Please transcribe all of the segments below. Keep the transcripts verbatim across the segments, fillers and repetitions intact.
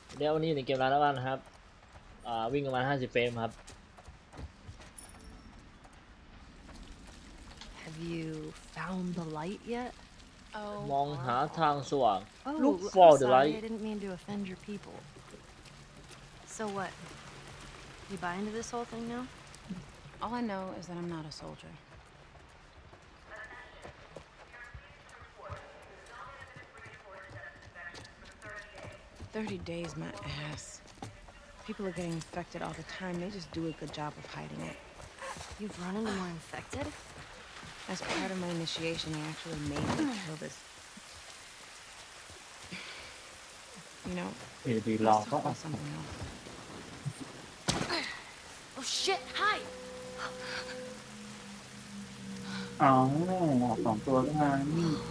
เดี๋ยววันนี้อยู่ในเกมแล้วกันนะครับอ่าวิ่งประมาณห้าสิบเฟรมครับ Have you found the light yet? มองหาทางสว่าง Oh, Look I'm for the sorry, light. I didn't mean to offend your people. So what? You buy into this whole thing now? All I know is that I'm not a soldier. Thirty days, my ass. People are getting infected all the time. They just do a good job of hiding it. You've run into more infected? As part of my initiation, they actually made me kill this. You know, อยู่ดีลอง let's ก็ talk about something else. Oh shit, hi! อ๋อออกสองตัวแล้วไง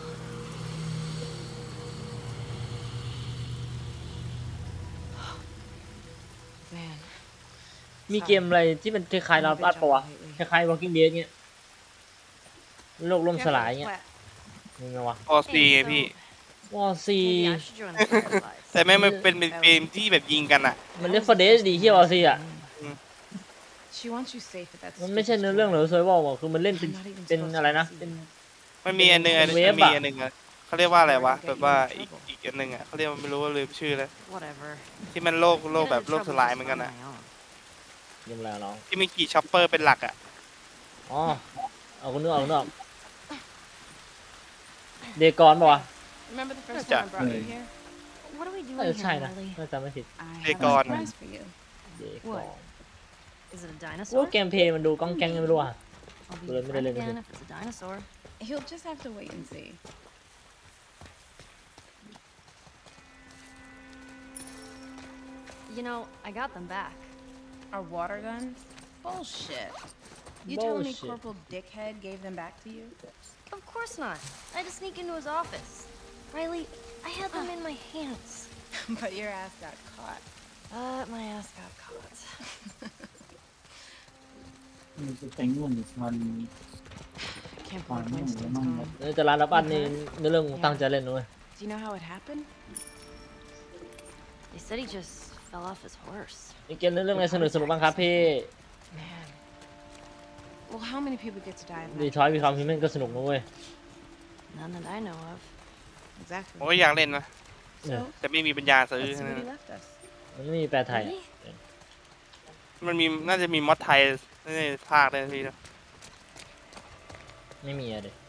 Man. มีเกมอะไรที่มันคล้ายๆรับอัดปะวะคล้ายๆ Walking Dead เงี้ยโลกล่มสลายเงี้ยมีไหมวะออซีไงพี่วอซี Maybe I should join the fireflies. แต่แม่งมันเป็นเป็นเกมที่แบบยิงกันอ่ะมันเล่นฟอร์เดสดีเฮียวอซีอ่ะ She wants you safe at that มันไม่ใช่เนื้อเรื่องหรือซวยบอกว่าคือมันเล่นเป็นเป็นอะไรนะเป็นมันมีอันหนึงอันเวฟมันมีอะอันหนึงอ่ะเขาเรียกว่าอะไรวะแบบว่าอีกอีกอันหนึงอ่ะเขาเรียกว่าไม่รู้ว่าลืมชื่อแล้ว Whatever. ที่มันโลกโลกแบบโลกสลายเหมือนกันอ่ะเกมอะไรน้องที่มีกี่ช็อปเปอร์เป็นหลักอ่ะอ๋อเอาคนนึกออกคนนึกออกเดกอนปะวะ Remember the first Yeah. time I brought you here? What are we น่า doing จะใช่ here, นะ Riley? น่าจะไม่ผิด I Hey, have a God. surprise for you. เดกอน Is it a ว่า dinosaur? เกมเพลย์มันดูก้องแก๊งยังไม่รู้อ่ะ I'll be Well, your let me friend look at again it. if it's a dinosaur. He'll just have to wait and see. You know, I got them back. Our water guns? Bullshit. You telling me Bullshit. Corporal Dickhead gave them back to you? Of course not. I had to sneak into his office. Riley, I had them in my hands. But your ass got caught. Uh, my ass got caught. มันจะเป็นหุ่นมัน I can't Fine, believe Winston's no, no, gone. เออแต่ร้านรับอัดนี่เนื้อเรื่องตั้งใจเล่นด้วย Do you know how it happened? They said he just fell off his horse. มีเกมเนื้อเรื่องอะไรสนุกสนุกบ้างครับพี่ Man. Well, how many people get to die of ดี natural ทอยมีความฮิวแมนก็สนุกนะเว้ย None that I know of. Exactly. ผมก็อยากเล่นนะ So, แต่ไม่มีปัญญาซื้อ let's see what he left us. มันไม่มีแปลไทย Really? มันมีน่าจะมีมอดไทยในภาคเลยพี่นะไม่มีอะเด็ก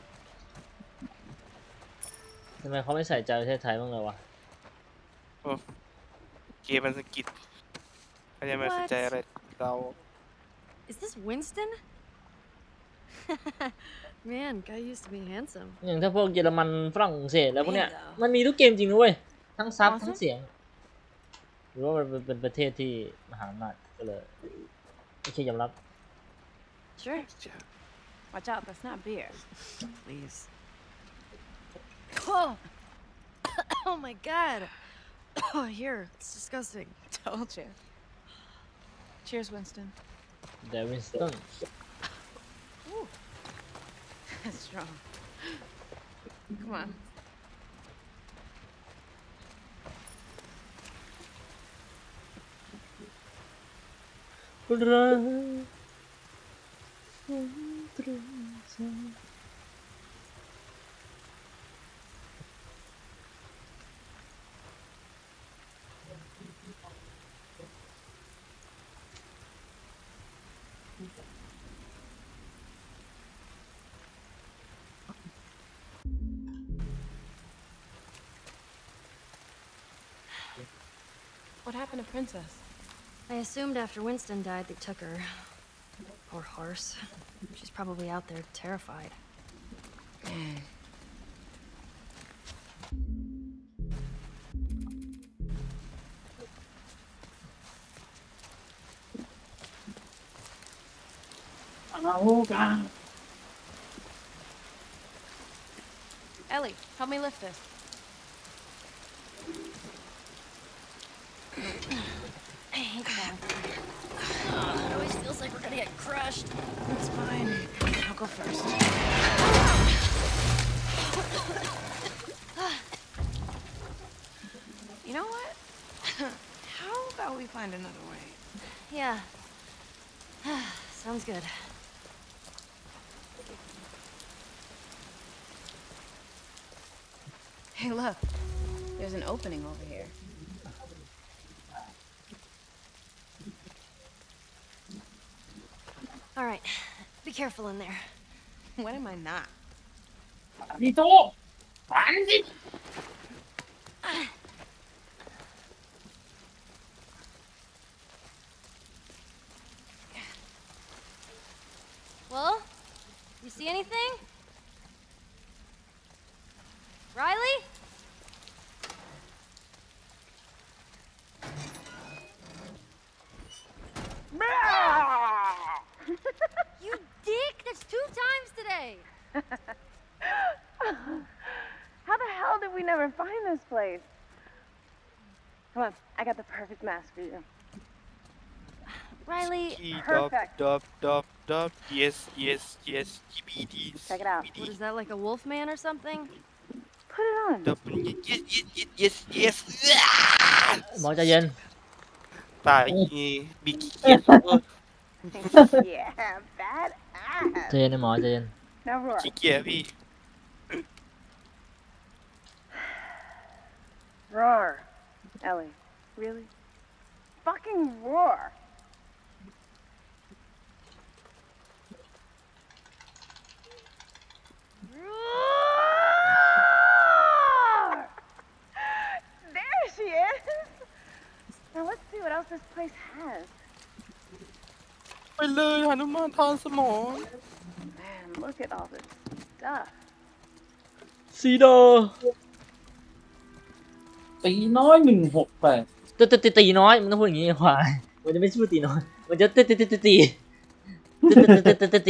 ทำไมเขาไม่ใส่ใจประเทศไทยบ้างเลยวะเกมมันสกิดเขาจะไม่สนใจอะไรเรา Is this Winston? Man, guy used to be handsome. อย่างถ้าพวกเยอรมันฝรั่งเศสแล้วพวกเนี้ยมันมีทุกเกมจริงนะเว้ยทั้งซับทั้งเสียงหรือว่ามันเป็นประเทศที่มหาอำนาจก็เลยไม่ใช่ยอมรับ Sure. Watch out, that's not beer. Please. Oh! Oh my god! Oh, here. It's disgusting. Told you. Cheers, Winston. เดวินสตัน That's strong. Come on. รัก What happened to Princess? I assumed after Winston died, they took her. Poor horse. She's probably out there terrified. Man. Ellie, help me lift this. I hate that. Oh, it always feels like we're gonna get crushed. It's fine. I'll go first. You know what? How about we find another way? Yeah. Sounds good. Hey, look. There's an opening over here. All right. Be careful in there. When am I not? นี่โตฝันสิ Well, you see anything? Riley? You dick! That's two times today! How the hell did we never find this place? Come on, I got the perfect mask for you. Riley, กีดอบดอบดอบดอบ yes yes yes จีบีดี Check it out. what is that, like a wolf man or something? Put it on. ดอบ yes yes yes yes yes หมอใจเย็นตายอีบิ๊กเกียร์ Yeah, bad ใจ ass. เย็นนะหมอใจเย็น Now roar. ขี้เกียจพี่ Roar. Ellie, really? Fucking roar. Roar! There she is. Now let's see what else this place has. ไปเลยหนุมานทานสมอง Man, look at all this stuff. ซีโดตีน้อยหนึ่งหกแปดตีตีตีน้อยมันต้องพูดอย่างนี้ควายมันจะไม่ชื่อตีน้อยมันจะตีตีตีตีตีตีตีตีตีตี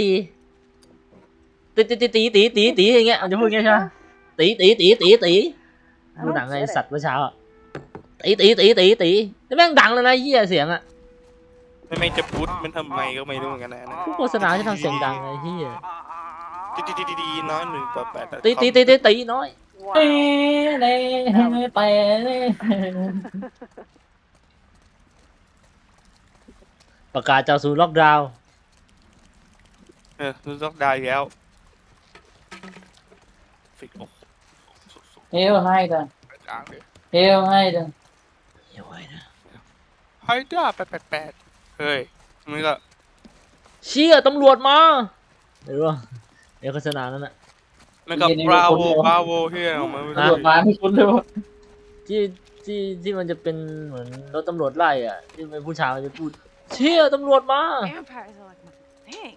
ตีตีตีตีตีอย่างเงี้ยมันจะพูดอย่างเงี้ยใช่ไหมตีตีตีตีตีดูหนังไอ้สัตว์เมื่อเช้าอ่ะตีตีตีตีตีแล้วแม่งดังเลยนะเหี้ยเสียงอ่ะไม่ไม่จะพูดมันทำไมก็ไม่รู้เหมือนกันนะผู้โฆษณาที่ทำเสียงดังไอ้เหี้ยตีตีตีตีน้อยหนึ่งแปดแปดตีตีตีตีตีน้อยเต้เล่เต้เล่ประกาศเจ้าสู่ล็อกดาวน์เออรู้ล็อกดาวน์แล้วฟิกโอ้เฮลให้ดังกลางเลยเฮลให้ดังเหี้ยไว้นะไฮด้าแปดแปดแปดเฮ้ยมันก็เชี่ยตำรวจมาไม่รู้ว่าเดี๋ยวโฆษณานั่นน่ะมันก็บราโวบราโวเฮียออกมาไม่ตำรรู้วจมาไม่คุ้นเลยวะที่ที่ที่มันจะเป็นเหมือนรถตำรวจไล่อ่ะที่เป็นผู้ชายมันจะพูดเชี่ยตำรวจมา Vampires are like my thing.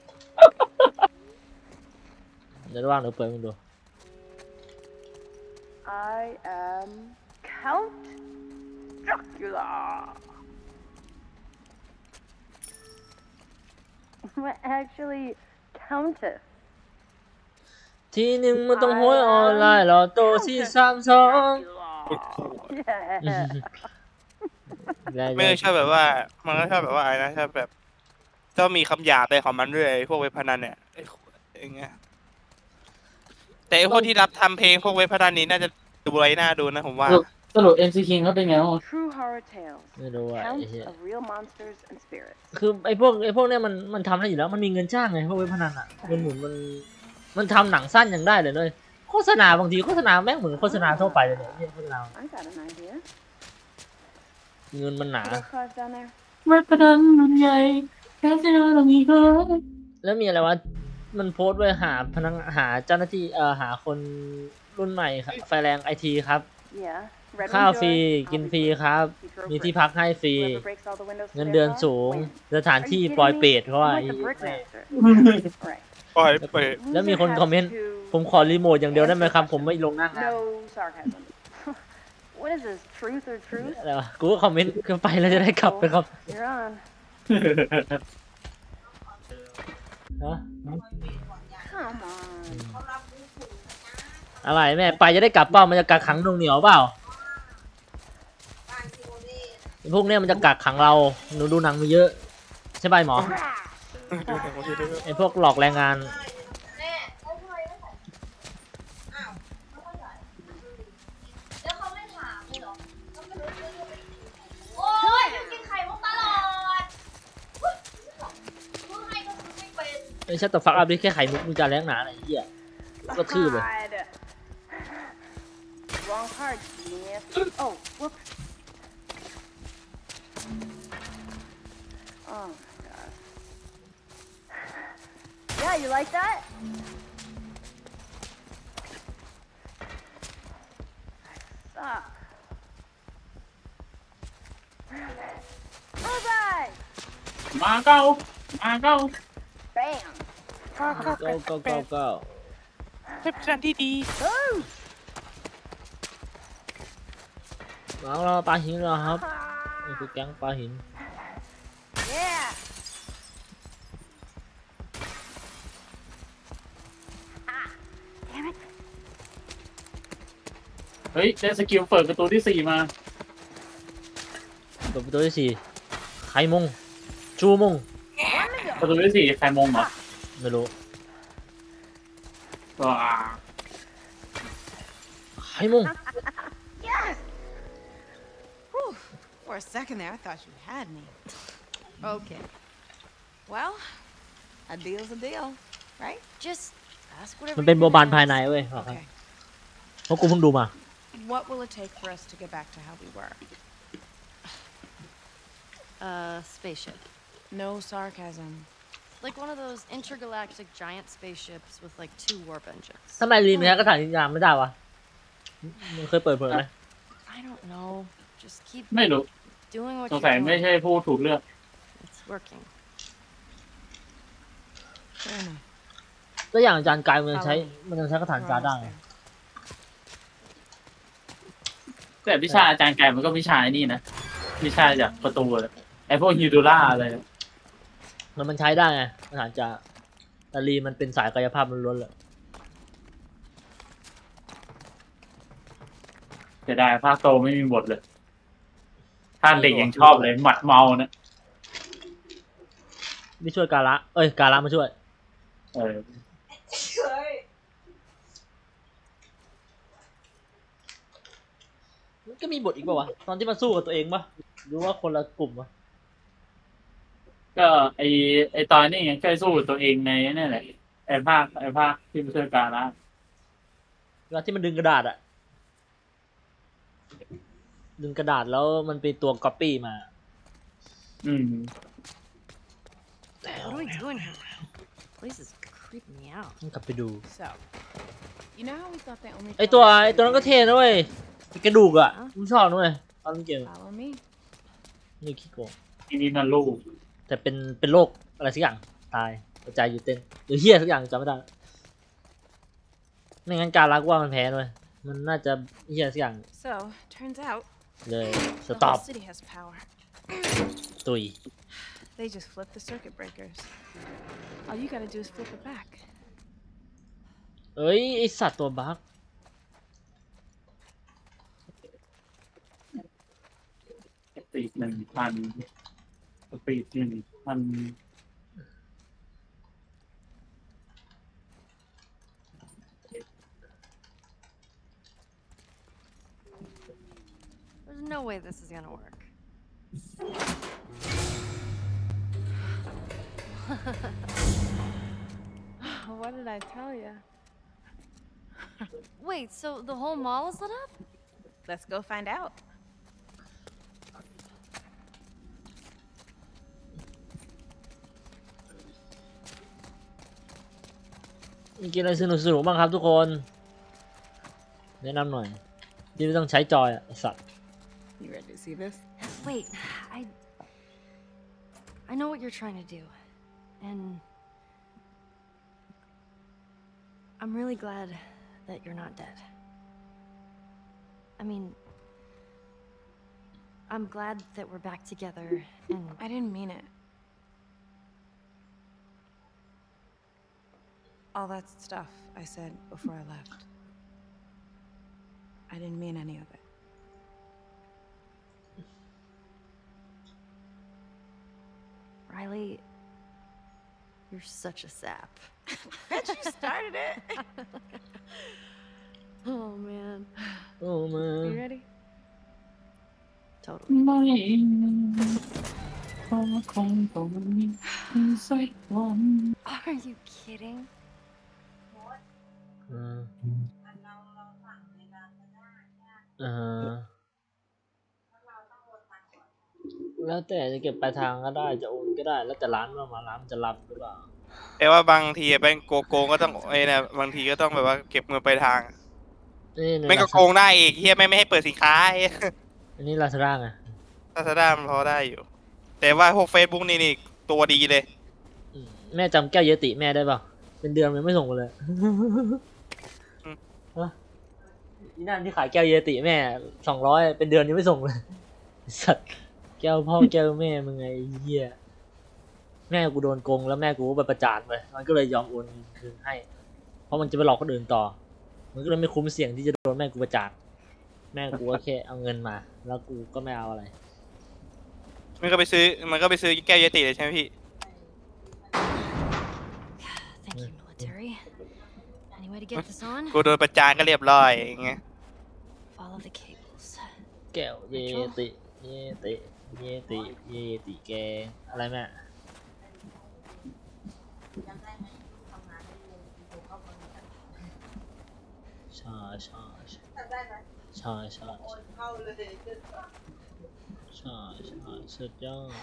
เดี๋ยวว่างเดี๋ยวเปิดมึงดู I am Count Dracula. Well, actually, Countess. ทีหนึ่งมันต้องโหยออนไลน์รอโตสี่สามสอง Yeah. ไม่ชอบแบบว่ามันก็ชอบแบบว่าอะไรนะชอบแบบต้องมีคำหยาบอะไรของมันด้วยไอ้พวกเว็บพนันเนี่ยไอ้อย่างเงี้ยแต่ไอ้พวกที่รับทำเพลงพวกเว็บพนันนี้น่าจะดูไรน่าดูนะผมว่าสรุป เอ็ม ซี King เขาเป็นไงบ้าง True horror tales. ไม่รู้อ่ะไอ้ Counts เหี้ย of real monsters and spirits. คือไอ้พวกไอ้พวกเนี้ยมันมันทำได้อยู่แล้วมันมีเงินจ้างไงพวกเว็บพนันอ่ะเงินหมุนมันมันทำหนังสั้นยังได้เลยด้วยโฆษณาบางทีโฆษณาแม่งเหมือนโฆษณาทั่วไปเลยเนี่ยเนี่ยโฆษณา I got an idea. เงินมันหนา See those cars down there? เว็บพนันรุ่นใหญ่คาสิโนตรงนี้ก็แล้วมีอะไรวะมันโพสต์ไว้หาพนักหาเจ้าหน้าที่เอ่อหาคนรุ่นใหม่ครับไฟแรงไอทีครับ Yeah. Red ข้าว Wind ฟรี Door, กิน I'll ฟรี be ครับ He drove มี free. ที่พักให้ฟรี Whoever breaks all the windows to เงิน their เดือน car สูง wins. สถาน Are ที่ you ปล่อย kidding เปรต me? เขาว่า I'm like the brickmaster. Right. ปล่อยเปิดแล้วมีคน Loser คอมเมนต์ has to- ผมขอรีโมทอย่างเดียวได้ไหมครับ ผมไม่ลงหน้างาน No sarcasm. What is this? Truth or truth? อะไรวะกูก็คอมเมนต์กันไปแล้วจะได้กลับไปครับ You're on. ฮะ Come on. อะไรแม่ไปจะได้กลับเปล่ามันจะกักขังหน่วงเหนียวเปล่าไอ้พวกเนี้ยมันจะกักขังเราหนูดูหนังมาเยอะใช่ป่ะหมอไอ้พวกหลอกแรงงานไม่ใช่แต่ฟักอัพนี่แค่ไข่มุกมึงจะแรงหนาไอ้เหี้ยก็ทืบเลย Wrong card, genius. Oh, whoops. Oh my god. Yeah, you like that? I suck. Bullseye! มาเก้ามาเก้า Bam! ก็ก็เก้าเก้าเก้าเก้าเป็นทางที่ดี Boom! มาเราปลาหินแล้วครับนี่คือแก๊งปลาหิน Yeah! เฮ้ยได้สกิลเปิดประตูที่สี่มาเปิดประตูที่สี่ไข่มงชูมงประตูที่สี่ใครมงเหรอไม่รู้ว้าไข่มง Yes! Whew. For a second there, I thought you had me. Okay. Well, a deal's a deal, right? Just ask มัน whatever เป็น you บัวบาน can ภาย ask. ในเว้ยบอกให้ Okay. เพราะกูเพิ่งดูมา What will it take for us to get back to how we were? Uh, spaceship. No sarcasm. Like one of those intergalactic giant spaceships with like two warp engines. ทำไมรีนแท้กระถางยามไม่ได้วะมึงเคยเปิดเผยไหม I don't know. Just keep ไม่รู้ doing what สง you're สัยไม่ doing. ใช่ผู้ถูกเลือก It's working. Fair enough. ก็อย่างอาจารย์กายมันยังใช้มันยังใช้กระถาง We're การ์ดได้ almost there. แต่วิชาอาจารย์ไก่มันก็วิชาไอ้นี่นะวิชาจากประตูเลยไอพวกฮิดูล่าอะไรมันมันใช้ได้ไงกระถางจะแต่รีนมันเป็นสายกายภาพล้วนๆเลยเสียดายภาคโตไม่มีบทเลยท่านเด็กยังชอบเลยหมัดเมานะไม่ช่วยการะเอ้ยการะมาช่วยเออมันก็มีบทอีกป่าวะตอนที่มันสู้กับตัวเองปะหรือว่าคนละกลุ่มวะก็ไอไอตอนนี้ยังเคยสู้กับตัวเองในนี่แหละไอภาคไอภาคที่ไม่ใช่การละเวลาที่มันดึงกระดาษอะดึงกระดาษแล้วมันเป็นตัวก๊อปปี้มาอืม What are we doing here? Place is creeping me out. ต้องกลับไปดู So, you know how we thought they only ไอตัว told us ไอตัวนั้นก็เท่นะเว้ยไอ้กระดูกอะผมชอบนะเว้ยตอนเล่นเกม Follow me. นี่ขี้โกงทีนี้มันลูกแต่เป็นเป็นโรคอะไรสักอย่างตายหัวใจหยุดเต้นหรือเฮียสักอย่างจำไม่ได้ไม่งั้นการรักว่ามันแพ้เลยมันน่าจะเฮียสักอย่าง So, turns out เลยส the ต็อป whole city has power. ตุย They just flip the circuit breakers. All you gotta do is flip it back. เอ้ยไอสัตว์ตัวบั๊กสปีดหนึ่งพันสปีดหนึ่งพัน There's no way this is gonna work. What did I tell you? Wait, so the whole mall is lit up? Let's go find out. มีกินอะไรสนุกสนุกบ้างครับทุกคนแนะนำหน่อยที่ไม่ต้องใช้จอยอะไอสัตว์ You ready to see this? Wait, I... I know what you're trying to do. And... I'm really glad that you're not dead. I mean... I'm glad that we're back together, and... I didn't mean it. All that stuff I said before I left. I didn't mean any of it. Riley... You're such a sap. Bet you started it. Oh, man. โอ้มา You ready? Totally. ไม่ก็คงต้องมีสักวัน Are you kidding? อืมเออแล้วแต่จะเก็บปลายทางก็ได้จะโอนก็ได้ แล้วแต่ร้านว่ามาร้านจะรับหรือเปล่าแต่ว่าบางทีแบงก์โกโกงก็ต้องไอ้นะบางทีก็ต้องแบบว่าเก็บเงินไปลายทางนี่ในไม่ก็ลาโกงได้อีกเฮียไม่ไม่ให้เปิดสินค้าอันนี้ลาซาด้าไงลาซาด้ามันพอได้อยู่ แต่ว่าพวกเฟซบุ๊กนี่นี่ตัวดีเลยอืมแม่จำแก้วเยติแม่ได้เปล่าเป็นเดือนมันไม่ส่งมาเลยอืมฮะที่นั่นที่ขายแก้วเยติแม่สองร้อยเป็นเดือนยังไม่ส่งเลยสัตว์แก้วพ่อแก้วแม่มึงไงไอ้เหี้ยแม่กูโดนโกงแล้วแม่กูก็ไปประจานไปมันก็เลยยอมโอนคืนให้ เพราะมันจะไปหลอกคนอื่นต่อ มันก็เลยไม่คุ้มเสี่ยงที่จะโดนแม่กูประจานแม่กูก็แค่เอาเงินมา แล้วกูก็ไม่เอาอะไรมันก็ไปซื้อมันก็ไปซื้อแก้วเยติเลยใช่ไหมพี่ Thank you, military. Any way to get this on? กูโดนประจานก็เรียบร้อยอย่างเงี้ย Follow the cables. แก้วเยติเยติเยติเยติแกงอะไรแม่ใช่ใช่ใช่ใช่ใช่ใช่ใช่สุดยอด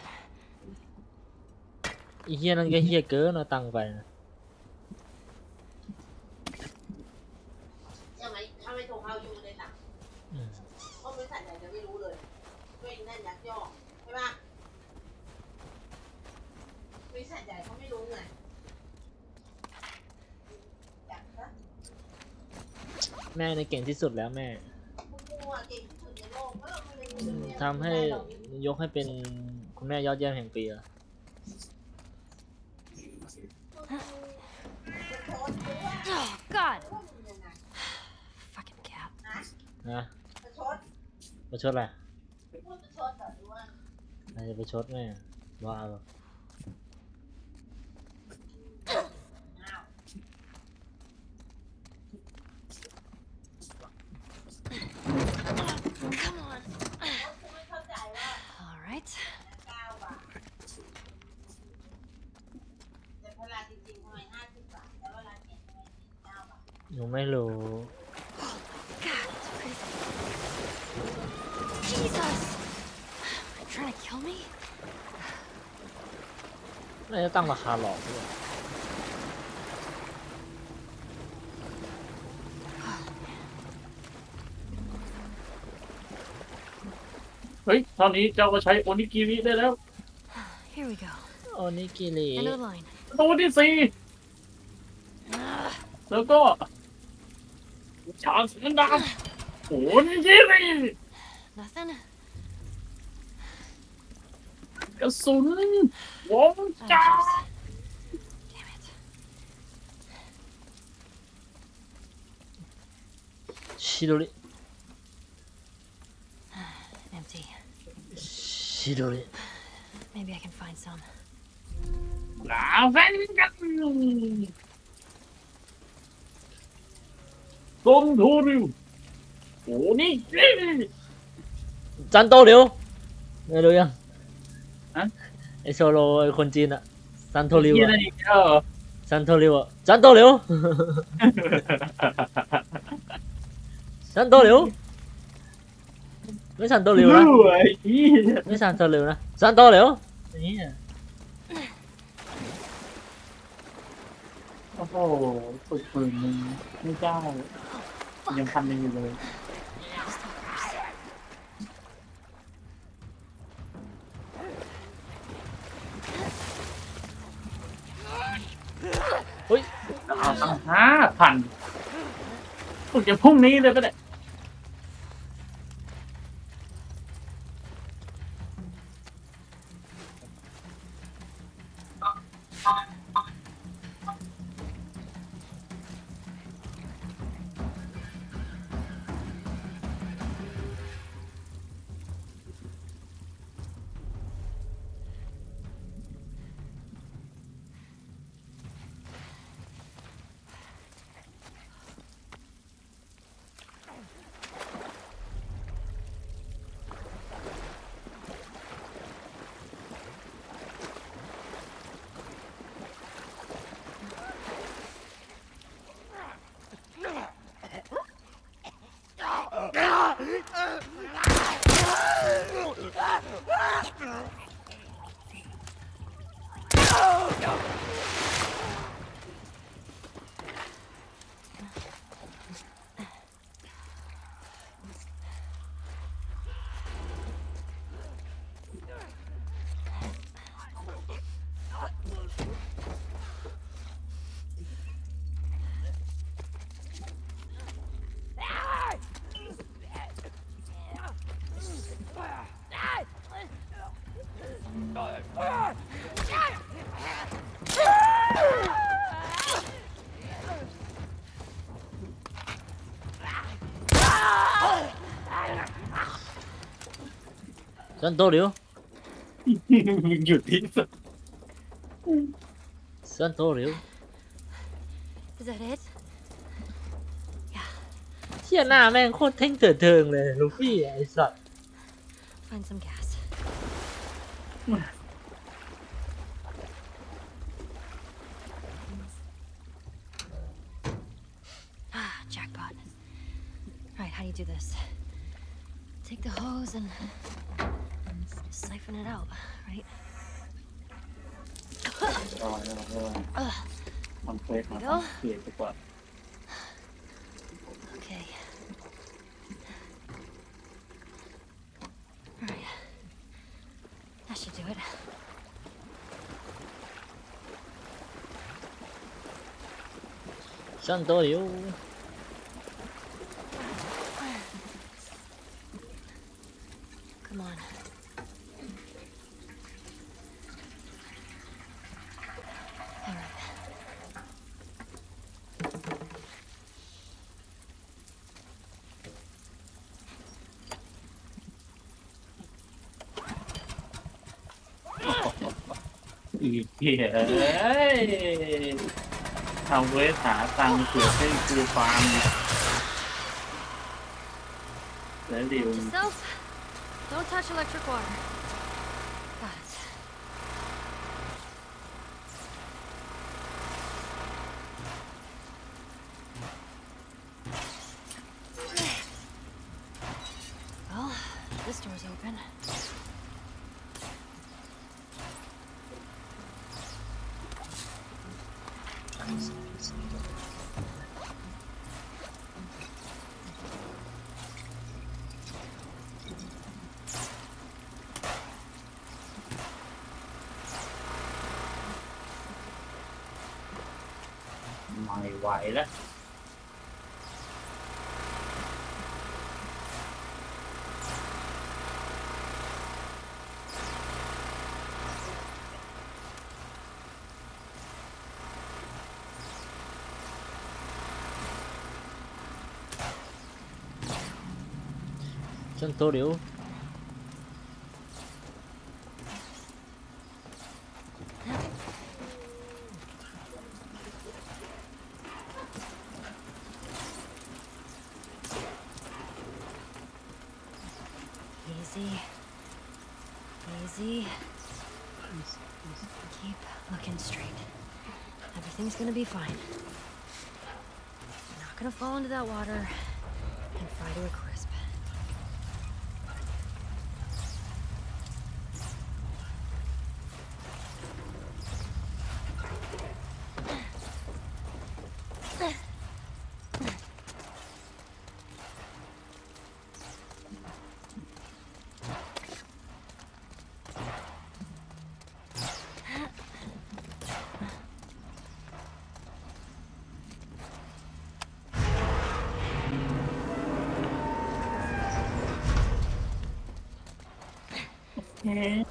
ไอ้เฮียนั่นก็เฮียเกินเอาตังค์ไปนะใช่ไหมถ้าไม่โทรเข้ายุ่งเลยนะอืมเพราะบริษัทใหญ่จะไม่รู้เลยตัวเองนั่นยักยอกใช่ปะบริษัทใหญ่เขาไม่รู้ไงอยากนะแม่ในเก่งที่สุดแล้วแม่พวกกูอะเก่งที่สุดในโลกก็เราไม่ได้รู้อืมเรื่องทำให้ยกให้เป็นคุณแม่ยอดเยี่ยมแห่งปีอะ Oh, God. Fucking cat. นะประชดประชดอะไรพูดประชดแบบว่าใครจะประชดแม่บ้าเหรออ้าว Come on. กูไม่เข้าใจว่า All right. เก้าบาทแต่เวลาจริงๆทำไมห้าสิบบาทแล้วเวลาเก็บทำไมสิบเก้าบาทหนูไม่รู้ God, it's crazy. Jesus! Are you trying to kill me? น่าจะตั้งราคาหลอกด้วยเฮ้ยตอนนี้เจ้าก็ใช้โอนิกิริได้แล้ว Here we go. โอนิกิริ End of the line. ตัวที่สี่แล้วก็ชาสนดาโอนิกิริ Nothing? กระสุนวง Oh, จักร jeez. Damn it. ชิโดริ Empty. ชิโดริ Maybe I can find some. ลาเวนกันต้นทูริวโอนิกิริจันโตเร็วไม่รู้ยังฮะไอโซโลไอคนจีนอะซันโตริวที่อะนั่นอีกแล้วเหรอซันโตริวอะจันโตเร็ว ซันโตเร็วไม่ซันโตเร็วนะรู้ไอ้ยี่ไม่ซันโตเร็วนะซันโตเร็วนี่โอ้โหฝึกปืนมึงไม่เจ้ายังพันหนึ่งอยู่เลยเฮ้ยเอาตั้งห้าพันฝึกจะพรุ่งนี้เลยปะเนี่ยซันโตเร็วมึงหยุดที่สุดซันโตเร็ว Is that it? เชี่ยหน้าแม่งโคตรเท่งเถิดเทิงเลยลูฟี่ไอ้สัตว์ Find some gas. Ah, jackpot. Alright, how do you do this? Take the hose and siphon it out, right? มันเคยทำเสียไปกว่า Okay. Alright. That should do it. Sanโตเร็ว Come on. Alright. อีกเหี้ยเอ้ยทำเวทหาตังค์เสือให้กูฟาร์มแล้วเดี๋ยว Yourself. Don't touch electric water. Got it. Well, this door's open. Mày quậy đó. Sanโตเร็ว Easy. Easy. Keep looking straight. Everything's gonna be fine. You're not gonna fall into that water and fry to a crisp. Okay.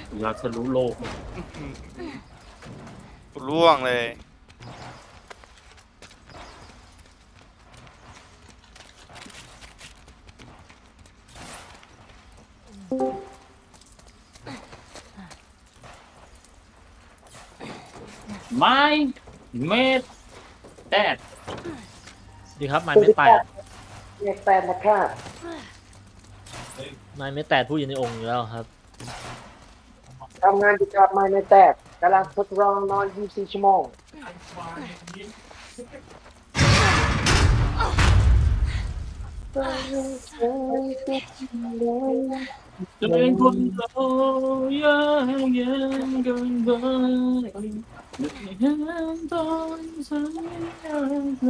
เราจะรู้โลกร่วงเลยไม่เม็ดแดดดีครับไม้ไม่แตกเรียกแฟนนะครับไม้ไม่แตกพูดอยู่ในองค์อยู่แล้วครับทำงานอยู่กับไม้ในแตกกำลังทดลองนอนยี่สิบสี่ชั่วโมงจะเป็นคนเรายังยังกันบ้างไม่เห็นตอนสัญญา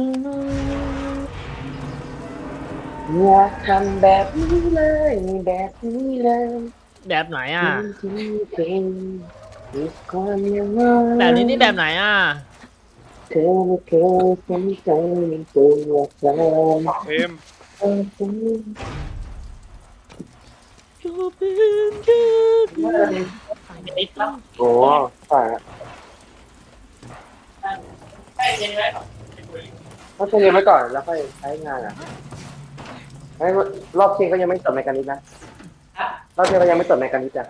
อยากทำแบบนี้เลยแบบนี้เลยแบบไหนอ่ะที่เป็นอีกความยังไงแบบนี้นี่แบบไหนอ่ะเธอไม่เคยสนใจตัวเธอเอ็มเออฉัน โอ้ฝ่ายต้องเช็คไว้ก่อนแล้วค่อยใช้งานอ่ะให้รอบเช็คก็ยังไม่จบในการนี้นะรอบเช็คก็ยังไม่จบในการนี้จ้ะ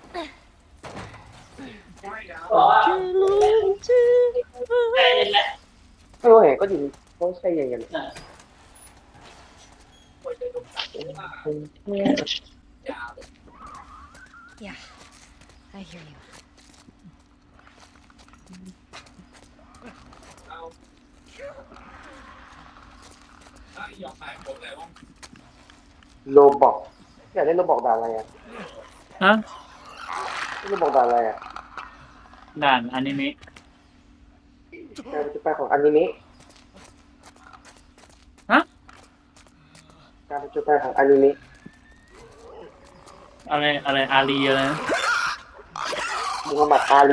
ไม่รู้เห็นก็อยู่เขาใช้ยังไง Yeah, I hear you. โลบอกอยากเล่นโลบอกด่าอะไรอ่ะฮะโลบอกด่าอะไรอ่ะด่านอนิเมะการเป็นจุดไปของอนิเมะฮะการเป็นจุดไปของอนิเมะอะไรอะไรอารีอะไรนะมูฮัมหมัดอาลี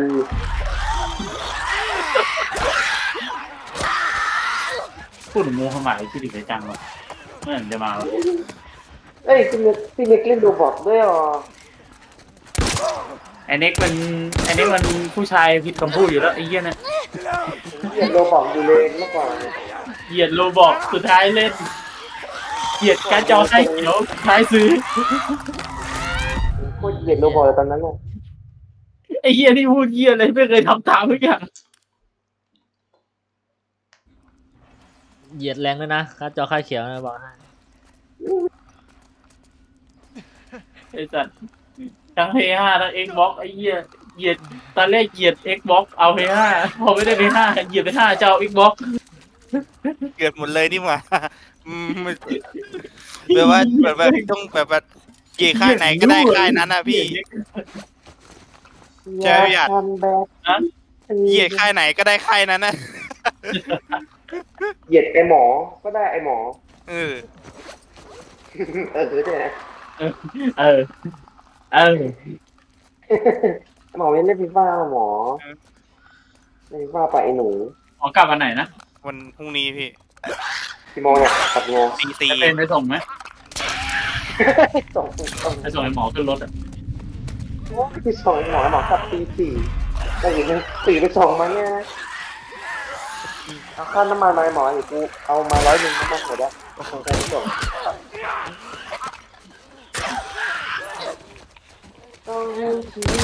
พูดถึงมูฮัมหมัดที่ดิบจังวะเมื่อไหร่จะมาวะเอ้ยพี่เน็กพี่เน็กเล่นโลบอกด้วยเหรอไอเน็กมันไอเน็กมันผู้ชายผิดคำพูดอยู่แล้วไอ้เหี้ยเนี่ยเล่นโลบอกอยู่เลยเมื่อก่อนเหยียดโลบอกสุดท้ายเล่นเหยียดการจอไส้เขียวสุดท้ายซื้อโคตรเกลียดโลบอกเลยตอนนั้นเลยไอ้เหี้ยที่พูดเหี้ยอะไรไม่เคยทำตามทุกอย่างเหยียดแรงด้วยนะค่าจอค่าเขียวนะบอกให้ไอ้สัตว์ทั้งเพย์ห้าทั้งเอ็กบ็อกไอ้เหี้ยเหยียดตอนแรกเหยียดเอ็กบ็อกเอาเพย์ห้าพอไม่ได้เพย์ห้าเหยียดไปห้าจะเอาเอ็กบ็อกเกิดหมดเลยนี่หว่าอืมแบบว่าแบบว่าต้องแบบว่าเกี่ยค่ายไหนก็ได้ค่ายนั้นนะพี่ เจออยากทำแบบเหยียดค่ายไหนก็ได้ค่ายนั้นนะเหยียดไอหมอก็ได้ไอหมอเออเออใช่ไหมเออเออหมอไม่เล่นฟีฟ่าหมอเล่นฟีฟ่าไปไอหนูขอกลับวันไหนนะวันพรุ่งนี้พี่พี่โมงเนี่ยตัดงานตีซีจะเป็นไปส่งไหมส่งส่งไปส่งไอ้หมอขึ้นรถอ่ะที่ส่งหมอหมอกลับตีสี่แต่อีกนึงสี่ไปส่งมาเนี่ยเอาค่าน้ำมันมาหมออีกกูเอามาร้อยหนึ่งน้ำมันหมดแล้วก็คงจะไม่ส่งต้องให้ชีวิต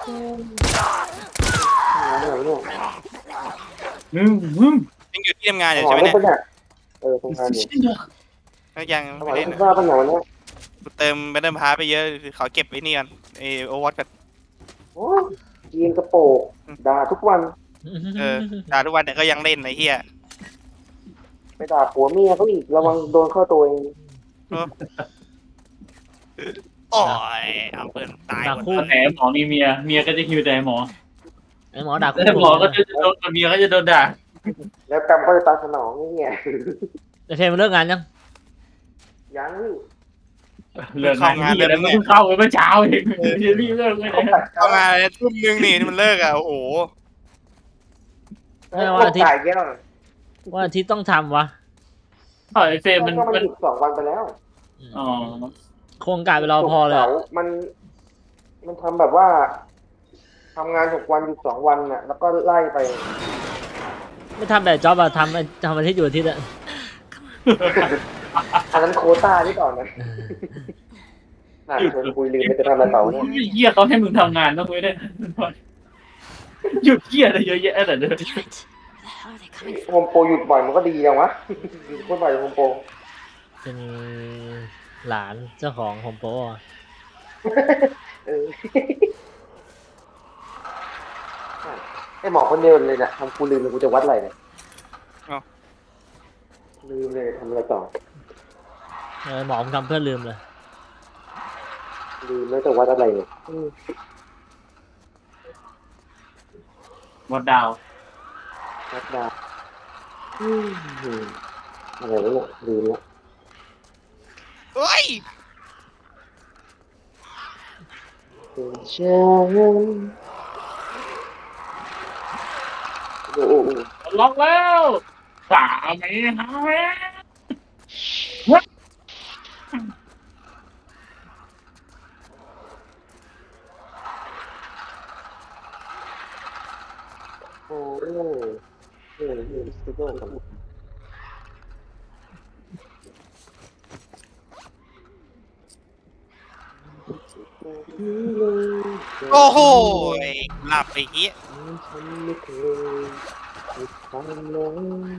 เหนื่อยเนี่ยอืมอืมยังอยู่ที่ทำงานอยู่หมอใช่ไหมเล่นเนี่ยปะเนี่ยเออทำงานอยู่ก็ยังหมอไม่เล่เล่นนฟีฟ่าปะเนี่ยวันนี้กูเติมแบนเดิลพาร์ไปเยอะเขาเก็บไว้นี่กันไอโอวอตกันโอ้ยยีนกระโปงด่าทุกวันเออด่าทุกวันแต่ก็ยังเล่นไอ้เหี้ยไปด่าผัวเมียเขาอีกระวังโดนเข้าตัวเองโอ้ยเอาเปิดตายหมดคู่แผลหมอมีเมียเมียก็จะฮิวแต่หมอไอ้หมอด่าคู่แต่หมอก็จะโดนเมียก็จะโดนด่าแล้วกรรมก็จะตามสนองนี่ไงไอ้เฟรมมันเลิกงานยังยังนี่เลิกงานที่แล้วมันเพิ่งเข้าไปเมื่อเช้าเองจะรีบเลิกไม่ได้เข้างานทุ่มนึงนี่มันเลิกอ่ะโอ้โหไม่ว่าอาทิตย์ตายแก้วว่าอาทิตย์ต้องทำวะไอ้เฟรมมันก็มันมันหยุดสองวันไปแล้วอ๋อโครงการไปรอพอเลยอะมัน มันทำแบบว่าำงานหกวันหยุดสองวันน่ะแล้วก็ไล่ไปไม่ทำแบบจ็อบอะทำทำอาทิตย์อยู่อาทิตย์อะอันนั้นโควต้าที่ต่อนะน่าชวนคุยลืมไปจะทำอะไรต่อเนี่ยเหี้ยเขาให้มึงทำงานต้องไม่ได้หยุดเหี้ยอะไรเยอะแยะแต่เดิน Damn it. Where the hell are they coming โฮ from? มโปรหยุดบ่อยมันก็ดีจังวะหยุดโคตรบ่อยโฮมโปรเป็นหลานเจ้าของโฮมโปรอะเออไอหมอคนเดียวเลยนะทำกูลืมเลยกูจะวัดอะไรเนี่ยลืมเลยทำอะไรต่อเออหมอผมทำเพื่อลืมเลยลืมแล้วจะวัดอะไรเนี่ยอืมวัดดาววัดดาวอืมอะไรวะเนี่ยลืมแล้วเฮ้ยเป็นฉันโอ้โหล็อกแล้วสามไอ้ฮะโอ้โหเออเออสุดยอดครับโอ้โหหลับไปเหี้ยฉันไม่เคยผิดความหลง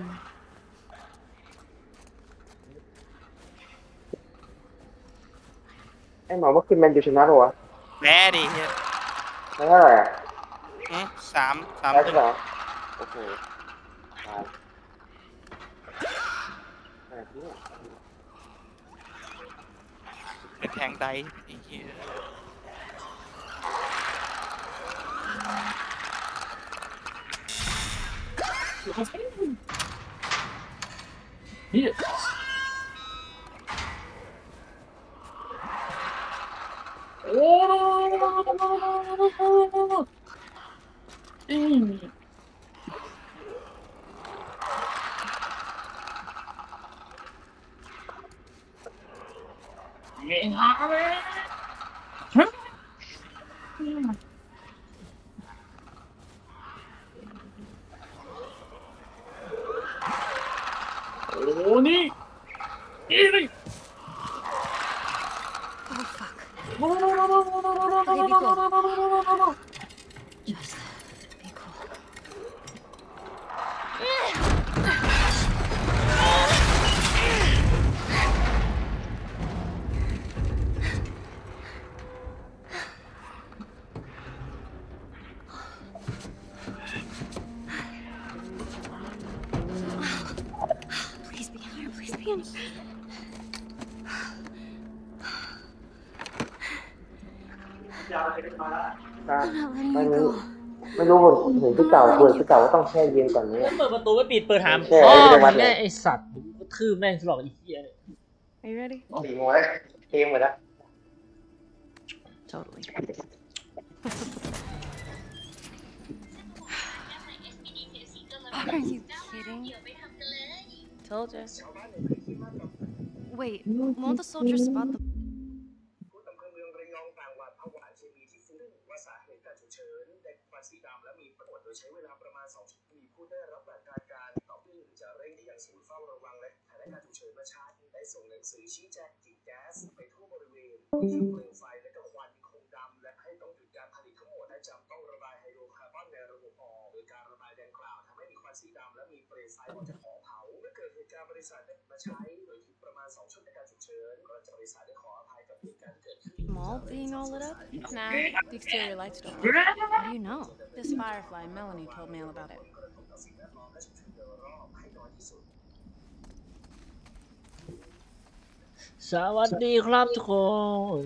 ไอ้หมอเมื่อคืนแมนยูชนะป่ะวะแพ้ดิเหี้ยแพ้เท่าไหร่อ่ะอืมสามสามแพ้เท่าไหร่โอ้โหตายแบบนี้เป็นแทงไดไอ้เหี้ยนี่โอ้อืมเงี้ยฮะเลยฮะโอ้นี่นี่นี่ Oh, fuck. No, no, no, no, no, no, no, no, Okay, be no, cool. no, no, no, no, no, no. Just be cool. Please be in here. Please be in here. ครับ Not letting ไม่ me รู้ go. ไม่รู้ผมเห็นพี่เก่าคุยพี่เก่าว่าต้องแช่เย็นก่อนนี้เปิดประตูไม่ปิดเปิดหามแช่พ่อไม่ได้วัมึดงเลยแม่ไอสัตว์กูกระทืบแม่งตลอดไอ้เหี้ยเนี่ย Are you ready? สี่โมงแล้วเกมหมดแล้ว Totally. Are you kidding? Told you. Wait, won't the soldiers spot the ผู้นำเครื่องเมืองระยองต่างหวาดผวาเคมีที่ฟุ้งว่าสาเหตุการฉุกเฉินเด็กควันสีดำและมีประวัติโดยใช้เวลาประมาณสองชั่วโมงมีผู้ได้รับประการการต่อเนื่องจะเร่งไปยังศูนย์เฝ้าระวังและสถานการณ์ฉุกเฉินมาชาร์จได้ส่งหนังสือชี้แจงกิจแก๊สไปทั่วบริเวณมีทั้งเปลวไฟและก็ควันคงดำและให้ต้องหยุดการผลิตทั้งหมดและจำต้องระบายไฮโดรคาร์บอนในระบบออกโดยการระบายดังกล่าวทำให้มีควันสีดำและมีเปลวไฟออกจากของเผาเมื่อเกิดเหตุการณ์บริษัทได้มาใช้โดยคิดประมาณสองชั่วโมงในการฉุกเฉินก็จะบริษัทได้ขออภัยกับเหตุการณ์ที่เกิดขึ้น Mall being all lit up? Nah, the exterior lights don't. How do you know? This firefly, Melanie told me all about it. สวัสดีครับทุกคน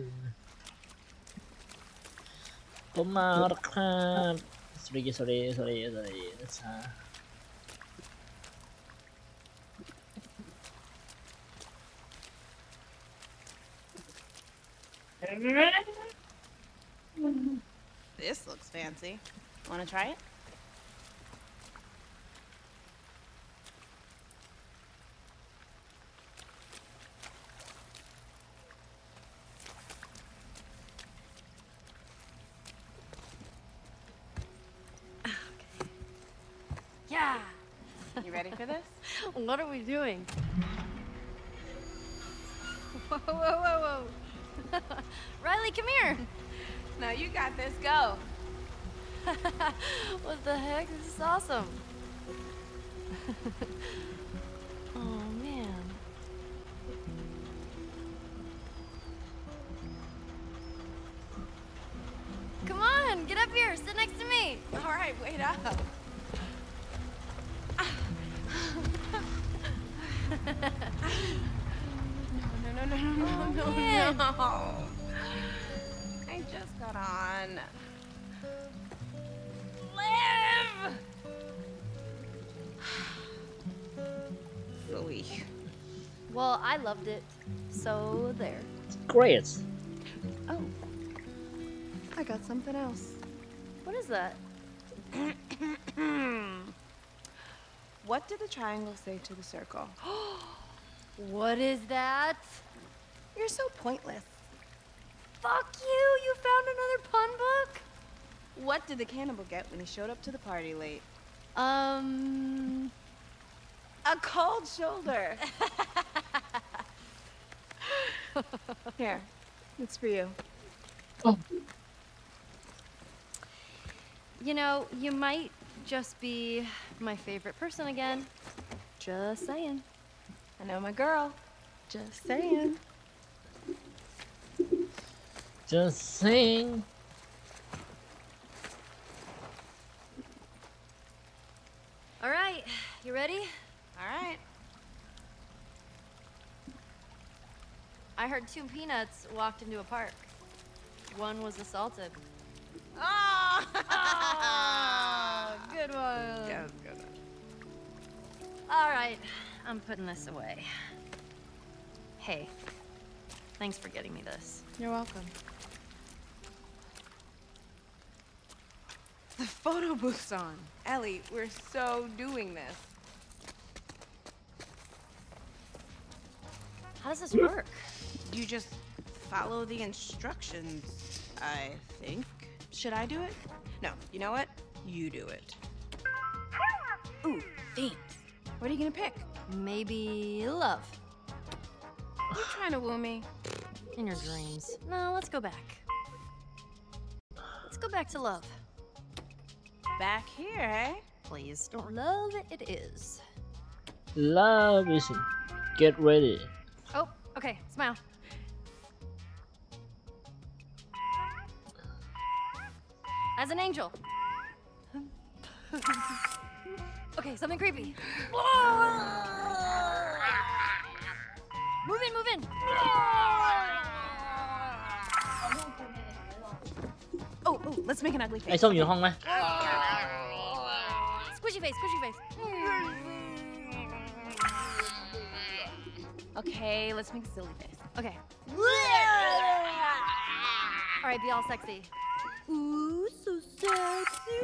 ผมมาแล้วครับสวัสดีสวัสดีสวัสดีสวัสดีนะจ๊ะ This looks fancy. Wanna try it? Yeah. You ready for this? What are we doing? Whoa, whoa, whoa, whoa. Riley, come here. No, you got this. Go. What the heck? This is awesome. Oh, man. Come on, get up here. Sit next to me. All right, wait up. No, no, no, no, no, Oh, no, man. no. I just got on. Liv! Louis. Well, I loved it. So there. Great. Oh. I got something else. What is that? What did the triangle say to the circle? What is that? You're so pointless. Fuck you! You found another pun book? What did the cannibal get when he showed up to the party late? Um... A cold shoulder. Here, it's for you. You know, you might just be my favorite person again. Just saying. I know my girl. Just saying. Just sing. All right, you ready? All right. I heard two peanuts walked into a park. One was assaulted. Oh! Oh, good one. Yeah, that's a good one. All right, I'm putting this away. Hey, thanks for getting me this. You're welcome. The photo booth's on. Ellie, we're so doing this. How does this work? You just follow the instructions, I think. Should I do it? No, you know what? You do it. Ooh, themes. What are you gonna pick? Maybe love. You trying to woo me? In your dreams. No, let's go back. Let's go back to love. Back here, eh? Please don't love it is. Love is get ready. Oh, okay, smile. As an angel. Okay, something creepy. Move in, move in. Oh, oh, let's make an ugly ไอ้ face. ส้มอยู่ในห้องไหม Squishy face, squishy face. Okay, let's make a silly face. Okay. All right, be all sexy. Ooh, so sexy.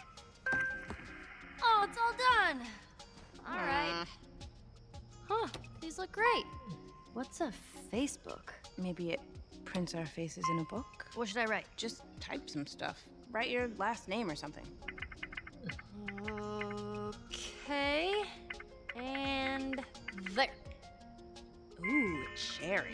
Oh, it's all done. All right. Huh, these look great. What's a Facebook? Maybe it prints our faces in a book? What should I write? Just type some stuff. Write your last name or something. Okay. And there. Ooh, cherry.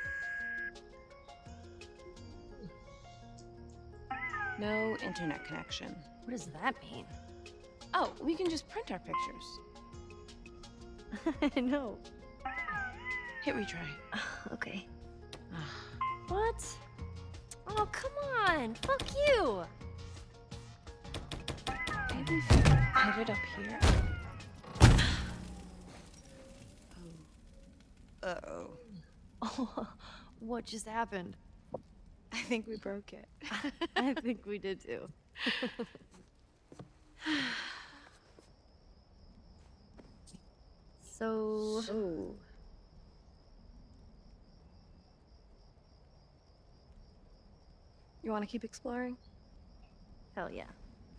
No internet connection. What does that mean? Oh, we can just print our pictures. I know. Hit retry. Okay. What? Oh, come on. Fuck you. Maybe if we put it up here. Oh. Uh-oh. Oh, what just happened? I think we broke it. I think we did too. So... Oh. You want to keep exploring? Hell yeah.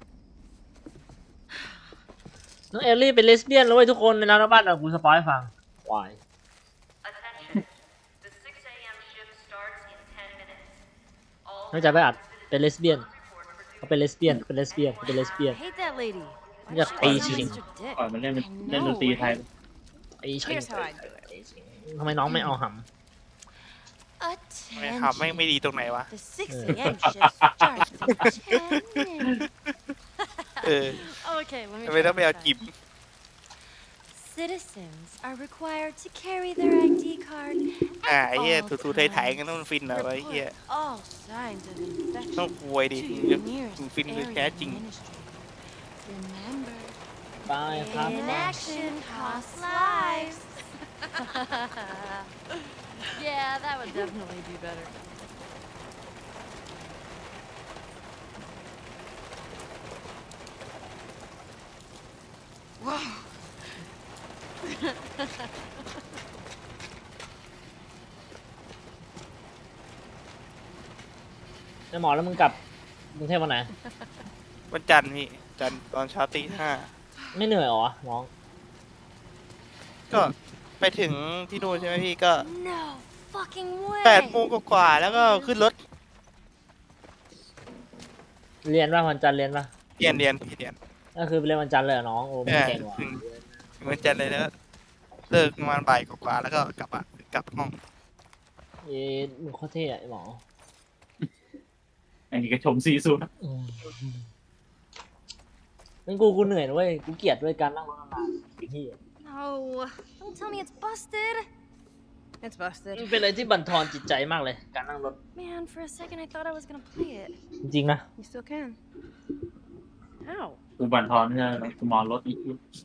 น้องเอลลี่เป็นเลสเบี้ยนแล้วเว้ยทุกคนในร้านบ้านเรากูสปอยให้ฟังวาย Attention. The six A M shift starts in ten minutes. All น้องจะไปอัดเป็นเลสเบี้ยนเขาเป็นเลสเบี้ยนเป็นเลสเบี้ยนเป็นเลสเบี้ยน I hate that lady. อยากตีชิง Mister Dick. ปล่อยมันเล่น I เล่นดน know, ตรีไทย right? ตีชิง Here's how I do it. ทำไมน้องไม่เอาหไม่ครับไม่ไม่ดีตรงไหนวะ The six a.m. shift starts in ten minutes. เออ Okay, let me ทำไม try ต้องไป this เอา time. จิบ Citizens are required to carry their I D card อ่า at ไอ้เหี้ย all ถูๆไทยๆกันต้องฟินเหรอวะไอ้เหี้ย Report all signs of ต้อง infection อวยดิ to your nearest ถึงฟินคือ area แท้จริง ministry. Remember, ำไปครับ inaction costs lives. Yeah, that would definitely be better. Whoa. ไอ้หมอแล้วมึงกลับกรุงเทพวันไหนวันจันทร์พี่จันทร์ตอนเช้าตีห้าไม่เหนื่อยเหรอน้องก็ไปถึงที่นู่นใช่ไหมพี่ก็ No fucking way. แปดโมงกว่าๆแล้วก็ขึ้นรถเรียนป่ะวันจันทร์เรียนป่ะเรียนเรียนพี่เรียนก็คือไปเรียนวันจันทร์เลยเหรอน้องโอ้ไม่เก่งว่ะถึงวันจันทร์เลยแล้วก็เลิกประมาณบ่ายกว่าๆแล้วก็กลับอ่ะกลับห้องเย้มึงโคตรเท่อะไอ้หมออันนี้ก็ชมซีซูนะอืมงั้นกูกูเหนื่อยนะเว้ยกูเกลียดด้วยการนั่งรถนานๆไอ้เหี้ย No, don't tell me it's busted. It's busted. มันเป็นอะไรที่บั่นทอนจิตใจมากเลยการนั่งรถ Man, for a second I thought I was gonna play it. จริงๆนะ You still can. How? คือบันทอนใช่ไหมสมอรถอีก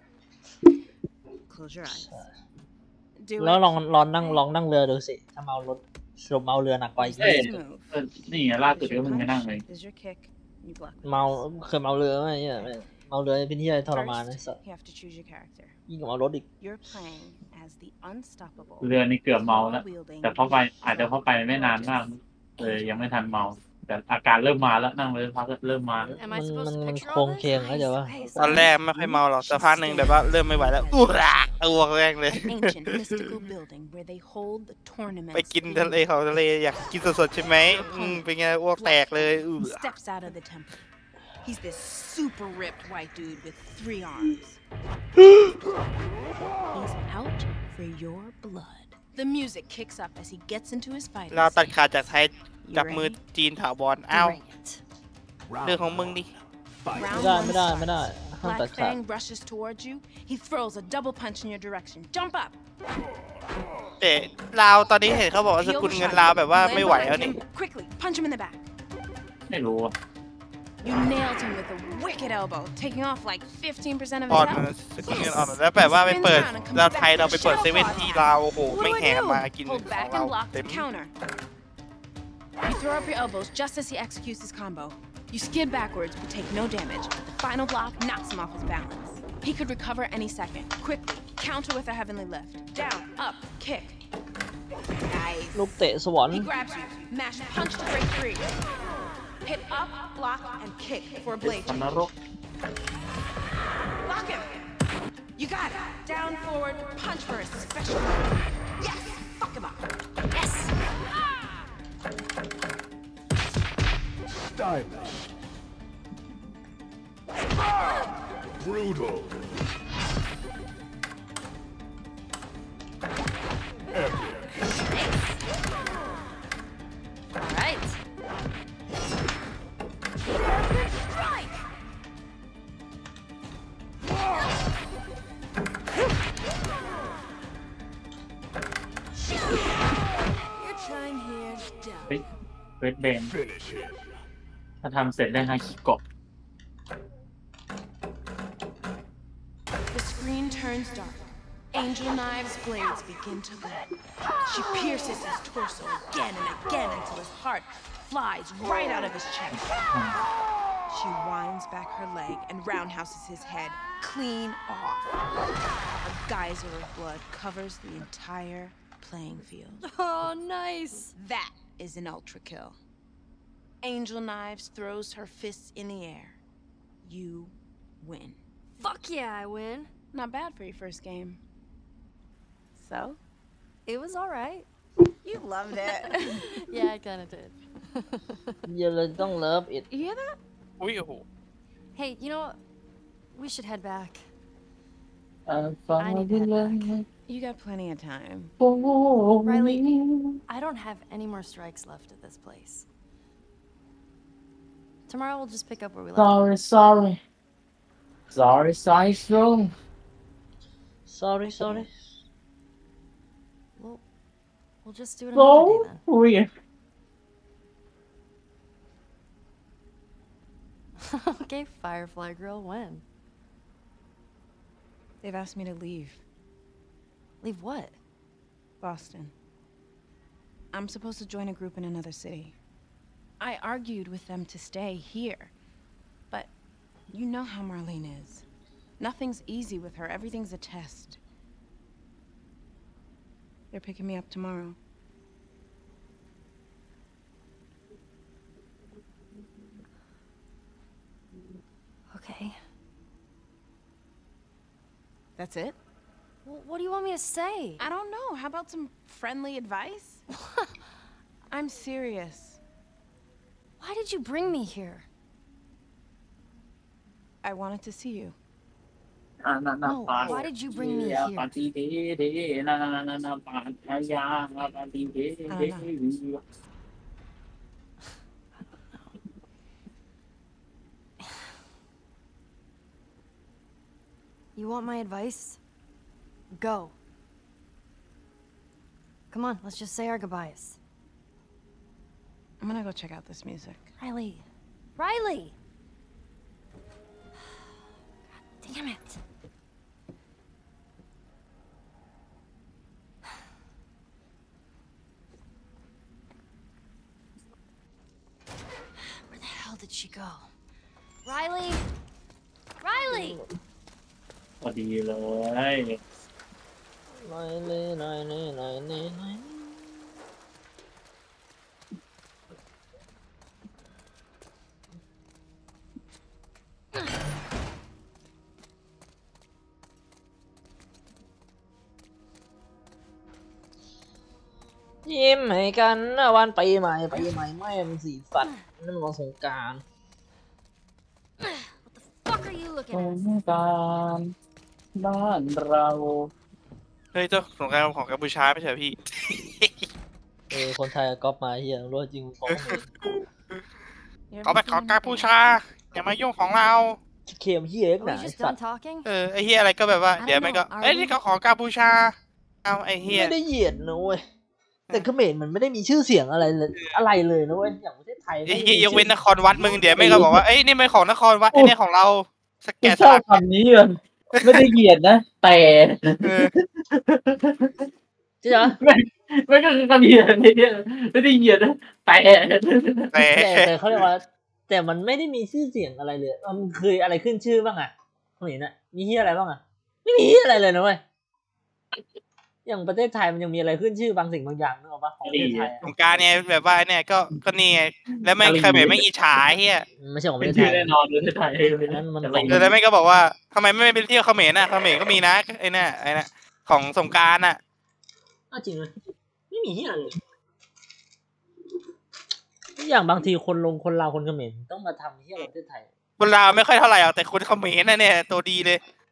Close your eyes. Do แล้ว it. ลองลองนั่งลองนั่งเรือดูสิถ้าเมารถสรุปเมาเรือหนักกว่าอีกเอ้ย Smooth. เออนี่ไงล่าสุดก็มึงไปนั่งเลย Is your kick. You block. เมาเคยเมาเรือไหมเนี่ยเมาเรือเป็นที่ทรมานนะสัส First, you have to choose your character. ยิ่งกว่าเมารถอีก You're playing as the unstoppable. เรือนี่เกือบเมาแล้ว ball-wielding แต่เข้าไปอาจจะเข้าไปไม่นานมากเลยยังไม่ทันเมา แต่อาการเริ่มมาแล้วนั่งเลยพักเริ่มมาแล้ว Am มั I น supposed มัน to มัน picture โครง all เคง this? เข้าใจปะ Okay, ตอนแรกไม่ค่อยเมาหรอกสักพักหนึ่งแบบว่าเริ่มไม่ไหวแล้วอ้วกอ้วกแรงเลย An ancient mystical building where they hold the tournaments. ไปกินทะเลเขาทะเลอยากกินสดๆใช่ไหมอืมเป็นไงอ้วกแตกเลยอือ He steps out of the temple. He's this super ripped white dude with three arms. He's out for your blood. The music kicks up as he gets into his fight. เราตัดขาดจากไทยจับมือจีนถาวรอ้าว Bring it. เรื่องของมึงดิไม่ Round ได้ one ไม่ได้ starts. ไม่ได้ห้ามตัด Black ขาด Fang rushes towards you. He throws a double punch in your direction. Jump up. แต่ลาวตอนนี้เห็นเขาบอกว่าสกุลเงินลาวแบบว่าไม่ไหวแล้วนี่ Quickly, punch him in the back. ไม่รู้อะ You nailed him with a wicked elbow, taking off like fifteen percent of อ่อ his น health. สกุลเงินอ่อนแล้วแบบว่าไปเปิดเราไทยเราไปเปิดเซเว่นที่ลาวโอ้โห What ไม่ do I แห่กันมา do? กิน Hold ของ back เรา and block เต็ the ม counter. You throw up your elbows just as he executes his combo. You skid backwards but take no damage. The final block knocks him off his balance. He could recover any second. Quickly, counter with a heavenly lift. Down, up, kick. Nice. ลูกเตะสวรรค์ He grabs you. Mash punch to break free. Hit up, block, and kick for a blade พันน change. รก Lock him. You got it. Down, forward, punch for a special. Yes. Fuck him up. Yes. Stylish. Brutal. Epic. All right. Strike. Your time here's done. เฮ้ยเวทเบน Finish him. ถ้าทำเสร็จได้ฮาคิโกะ The screen turns dark. Angel Knives' blades begin to glow. She pierces his torso again and again until his heart flies right out of his chest. She winds back her leg and roundhouses his head clean off. A geyser of blood covers the entire playing field. Oh, nice. That is an ultra kill. Angel Knives throws her fists in the air. You win. Fuck yeah, I win. Not bad for your first game. So? It was all right. You loved it. Yeah, I kind of did. อย่าเลยต้องเลิฟอิด You hear that? อุ้ยโอ้โห Hey, you know what? we should head back. I I need to head back. You got plenty of time. Riley, I don't have any more strikes left at this place. Tomorrow we'll just pick up where we left. Sorry, sorry. Sorry, sorry, sorry. sorry sorry We'll, we'll just do it another day then. Sorry. Okay, Firefly Girl, when? They've asked me to leave Leave what? Boston. I'm supposed to join a group in another city. I argued with them to stay here. But you know how Marlene is. Nothing's easy with her. Everything's a test. They're picking me up tomorrow. Okay. That's it? Well, what do you want me to say? I don't know. How about some friendly advice? I'm serious. Why did you bring me here? I wanted to see you. No, why did you bring me here? You want my advice? Go. Come on, let's just say our goodbyes. I'm gonna go check out this music. Riley. Riley! God damn it. Where the hell did she go? Riley! Riley! พอดีเลยหน่อยเลยหน่อยเลยหน่อยเลยหน่อยยิ้มให้กันนะวันปีใหม่ปีใหม่แม่มันสีสัตว์นั่นมันวันสงกรานต์ What the fuck are you ส looking ง at? กรานต์บ้านเราเฮ้ยเจ้าสงครามของกัมพูชาไม่ใช่เหรอพี่เออคนไทยก๊อปมาเฮียรู้จริงของเขาไปของกัมพูชาอย่ามายุ่งของเราเคมเฮียเอ็ก Are หนา we ไอ้ just สัต done ว์ talking? เออไอเฮียอะไรก็แบบว่า I don't เดี๋ยวไม่ก็ know, are เอ้ย we? นี่เขาของกัมพูชาเอาไอเฮียไม่ได้เหยียดนะเว้ยแต่เขมรมันไม่ได้มีชื่อเสียงอะไรเลยอะไรเลยนะเว้ยอย่างประเทศไทยไอเฮียยกเว้นนครวัดมึงเดี๋ยวไม่ก็บอกว่าเอ้ยนี่ไม่ของนครวัดไอเนี่ยของเราสแกไม่นชอบคำนี้เลยไม่ได้เหยียดนะ แต่เออจริงเหรอไม่ไม่ก็คือคำเหยียดนี่เนี่ยไม่ได้เหยียดนะแต่แต่แต่แต่เขาเรียกว่า แต่มันไม่ได้มีชื่อเสียงอะไรเลยมันเคยอะไรขึ้นชื่อบ้างอะเขมรน่ะมีเฮียอะไรบ้างอะไม่มีเฮียอะไรเลยนะเว้ยอย่างประเทศไทยมันยังมีอะไรขึ้นชื่อบางสิ่งบางอย่างนึกออกปะของประเทศไทยสงการเนี่ยแบบว่าเนี่ยก็ก็นี่ไงแล้วไม่เคยไม่อิจฉาเฮียไม่ใช่ของประเป็นเทศไทชื่อย แน่นอนประเทศไทยนั่นมันจะขไปองเออแล้วไม่ก็บอกว่าทำไมไม่ไปเที่ยวเขมรน่ะเขมรก็มีนะไอ้เนี่ยไอ้เนี่ยของสงการน่ะอ้าวจริงเลยไม่มีเฮียอะไรเลยอย่างบางทีคนลงคนลาวคนเขมรต้องมาทำเฮียอะไรประเทศไทยคนลาวไม่ค่อยเท่าไหร่หรอกแต่คนเขมรน่ะเนี่ยตัวดีเลย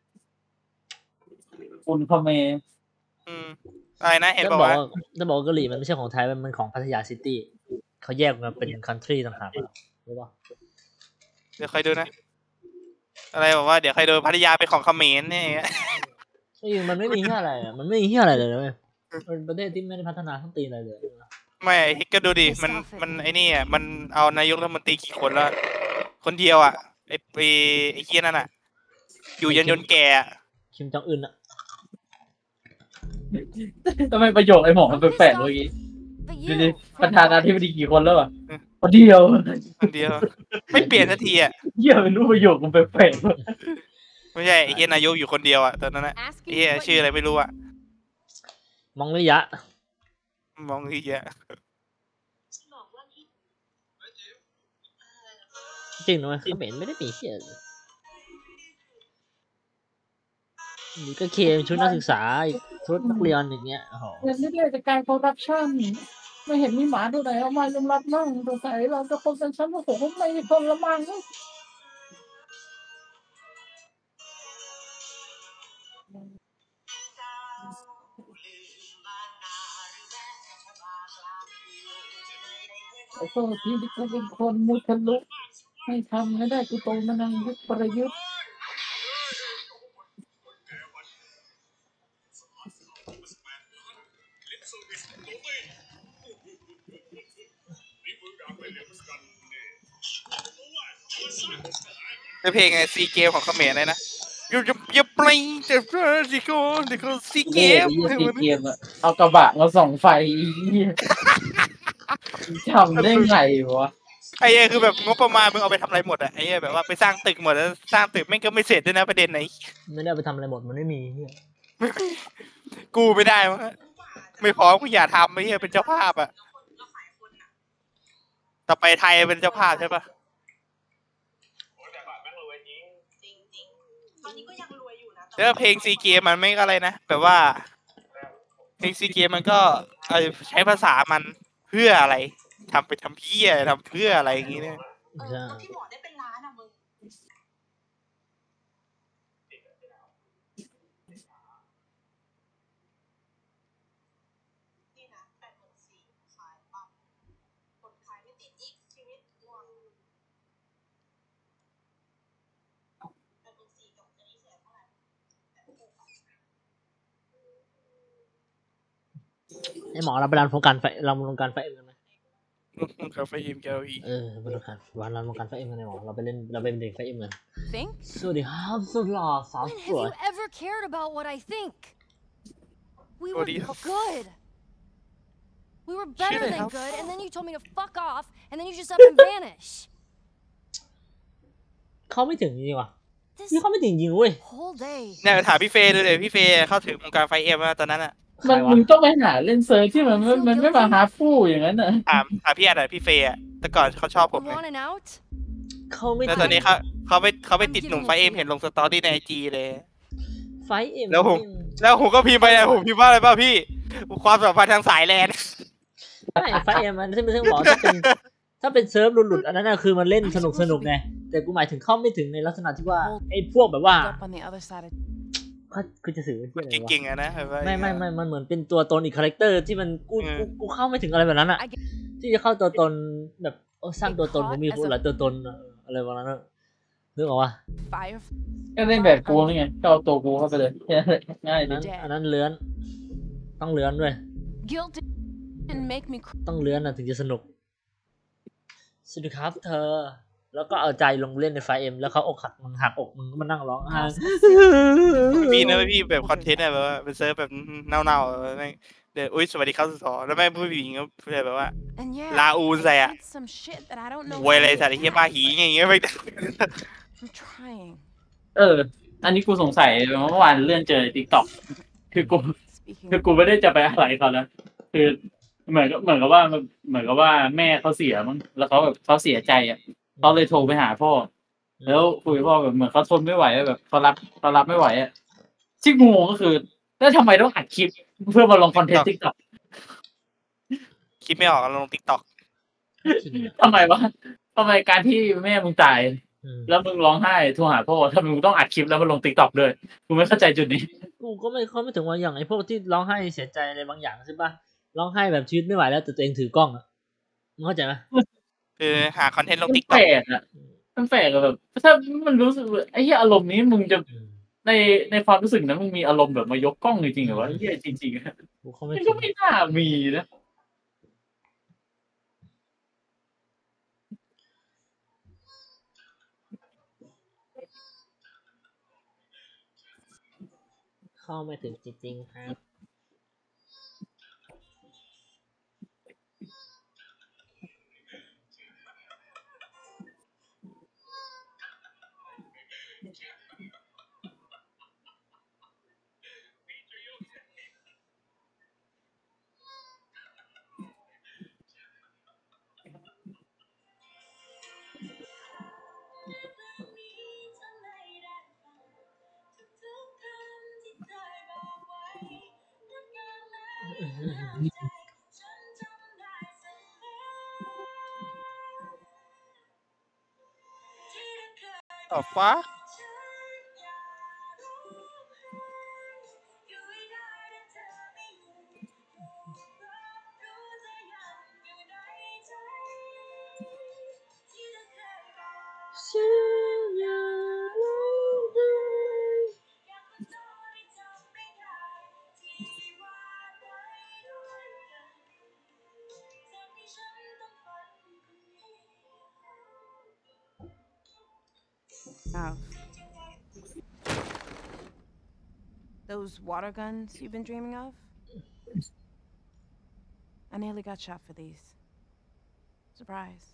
คุณคอมเมอืมอะไรนะเห็นจะบอกบอกว่าว่าจะบอกว่ากะหรี่มันไม่ใช่ของไทยมันเป็นของพัทยาซิตี้เขาแยกมาเป็นคันทรีต่างหากรู้ป่ะเดี๋ยวใครดูนะ อะไรบอกว่าเดี๋ยวใครดูพัทยาเป็นของเขมรเนี่ยจริงมันไม่มีเฮียอะไรอะมันไม่มีเฮียอะไรเลยนะเว้ยมันเป็นประเทศที่ไม่ได้พัฒนาทั้งตีนอะไรเลยไม่ก็ดูดิมันมันไอ้นี่อ่ะมันเอานายกรัฐมนตรีกี่คนแล้ว คนเดียวอ่ะไอ้ไอ้ไอ้เคียนั่นอ่ะ อยู่ยันยนแก่อะคิมจองอึนอะทำไมประโยคไอ้หมอมันแปลกๆเมื่อกี้ But ดู you, ดิประ from ธานา Boston. ธิบดีกี่คนแล้วอ่ะคนเดียวคนเดียว ไม่เปลี่ยนสักทีอ่ะเหี้ยเป็นรูปประโยคมันแปลกๆไม่ใช่ไอ้เฮียนายกอยู่คนเดียวอ่ะตอนนั้นนะไอ้ Asking เฮีย you what ชื่ออะไรไม่รู้อ่ะมองระยะมองที่เฮียจริงนะเว้ยเขมรไม่ได้มีเฮียเลยนี่ก็เคมชุดนักศึกษาอีกชุดนักเรียนอย่างเงี้ยโอ้โหเห็นไม่ได้จากการคอร์รัปชันไม่เห็นมีหมาตัวไหนเอามายอมรับมั่งตัวไหนเราจะคบกันชั้นโอ้โหไม่ทนละมั่งอโทษทีที่กูเป็นคนมุทะลุไม่ทำไม่ได้กูโตมาในยุคประยุทธ์เพลงไงซีเกมของเขมรเลยนะยูจะอย่าปล่อยจะเพื่อสิโก้เด็กคนซีเกเกมมซีเกมอะเอากระบะมาส่องไฟทำได้ไงวะไอ้เหี้ยคือแบบงบประมาณมึงเอาไปทำอะไรหมดอะไอ้เหี้ยแบบว่าไปสร้างตึกหมดแล้วสร้างตึกแม่งก็ไม่เสร็จด้วยนะประเด็นไหนไม่ได้เอาไปทำอะไรหมดมันไม่มีเหี้ยกูไม่ได้มั้งไม่พร้อมกูอย่าทำไอ้เหี้ยเป็นเจ้าภาพอะต่อไปไทยเป็นเจ้าภาพใช่ปะตอนนี้ก็ยังรวยอยู่นะแล้วเพลงซีเกมมันไม่ก็อะไรนะแบบว่าเพลงซีเกมมันก็ใช้ภาษามันเพื่ออะไรทำไปทำเพี้ยทำเพื่ออะไรอย่างงี้เนี่ยใช่ที่บอกได้เป็นล้านอ่ะมึงนี่นะแปดหมื่นสี่ขายปั๊บคนขายไม่ติดอีกชีวิตง่วงแปดหมื่นสี่กับอันนี้เสียเท่าไหร่แปดหมื่นหกอะไอหมอเราไปรันโครงการไฟเราลงการไฟเอ็มกันไหมคาเฟอีนแกลอีเออไปลงการวันรันโครงการไฟเอ็มกันไอหมอเราไปเล่นเราไปเป็นเด็กไฟเอ็มกัน Think? สวัสดีครับสุดหล่อสาว When ส have วย you ever cared about what I think? We were What do you- good. We were better Shit, I than have- good, and then you told me to fuck off, and then you just up and vanish. เขาไม่ถึงจริงๆว่ะ This นี่เขาไม่ถึงจริงเว้ย whole day. เนี่ยถามพี่เฟย์เลยพี่เฟย์เข้าถึงวงการไฟเอ็มแล้วตอนนั้นอะมันมึงต้องไปหาเล่นเซิร์ฟที่มันไม่มันไม่มาหาฟู่อย่างนั้นน่ะถามถามพี่อะไรพี่เฟย์อะแต่ก่อนเขาชอบผม You เลย want an out? เขาไม่แล้วถึตอง นนี้เขาเขาไปเขาไปติดหนุ่มไฟเอ็มเห็นลงสตอรี่ในไอจีเลยไฟเอ็มแล้วผม แล้วผมก็พิมพ์ไปนะผมพิมพ์ว่าอะไรป่ะพี่ความสัมพันธ์ทางสายแลนไม่ไฟเอ็มมันที่ไม่ใช่หมอถ้าเป็นถ้าเป็นเซิร์ฟหลุดๆอันนั้นน่ะคือมันเล่นสนุกสนุกไงแต่กูหมายถึงเข้าไม่ถึงในลักษณะที่ว่าไอ้พวกแบบว่า Up on the other side of เขาคือจะสื่อว่าที่อะไรจวะริงๆอะนะแบบว่าไม่ไม่ไม่มันเหมือนเป็นตัวตนอีกคาแรคเตอร์ที่มันกูอืมกูกูเข้าไม่ถึงอะไรแบบนั้นอ่ะ I get ที่จะเข้าตัวตนแบบโอ้สร้างตัวตนผมมีคนหลายตัวตนอะอะไรประมาณนั้นอะนึกออกปะ fire. ก็เล่นแบบกูนี่ไงก็เอาตัวกูเข้าไปเลยแค่นั้นง่ายอันดีนั้นอันนั้นเลื้อน ต้องเลื้อนด้วย Guilt didn't make me cry. ต้องเลื้อนนะถึงจะสนุกสวัสดีครับเธอ แล้วก็เอาใจลงเล่นในไฟเอ็มแล้วเขาอกหักมึงหักอกมึงก็มานั่งร้องไห้มีนะพี่แบบคอนเทนต์อะแบบว่าเป็นเซิร์ฟแบบเน่าๆแบบแม่งเดี๋ยวอุ้ยสวัสดีครับสุดสอแล้วแม่งผู้หญิงก็พูดแบบว่า And yeah, La Un I sayอะ did some shit that I don't know. เวยอะไร how to สัตว์ไอ้เหี้ยป้าหีอย่างเงี้ยไป I'm trying. เออ อันนี้กูสงสัยเมื่อวานเลื่อนเจอติ๊กต็อกคือกู Speaking คือกูไม่ได้จะไปอะไรเขานะคือเหมือนกับเหมือนกับว่าเหมือนกับว่าแม่เขาเสียมั้งแล้วเขาแบบเขาเสียใจอ่ะเขาเลยโทรไปหาพ่อ แล้วคุยกับพ่อแบบเหมือนเขาทนไม่ไหวอะแบบเขารับเขารับไม่ไหวอ่ะที่งงก็คือแล้วทำไมต้องอัดคลิปเพื่อมาลงคอนเทนต์ติ๊กต็อกคิดไม่ออกลงติ๊กต็อกทำไมวะทำไมการที่แม่มึงตายอืมแล้วมึงร้องไห้โทรหาพ่อทำไมมึงต้องอัดคลิปแล้วมาลงติ๊กต็อกด้วยกูไม่เข้าใจจุดนี้กูก็ไม่เข้าไม่ถึงว่าอย่างไอ้พวกที่ร้องไห้เสียใจอะไรบางอย่างใช่ปะร้องไห้แบบชีวิตไม่ไหวแล้วแต่ตัวเองถือกล้องอ่ะมึงเข้าใจไหมคือหาคอนเทนต์ลงมันติ๊กแปต็อกลกอ่ะมันแปลกอะแบบถ้ามันรู้สึกว่าไอ้เหี้ยอารมณ์นี้มึงจะอืมในในความรู้สึกนั้นมึงมีอารมณ์แบบมายกกล้องจริงๆเหรอวะไอ้เหี้ยจริงๆอะกูเข้าไม่มันถึก็งไม่น่ามีนะเข้าไม่ถึงจริงๆครับต่อฟ้าเ Of those water guns you've been dreaming of? I nearly got shot for these. Surprise.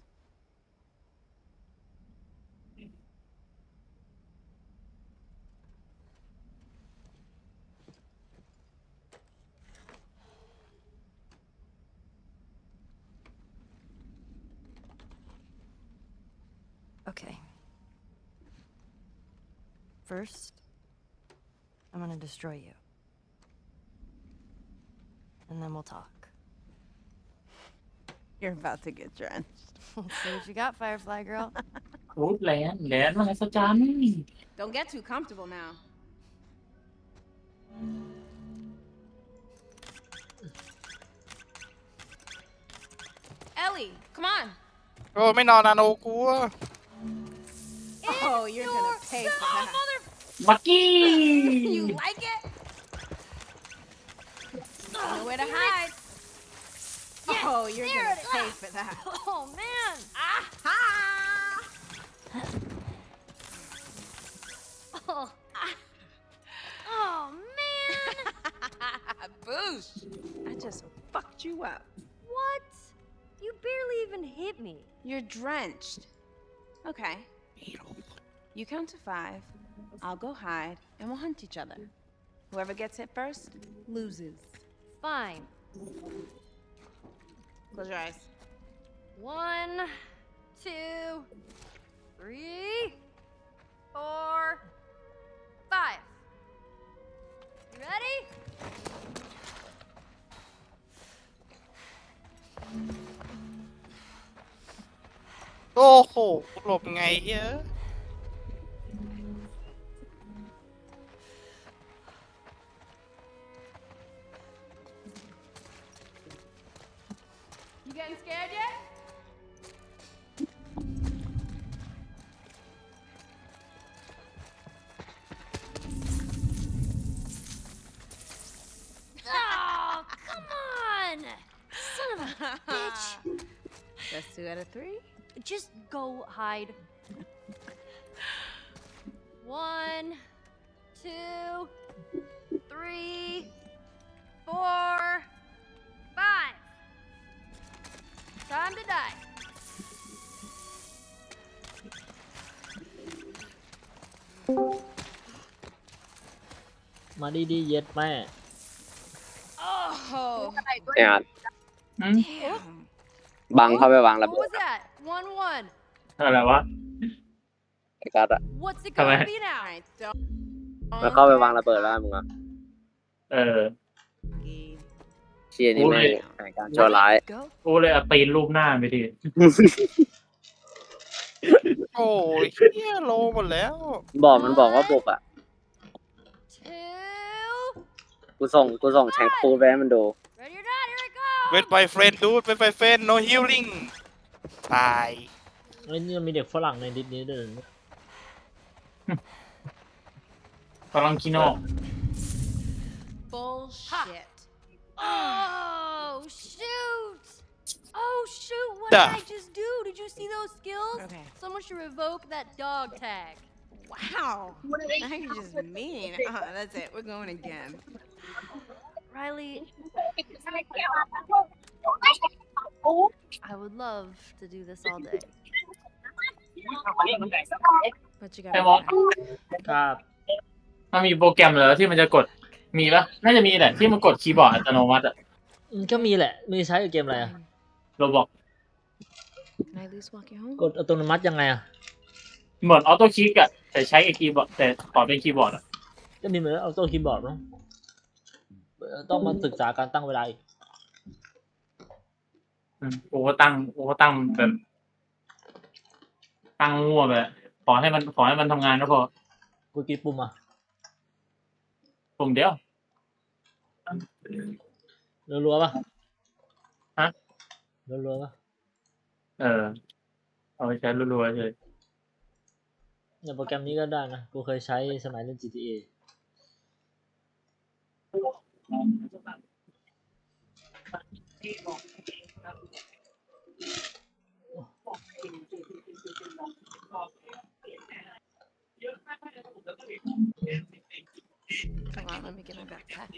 Okay. First, I'm gonna destroy you. And then we'll talk. You're about to get drenched. Let's see what you got, Firefly Girl. โอ้แหลนแหลนมหัศจรรย์ Don't get too comfortable now. Ellie, come on. โอ้ไม่นอนนาโนกูอะ Oh, you're gonna pay for that. มักกี้ You like it? Nowhere to hide. Oh, you're there gonna it pay is. for that. Oh, man. Aha! Oh, oh man. Boosh! I just fucked you up. What? You barely even hit me. You're drenched. Okay. You count to five. I'll go hide, and we'll hunt each other. Whoever gets hit first loses. Fine. Close your eyes. One, two, three, four, five. You ready? โอ้โหหลบไงเฮ้ย You getting scared yet? Oh, come on! Son of a bitch. That's two out of three. Just go hide. One, two, three, four, five. Time to die. มาดีดีๆเย็ดแม่ Oh, เนี่ย damn. บังเข้าไปวางระ What เบิด was that? One one. อะไรวะไอ้กัสอะ What's it Come gonna on. be now? Alright, don't. แล้วเข้าไปวางระเบิดแล้วมึงอะเออเชียนี่แม่งแผนการชั่วร้าย Go. กูเลยเอาตีนรูปหน้าไปทีโอ้ยเฮียโลหมดแล้วบอกมันบอกว่าบุกอะ Two. กูส่งกูส่งแชงคูไปให้มันดู Ready or not? Here I go. เวทไฟเฟรนดูดเวทไฟเฟรน no healing ตายไอ้นี่มีเด็กฝรั่งในดิสนี้ด้วยเหรอกำลังคิโน Bullshit. Oh shoot! Oh shoot! What Duh. did I just do? Did you see those skills? Okay. Someone should revoke that dog tag. Wow. Now you're just mean. Uh, that's it. We're going again. Riley, I would love to do this all day. But you ไอ้ gotta มอ be back. ครับมันมีโปรแกรมเหรอที่มันจะกด มีปะน่าจะมีแหละที่มันกดคีย์บอร์ดอัตโนมัติอะมันก็มีแหละมีใช้กับเกมอะไรอะเราบอก Can I at least walk you home? กดอัตโนมัติยังไงอะเหมือนออโต้คลิกอะแต่ใช้กับคีย์บอร์ดแต่ขอเป็นคีย์บอร์ดอะก็มีเหมือนเอาตัวคีย์บอร์ดมั้งต้องมาศึกษาการตั้งเวลาอีกอืมกูก็ตั้งกูก็ตั้งแบบ ตั้งมั่วไปขอให้มันขอให้มันทำงานก็พอกดกี่ปุ่มอะปุ่มเดียวรัวๆป่ะฮะรัวๆป่ะเออ เอาไปใช้รัวๆเลยเนี่ยโปรแกรมนี้ก็ได้นะกูเคยใช้สมัยเล่น จี ที เอ Come on, let me get my backpack.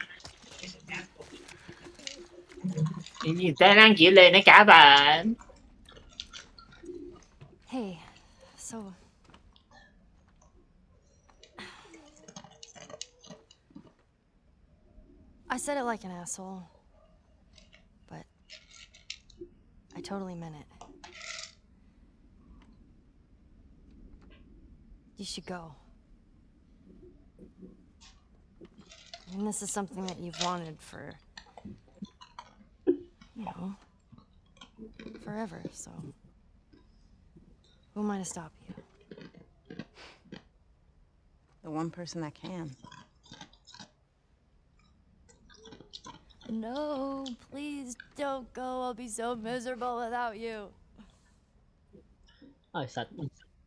นี่ได้นั่งกินเลยนะครับบ้าน Hey, so I said it like an asshole, but I totally meant it. You should go. And this is something that you've wanted for, you know, forever, so who am I to stop you? The one person that can. No, please don't go. I'll be so miserable without you. ไอ้สัตว์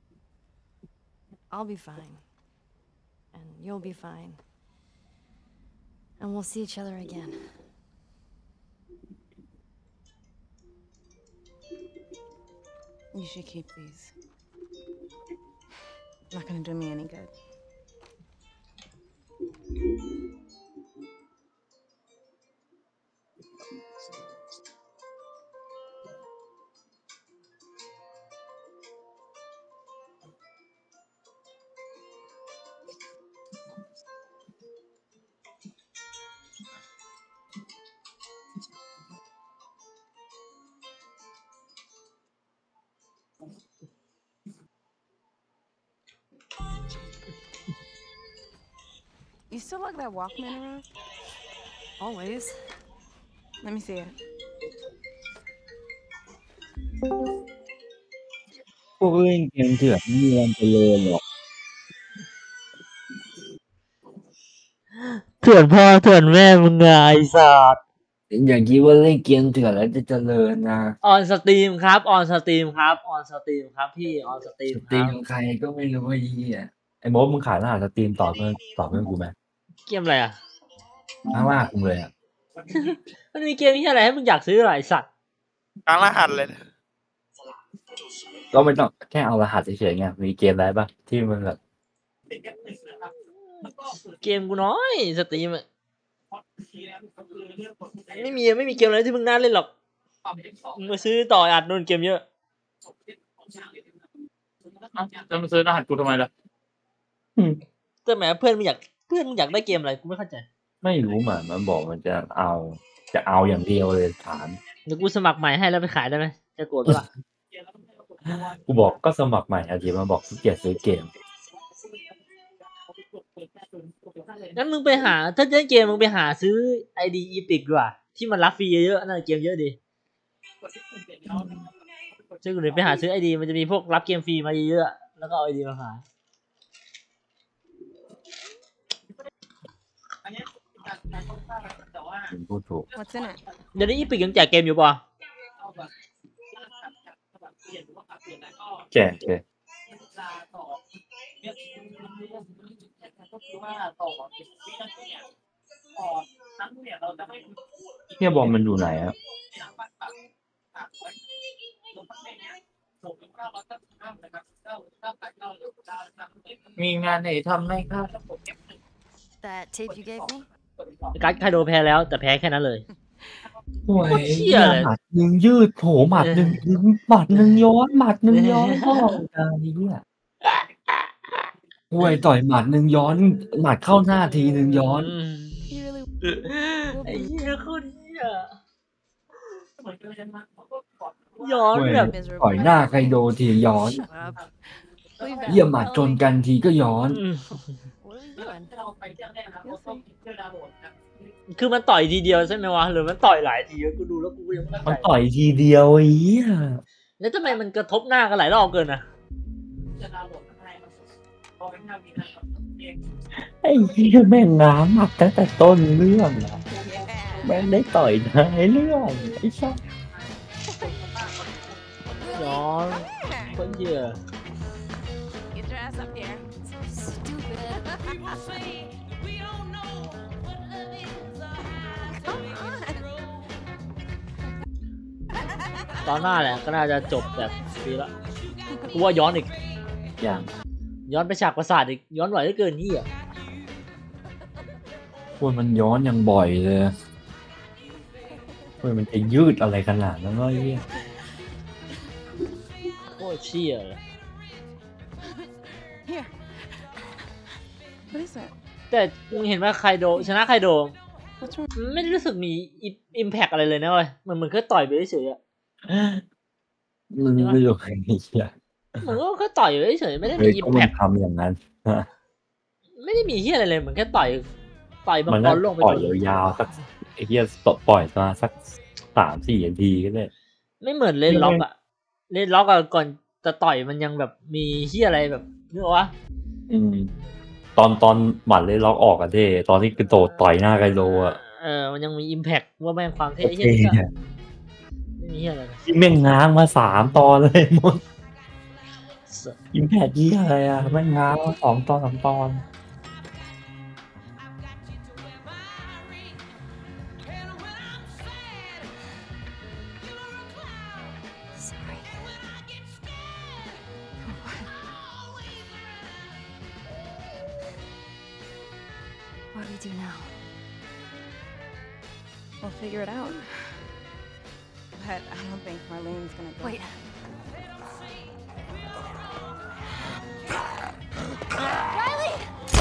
I'll be fine. And you'll be fine. And we'll see each other again. You should keep these. Not gonna do me any good. You still lug that Walkman around? Always. Let me see it. พวกเล่นเกมเถื่อนไม่มีวันเจริญหรอกเถื่อนพ่อเถื่อนแม่มึงไงไอ้สัตว์อย่างคิดว่าเล่นเกมเถื่อนแล้วจะเจริญนะออนสตรีมครับออนสตรีมครับออนสตรีมครับพี่ออนสตรีมสคตรีรัมบใครก็ไม่รู้ไอ้เหี้ยไอ้โมดมึงขายรหัสสตรีมต่อเพื่อนต่อเพื่อนกูไหมเกมอะไรอ่ะข้างล่างกูเลยอ่ะมันมีเกมที่อะไรให้มึงอยากซื้ออะไรสัตว์กลางรหัสเลยนะก็ไม่ต้องแค่เอารหัสเฉยๆไงมีเกมอะไรปะที่มันแบบเกมกูน้อยสตรีมอ่ะไม่มีไม่มีเกมอะไรที่มึงน่าเล่นหรอกมึงมาซื้อต่ออัดนู่นเกมเยอะจะมาซื้อรหัสกูทำไมล่ะแต่แหมเพื่อนมึงอยากเพื่อนมึงอยากได้เกมอะไรกูไม่เข้าใจไม่รู้เหมือนมันบอกมันจะเอาจะเอาอย่างเดียวเลยถามเดี๋ยวกูสมัครใหม่ให้แล้วไปขายได้ไหมจะโกรธปะล่ะกูบอกก็สมัครใหม่อาทิตย์มาบอกขี้เกียจซื้อเกมงั้นมึงไปหาถ้าเล่นเกมมึงไปหาซื้อ ไอ ดี Epic ดีกว่าที่มันรับฟรีเยอะๆนั่นเกมเยอะดีซึ่งกูเลยไปหาซื้อ ไอ ดี มันจะมีพวกรับเกมฟรีมาเยอะๆแล้วก็เอา ไอ ดี มาขายพูดถูก What's in it? เดี๋ยวนี้ Epic ยังแจกเกมอยู่ปะแก่แก่เนี่ยบอลมันอยู่ไหนอะมีงานไหนทำไหมครับ That tape you gave me? การ์ดไคโดแพ้แล้วแต่แพ้แค่นั้นเลยโอ้ยโคตรเชี่ยเลยหมัดหนึ่งยืดโผหมัดหนึ่งดึงหมัดหนึ่งย้อนหมัดหนึ่งย้อนพ่อการนี้เนี่ยโอ้ยต่อยหมัดหนึ่งย้อนหมัดเข้าหน้าทีหนึ่งย้อนอืม You really ไอ้เหี้ยโคตรเหี้ยย้อนโอ้ยแบบต่อยหน้าใครโดนทีย้อน shut up. Leave that เยี่ยมหมัดจน alone. กันทีก็ย้อนอืม What are we doing? You'll see. คือมันต่อยทีเดียวใช่ไหมวะหรือมันต่อยหลายทีวะกูดูแล้วกูยังไม่มันเข้าใจต่อยทีเดียวไอ้เหี้ยแล้วทำไมมันกระทบหน้ากันหลายรอบเกินอ่ะไอ้เหี้ยแม่งง้างหมัดตั้งแต่ต้นเรื่องอะ Yeah. แม่งได้ต่อยท้ายเรื่องไอ้สัสย้อนคนเหี้ย Get your ass up here. Stupid. Come on. ตอนหน้าแหละก็น่าจะจบแบบดีละกูว่าย้อนอีกอย่างย้อนไปฉากประสาทอีกย้อนไหวเหลือเกินนี่อ่ะพวกมันย้อนยังบ่อยเลยพวกมันจะยืดอะไรขนาดนั้นวะไอ้เหี้ยโคตรเชี่ยเลย Here. What is that? แต่มึงเห็นว่าไคโดชนะไคโด What's wrong? ไม่ได้รู้สึกมีอิมแพกอะไรเลยนะเว้ยมันเหมือนแค่ต่อยไปเฉยๆอะมันไม่รู้ไอ้เหี้ยเหมือนก็แค่ต่อยไปเฉยๆไม่ได้เฮ้มียอิมก็แพมักนทำอย่างนั้นไม่ได้มีเฮียอะไรเลยเหมือนแค่ต่อยต่อยบอมันลน่าลงไปปล่อยโดนยาวๆสักไอ้เหี้ยตปล่อยมาสักสามสี่นาทีก็ได้ไม่เหมือนเลนล็อกอะเลนล็อกอะก่อนจะต่อยมันยังแบบมีเฮียอะไรแบบนึกออกวะอืมตอนตอนหมัดเลยล็อกออกอะเท่ตอนที่กระโดดต่อยหน้าไกโลอะเออมันยังมีอิมแพกว่าแม่งความเท่โอเฮีเคยนี่ก็เนี่ยไม่มีเฮียอะไรเลยที่แม่งง้างมาสามตอนเลยหมดอิมแพคยี่อะไรอะแม่งง้างมาสองตอนสามตอน Sorry. What do we do now? We'll figure it out. But I don't think Marlene's gonna go. Wait. Riley!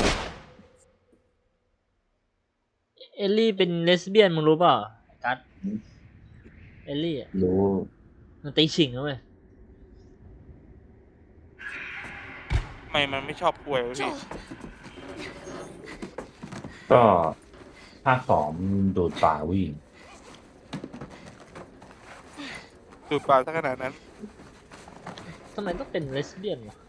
เอลลี่เป็นเลสเบี้ยนมึงรู้เปล่ากัสเอลลี่อะรู้มันตีฉิงนะเว้ยทำไมมันไม่ชอบป่วยวะพี่ก็ภาคสองดูดป่าวิ่งดูดปลาซะขนาดนั้นทำไมต้องเป็นเลสเบี้ยนวะ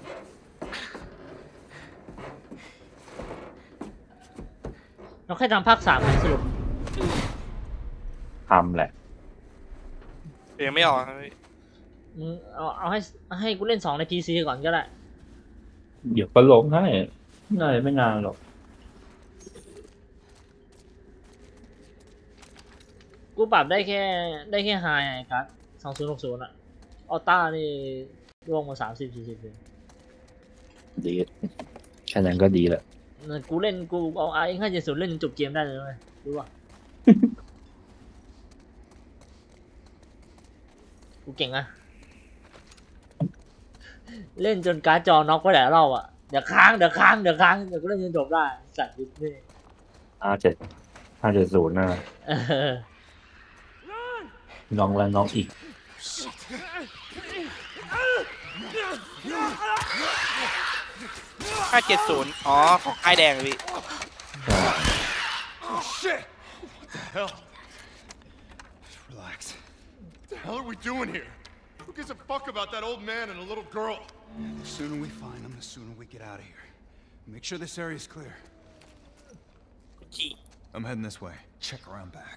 เราแค่ทำภาคสามไหมสรุปทำแหละเดี๋ยวไม่ออกนะพี่มึงเอาเอาให้ให้กูเล่นสองในพีซีก่อนก็ได้เดี๋ยวก็ลงให้น่าจะไม่นานหรอกกูปรับได้แค่ได้แค่ไฮไอ้กัสสองศูนย์หกศูนย์อะออต้านี่ร่วงมาสามสิบสี่สิบเลยดีแค่นั้นก็ดีแหละกูเล่นกูเอาไอ้ห้าเจ็ดศูนย์เล่นจนจบเกมได้เลยเว้ยรู้ป่ะ กูเก่งอะเล่นจนการ์ดจอน็อกไปหลายรอบอะเดี๋ยวค้างเดี๋ยวค้างเดี๋ยวค้างเดี๋ยวกูเล่นจนจบได้สัตว์ดิบนี่ห้าเจ็ดห้าเจ็ดศูนย์นะเออน้องแล้วน้องอีกห้าเจ็ดศูนย์อ๋อ ของไอ้ายแดงเลยพี่ Oh shit! What the hell? Relax. What the hell are we doing here? Who gives a fuck about that old man and a little girl? The sooner we find them, the sooner we get out of here. Make sure this area's clear. Gee. I'm heading this way. Check around back.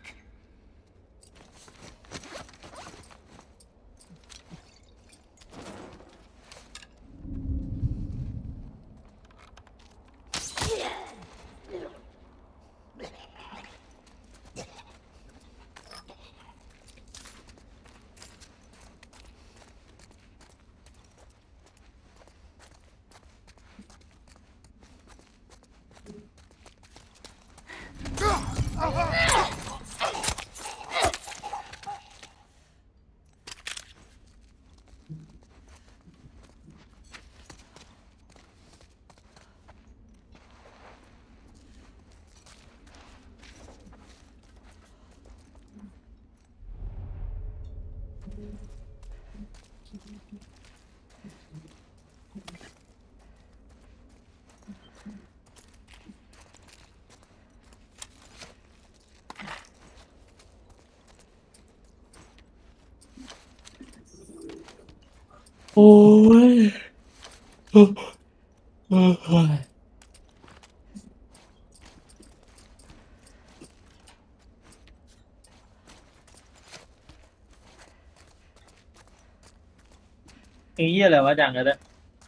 Oh! โอ้ยเฮ้ยไอ้เหี้ยอะไรวะจังกันเลย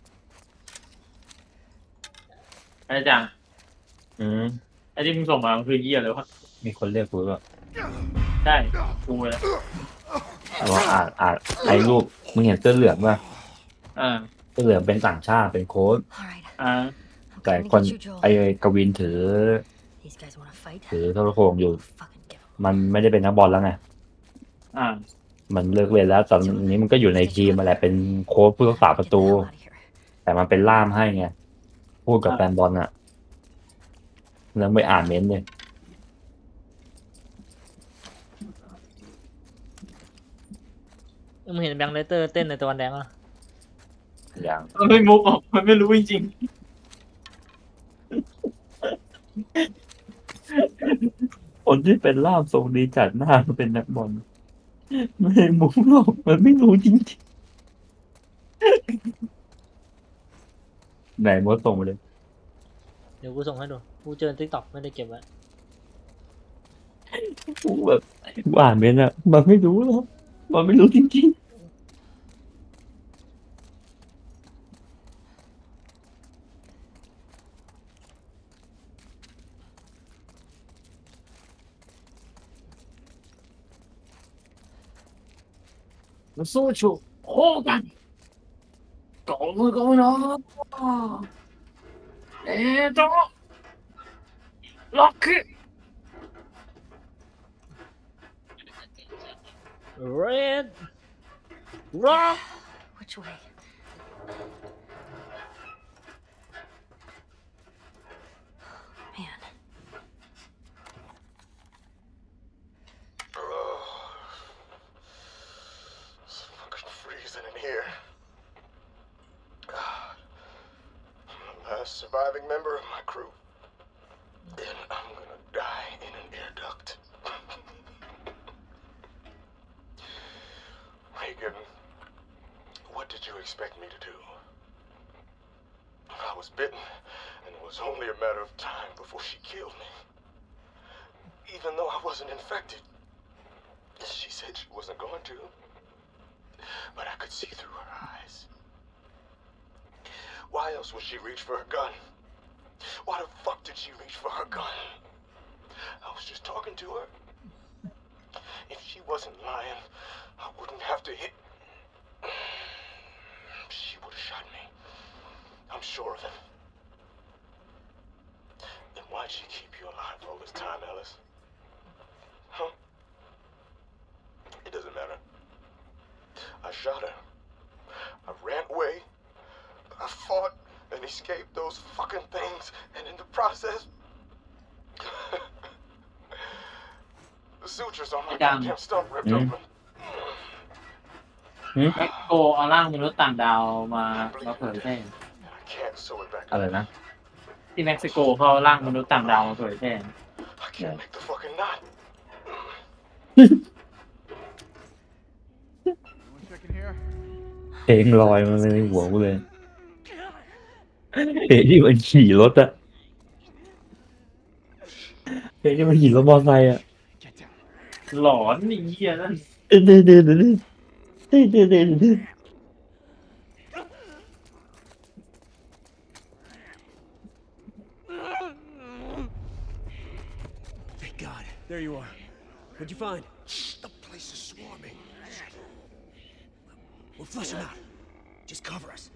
ไอ้จังอืมไอ้ที่มึงส่งมามันคือเหี้ยอะไรวะมีคนเรียกกูว่าใช่กูเลยว่าอ่านอ่านไอ้รูปมึงเห็นเสื้อเหลืองป่ะอ่าก็เหลือเป็นต่างชาติเป็นโค้ช Alright, อ่า I'm แต่ coming คน to get you, Joel. ไอ้กวินถือ These guys wanna fight? ถือโทรโขงอยู่ Fucking give 'em. มันไม่ได้เป็นนักบอลแล้วไงอ่ามันเลิกเล่นแล้วตอนนี้มันก็อยู่ในทีมมาแหละเป็นโค้ชผู้รักษาประตู Get the hell out of here. แต่มันเป็นล่ามให้ไงพูดกับแฟนบอลอะแล้วไม่อ่านเม้นต์เลยมึงเห็นแบงค์เลเตอร์เต้นในตะวันแดงอ่ะอย่างมันไม่มุกออกมันไม่รู้จริงคนที่เป็นล่ามทรงดีจัดหน้ามันเป็นนักบอลไม่ได้มุกหรอกมันไม่รู้จริงๆไหนมดส่งมาเลยเดี๋ยวกูส่งให้ดูกูเจอทิกตอกไม่ได้เก็บไว้กูแบบกูอ่านเม้นต์อะมันไม่รู้หรอกมันไม่รู้จริงๆมันสู้ชูโอ้กันกองมือกองเนาะเอ๊ะจ้าล็อกขึ้น Red Rock Which way? Man. It's fucking freezing in here. God. I'm the last surviving member of my crew. And I'm gonna die in an air duct. Reagan, what did you expect me to do? I was bitten, and it was only a matter of time before she killed me. Even though I wasn't infected. She said she wasn't going to. But I could see through her eyes. Why else would she reach for her gun? Why the fuck did she reach for her gun? I was just talking to her. If she wasn't lying, I wouldn't have to hit. She would have shot me. I'm sure of it. Then why'd she keep you alive all this time, Ellis? Huh? It doesn't matter. I shot her. I ran away. I fought and escaped those fucking things, and in the process, the sutures on my goddamn stump ripped Mm. open. หืมแม็กโกเอาร่างมนุษย์ต่างดาวมามาเผยแพร่ And I can't sew it back อะไร up. นะที่เม็กซิโกเขาเอาร่างมนุษย์ต่างดาวมาเผยแพร่ I can't make the fucking knot. One second here. เพลงลอยมาเลยหัวกูเลยเพลงที่มันขี่รถอะเพลงที่มันขี่รถมอเตอร์ไซค์อะ Get down. หลอนไอ้เหี้ยนั่นเด้เด้เด้เด้เด้เด้เด้เด้เด้ Thank God. There you are. What'd you find? The place is swarming. We'll flush them out. Just cover us.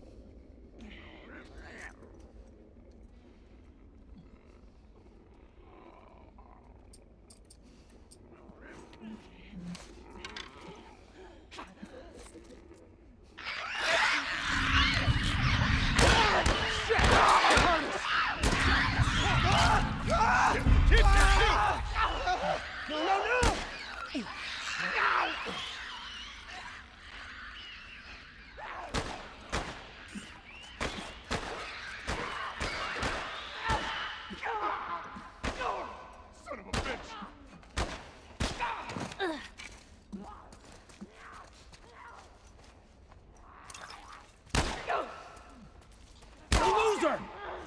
No, no, no! Son of a bitch! You loser!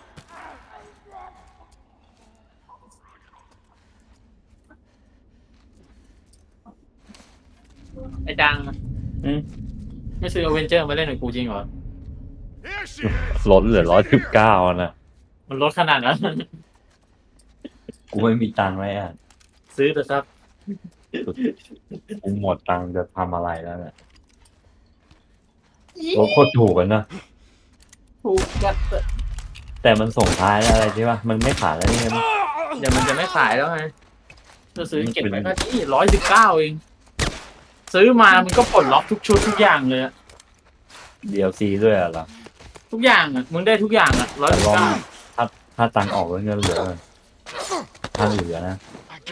ไอ้ดังอืมไม่ซื้ออเวนเจอร์มาเล่นกับกูจริงเหรอ Here she is! ลดเหลือร้อยสิบเก้านะมันลดขนาดนั้นกูไม่มีตังค์ไว้อ่ะซื้อเถอะครับกูหมดตังค์จะทำอะไรแล้วเนี่ยโอ้โคตรถูกกันนะถูกจัดแต่มันส่งท้ายแล้วอะไรใช่ปะมันไม่ขายแล้วนี่ไงเดี๋ยวมันจะไม่ขายแล้วไงจะซื้อเก็บไว้ก็ที่ร้อยสิบเก้าเองซื้อมามันก็ปลดล็อกทุกชุดทุกอย่างเลยดี แอล ซี ด้วยเหรอทุกอย่างอ่ะมึงได้ทุกอย่างอ่ะร้อยแต่สิบลองเก้าถ้าถ้าตังค์ออกแล้วเงินเหลือถ้าเหลือนะ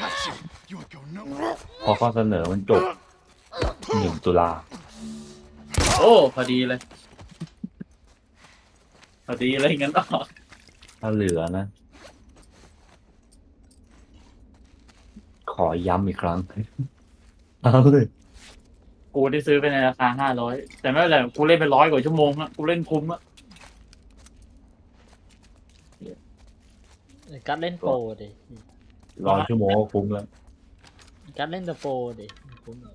พอข้อเสนอมันจบหนึ่งตุลาโอ้พอดีเลยพอดีเลยงั้นออกถ้าเหลือนะ ขอย้ำอีกครั้งเอาเลยกูได้ซื้อไปในราคาห้าร้อยแต่ไม่เป็นไรกูเล่นไปร้อยกว่าชั่วโมงอะกูเล่นคุ้มอะกัดเล่นโปรดิร้อยชั่วโมงก็คุ้มแล้วกัดเล่นแต่โปรดิคุ้มเหรอ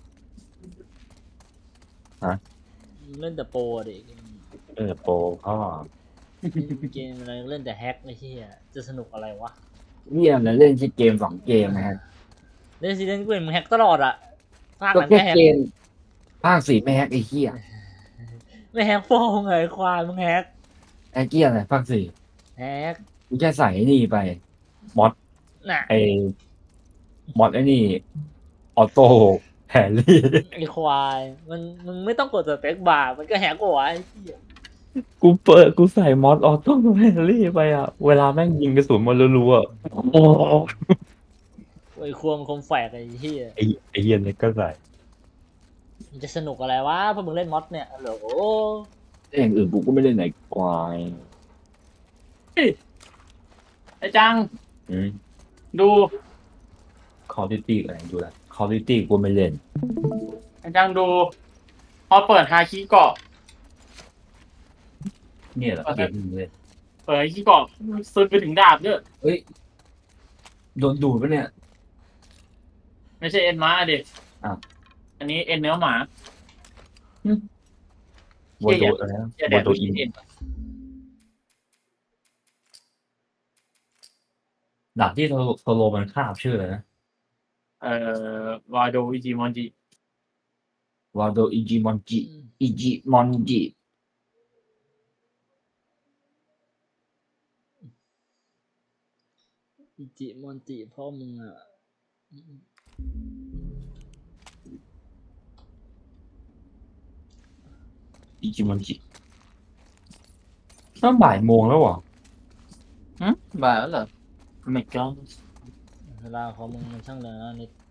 ฮะเล่นแต่โปรดิเออโปรพ่อเกมอะไรเล่นแต่แฮกไอ้เหี้ยจะสนุกอะไรวะเยี่ยมเลยเล่นแค่เกมสองเกมนะฮะเล่นซีเล่นกูเห็นมึงแฮกตลอดอะภาคก็นั้นแค่ไม่แฮกเกมภาคสี่ไม่แฮกไอ้เหี้ยไม่แฮกโป้งไงควายมึงแฮกไอ้เกี้ยอะไรภาคสี่แฮกกูแค่ใส่ไอ้นี่ไปมอดน่ะไอ้มอดไอ้นี่ออโต้แฮร์รี่ไอ้ควายมันมึงไม่ต้องกดสเปคบาร์มันก็แฮกกว่าไอ้เหี้ยกูเปิดกูใส่มอดออโต้แฮร์รี่ไปอ่ะเวลาแม่งยิงกระสุนมันรัวๆอะโอ้ไอ้ควงคมแฝกไอ้เหี้ยไอ้ไอ้เหี้ยนี่ก็ใส่มันจะสนุกอะไรวะเพราะมึงเล่นมอดเนี่ยเหรอโอ้แต่อย่างอื่นกูก็ไม่เล่นไหนควายไอ้จังอืมดูคอร์ดิตี้อะไรดูแลคอร์ดิตี้กูไม่เล่นไอ้จังดูพอเปิดฮาคิเกาะเนี่ยแหละเกมมึงเล่นเปิดฮาคิเกาะซึนไปถึงดาบด้วยเฮ้ยโดนดูดปะเนี่ยไม่ใช่เอ็นม้าดิอ้าวอันนี้เอ็นเนื้อหมาโวโดอะไรนะอย่าโวแดกโดอินเอ็นดาบที่โซโซโลมันคาบชื่ออะไรนะเอ่อวาโดอิจิมอนจิวาโดอิจิมอนจิอิจิมอนจิอิจิมอนติพ่อมึงอ่ะอิจิมอนจิตั้งบ่ายโมงแล้วเหรอหึบ้าแล้วเหรอไม่ก็เวลาของมึงมันช่างเหลือนิด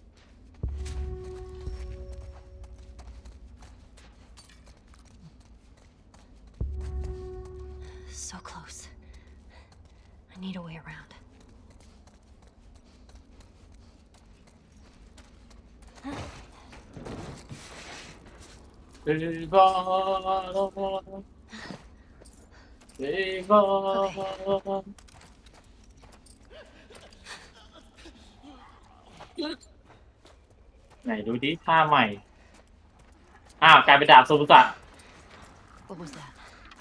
So close. I need a way around. Hey, ba, hey, ba. ไหนดูดิท่าใหม่ อ้าวกลายเป็นดาบโซบุสะ What was that?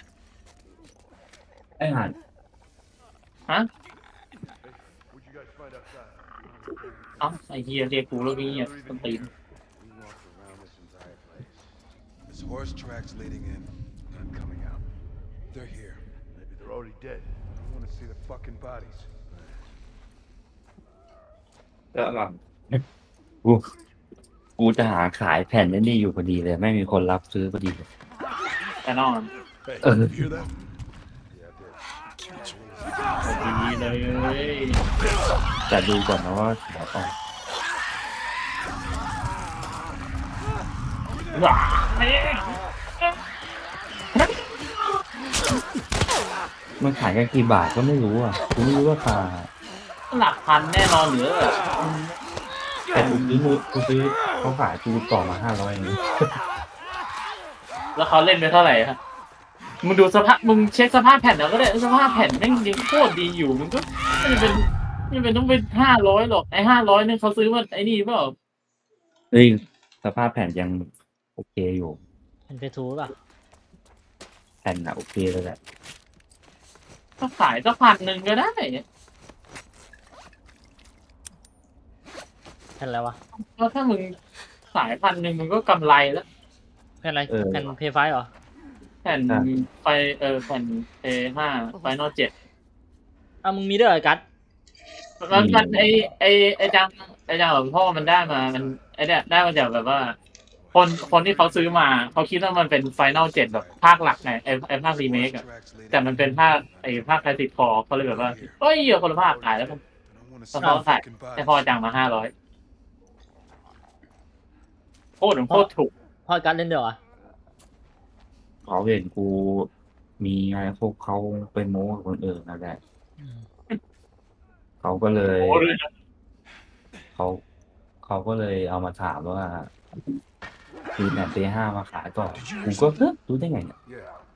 ไอ้ห่านฮะเอ้าไอ้เฮียเรียกกูแล้วนี่เนี่ยต้นตีน There's horse tracks leading in and coming out. They're here. Maybe they're already dead. I want to see the fucking bodies. ก็หลังกูกูจะหาขายแผ่นไอ้นี่อยู่พอดีเลยไม่มีคนรับซื้อพอดีเลยแต่นอน Hey, Uh. you hear that? ดีเลยแต่ดูก่อนนะว่าขายออกว้ามันขายกันกี่บาทก็ไม่รู้อ่ะกูไม่รู้ราคาหลักพันแน่นอนเหลือแต่กูซื้อมือกูซื้อเขาขายกูต่อมาห้าร้อยอย่างนี้แล้วเขาเล่นไปเท่าไหร่ฮะมึงดูสภาพมึงเช็คสภาพแผ่นแล้วก็ได้สภาพแผ่นแม่งยังโคตรดีอยู่มึงก็ไม่เป็นไม่เป็นต้องเป็นห้าร้อยหรอกไอ้ห้าร้อยนึงเขาซื้อมาไอ้นี่เปล่าเฮ้ยสภาพแผ่นยังโอเคอยู่เป็นเพทูป่ะแผ่นอะโอเคเลยแหละก็ขายสักพันหนึ่งก็ได้เป็นอะไรวะเพราะถ้ามึงขายพันหนึ่งมึงก็กำไรแล้วแผ่นอะไรเออแผ่นเพย์ไฟเหรอแผ่นไฟเออแผ่นเอห้าไฟนอลเจ็ดอ้าวมึงมีด้วยเหรอกัสมันมันไอไอไอจังไอจังแบบพ่อมันได้มามันไอเนี่ยได้มาจากแบบว่า คนคนที่เขาซื้อมาเขาคิดว่ามันเป็นไฟนอลเจ็ดแบบภาคหลักไงไอไอภาครีเมคอะแต่มันเป็นภาคไอภาคคลาสสิกพอเขาเลยแบบว่าเอ้ยเหี้ยคนละภาคขายแล้วมันสปอนขายให้พ่อจังมาห้าร้อยโคตรโคตรถูกพ่อกัสเล่นเดี๋ยวอ่ะเขาเห็นกูมีไงพวกเขาไปโม้กับคนอื่นนั่นแหละเขาก็เลยโอ้ด้วยนะเขาเขาก็เลยเอามาถามว่ามีแผ่นเตห้ามาขายก่อนกูก็เฮ้ยรู้ได้ไงเนี่ย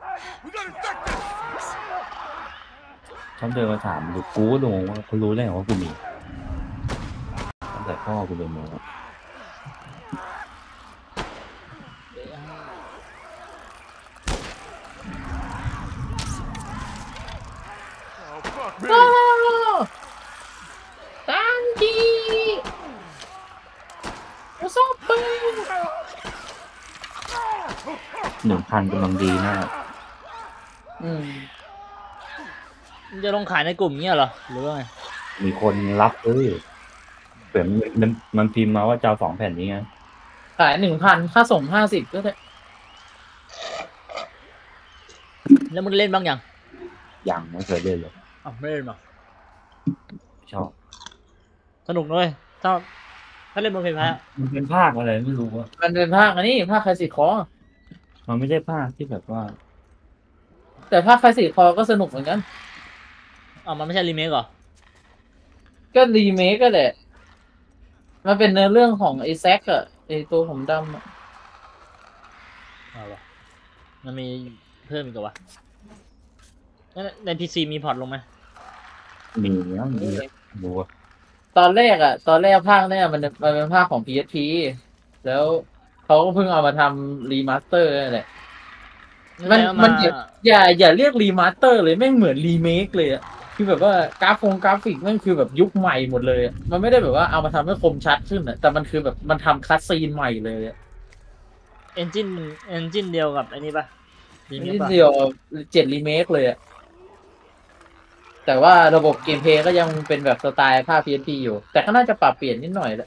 เขาเดินมาถามดูกูก็งงว่าเขารู้ได้ไงว่ากูมีตั้งแต่พ่อกูเป็นโม้ตังกี้ซอปเปอร์หนึ่งพันกำลังดีมากอืมมึงจะลงขายในกลุ่มเงี้ยเหรอหรือว่าไงมีคนรับเอ้ยเปลี่ยนมันมันพิมพ์มาว่าจะเอาสองแผ่นนี้ไงขายหนึ่งพันค่าส่งห้าสิบก็ได้แล้วมึงเล่นบ้างยังยังไม่เคยเล่นเลยอ้าวไม่เล่นหรอชอบสนุกเลยถ้าถ้าเล่นบนเพย์ไฟอะมันเป็นภาคอะไรไม่รู้ว่ามันเป็นภาคอันนี้ภาคคลาสสิกคอมันไม่ใช่ภาคที่แบบว่าแต่ภาคคลาสสิกคอก็สนุกเหมือนกันอ้าวมันไม่ใช่รีเมคเหรอก็รีเมคก็แหละมันเป็นเนื้อเรื่องของไอ้แซกอะไอ้ตัวผมดำอะอ้าววะมันมีเพิ่มอีกเหรอวะแล้วในพีซีมีพอร์ตลงไหมมีนะมีดูว่าตอนแรกอะตอนแรกภาคเนี่ยมันมันเป็นภาคของ พี เอส พี แล้วเขาก็เพิ่งเอามาทำรีมาสเตอร์นั่นแหละมันมันอย่าอย่าอย่าเรียกรีมาสเตอร์เลยแม่งเหมือนรีเมคเลยอะคือแบบว่ากราฟงกราฟิกแม่งคือแบบยุคใหม่หมดเลยอะมันไม่ได้แบบว่าเอามาทำให้คมชัดขึ้นอะแต่มันคือแบบมันทำคัสซีนใหม่เลยอะเอนจินเอนจินเดียวกับไอ้นี่ปะรีเมคนิดปะเดียวเจ็ดรีเมคเลยอะแต่ว่าระบบเกมเพลย์ก็ยังเป็นแบบสไตล์ภาค พี เอส พี อยู่ แต่ก็น่าจะปรับเปลี่ยนนิดหน่อยแหละ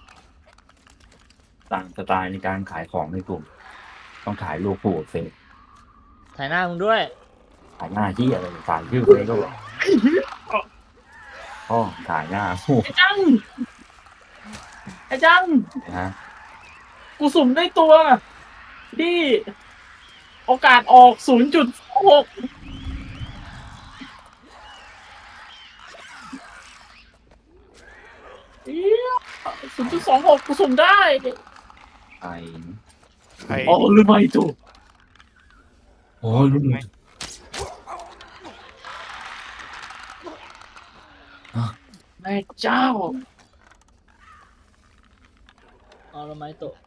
ต่างสไตล์ในการขายของในกลุ่ม ต้องขายโลโก้เฟซถ่ายหน้ามึงด้วยขายหน้าที่อะไรขายชื่อเฟซก็บอกอ๋อขายหน้าโอ้ไอ้จังไอ้จังนะกูสุ่มได้ตัวที่โอกาสออก ศูนย์จุดหก เอี้ย ศูนย์จุดสองหก กูสุ่มได้ไอ้อ๋อหรือไม่ถูกโอ้ยรู้ไหมแม่เจ้าเอาละไม้โตะ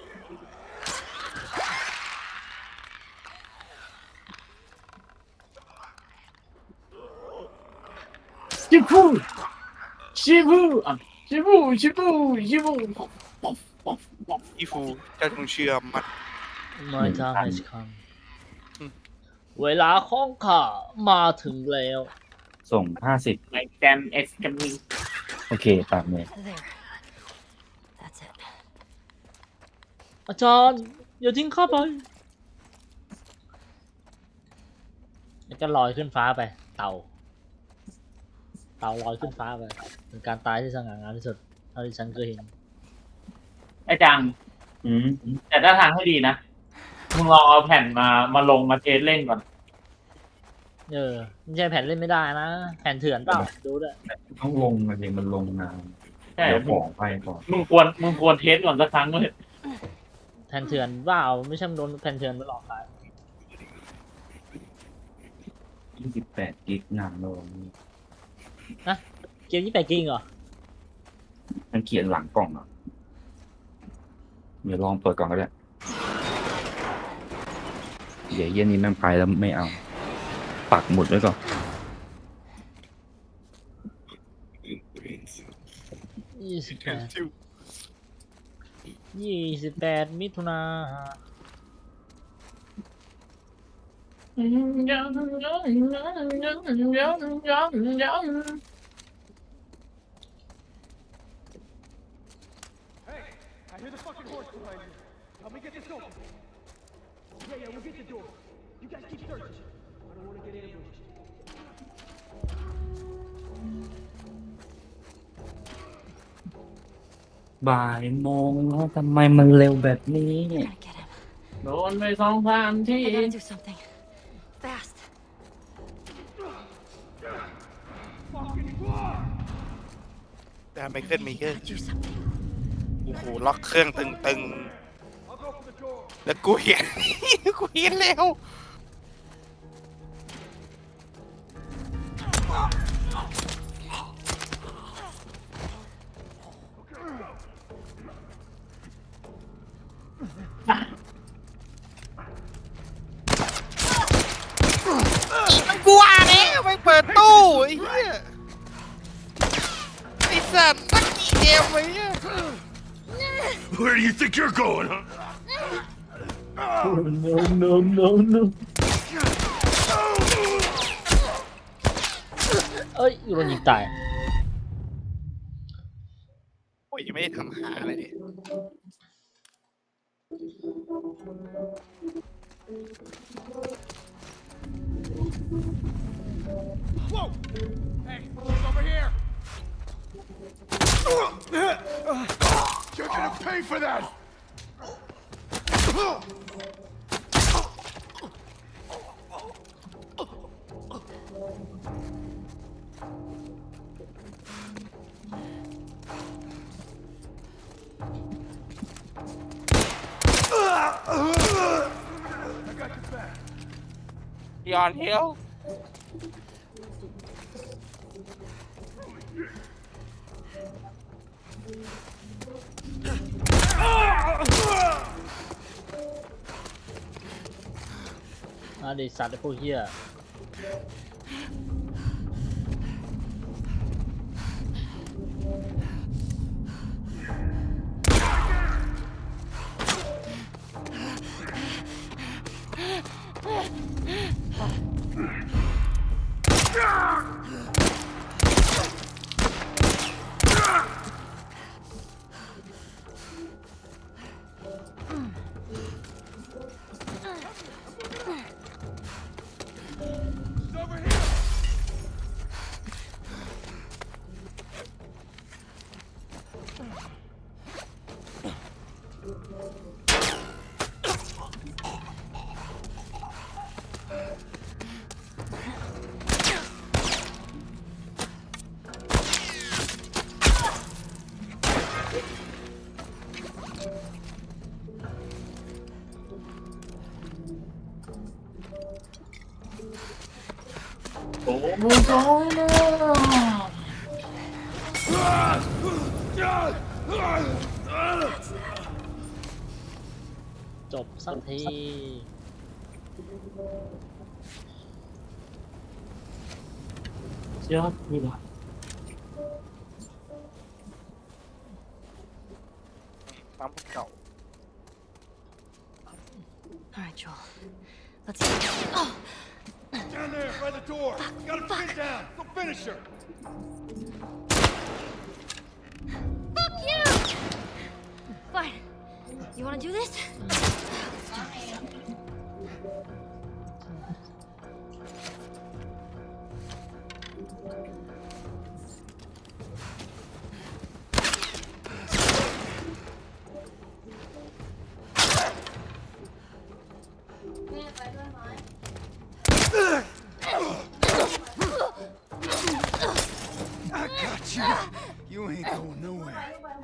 ชิบูชิบูอ่ะชิบูชิบูชิบูอีฟูเจ้าจงเชื่อมันมาทางไอชคังเวลาของข้ามาถึงแล้วส่งห้าสิบไอแกมเอ็กซ์กันมีโอเคตามเลย There. That's it. อาจารย์อย่าทิ้งข้าไปแล้วก็ลอยขึ้นฟ้าไป เต่า เต่าลอยขึ้นฟ้าไปเป็นการตายที่สง่างามที่สุดเท่าที่ฉันเคยเห็นไอ้จังอืมแต่ถ้าทางให้ดีนะ มึงลองเอาแผ่นมามาลงมาเทสเล่นก่อนเออไม่ใช่แผ่นเล่นไม่ได้นะ แผ่นเถื่อนเปล่าดูด้วยต้องลงมันเองมันลงนานใช่เดี๋ยวของไปก่อนมึงควรมึงควรเทสก่อนสักครั้งเลยแผ่นเถื่อนเปล่าไม่ใช่มันโดนแผ่นเถื่อนไปหลอกขายยี่สิบแปดกิกนานลงนะเกมยี่แปดกิงเหรอมันเขียนหลังกล่องอ่ะเดี๋ยวลองเปิดก่อนก็ได้เดี๋ยวเย็นนี้แม่งไปแล้วไม่เอา ปักหมุดไว้ก่อนยี่สิบแปดยี่สิบแปดมิถุนา I hear the fucking horse behind you. Help me get this open. Yeah, yeah, we'll get the door. You guys keep searching. I don't want to get ambushed. บ่ายโมงแล้วทำไมมันเร็วแบบนี้โดนไปสองพันที่ I gotta do something. Fast. แต่ไม่ขึ้นมีขึ้นโอ้โหล็อกเครื่องตึงๆแล้วกูเห็น กูเห็นแล้วกูว่าแล้วไม่เปิดตู้ไอ้เหี้ยไอ้สัตว์นักกี่เกมไอ้เหี้ย Where do you think you're going, huh? no no no no เอ้ยโดนยิงตายโอ้ยยังไม่ได้ทำหาอะไรเลย Whoa! Hey, he's over here! You're gonna pay for that! I got your back. You on hill? อาดิสัตว์ไอ้พวกเหี้ย จบสักทียอดดีว่ะปั๊มเก่า All right, Joel. Let's see. Oh! Down there, by the door. Got him pinned down. Go finish her. Fuck you! Fine. You want to do this? I got you. You ain't going nowhere.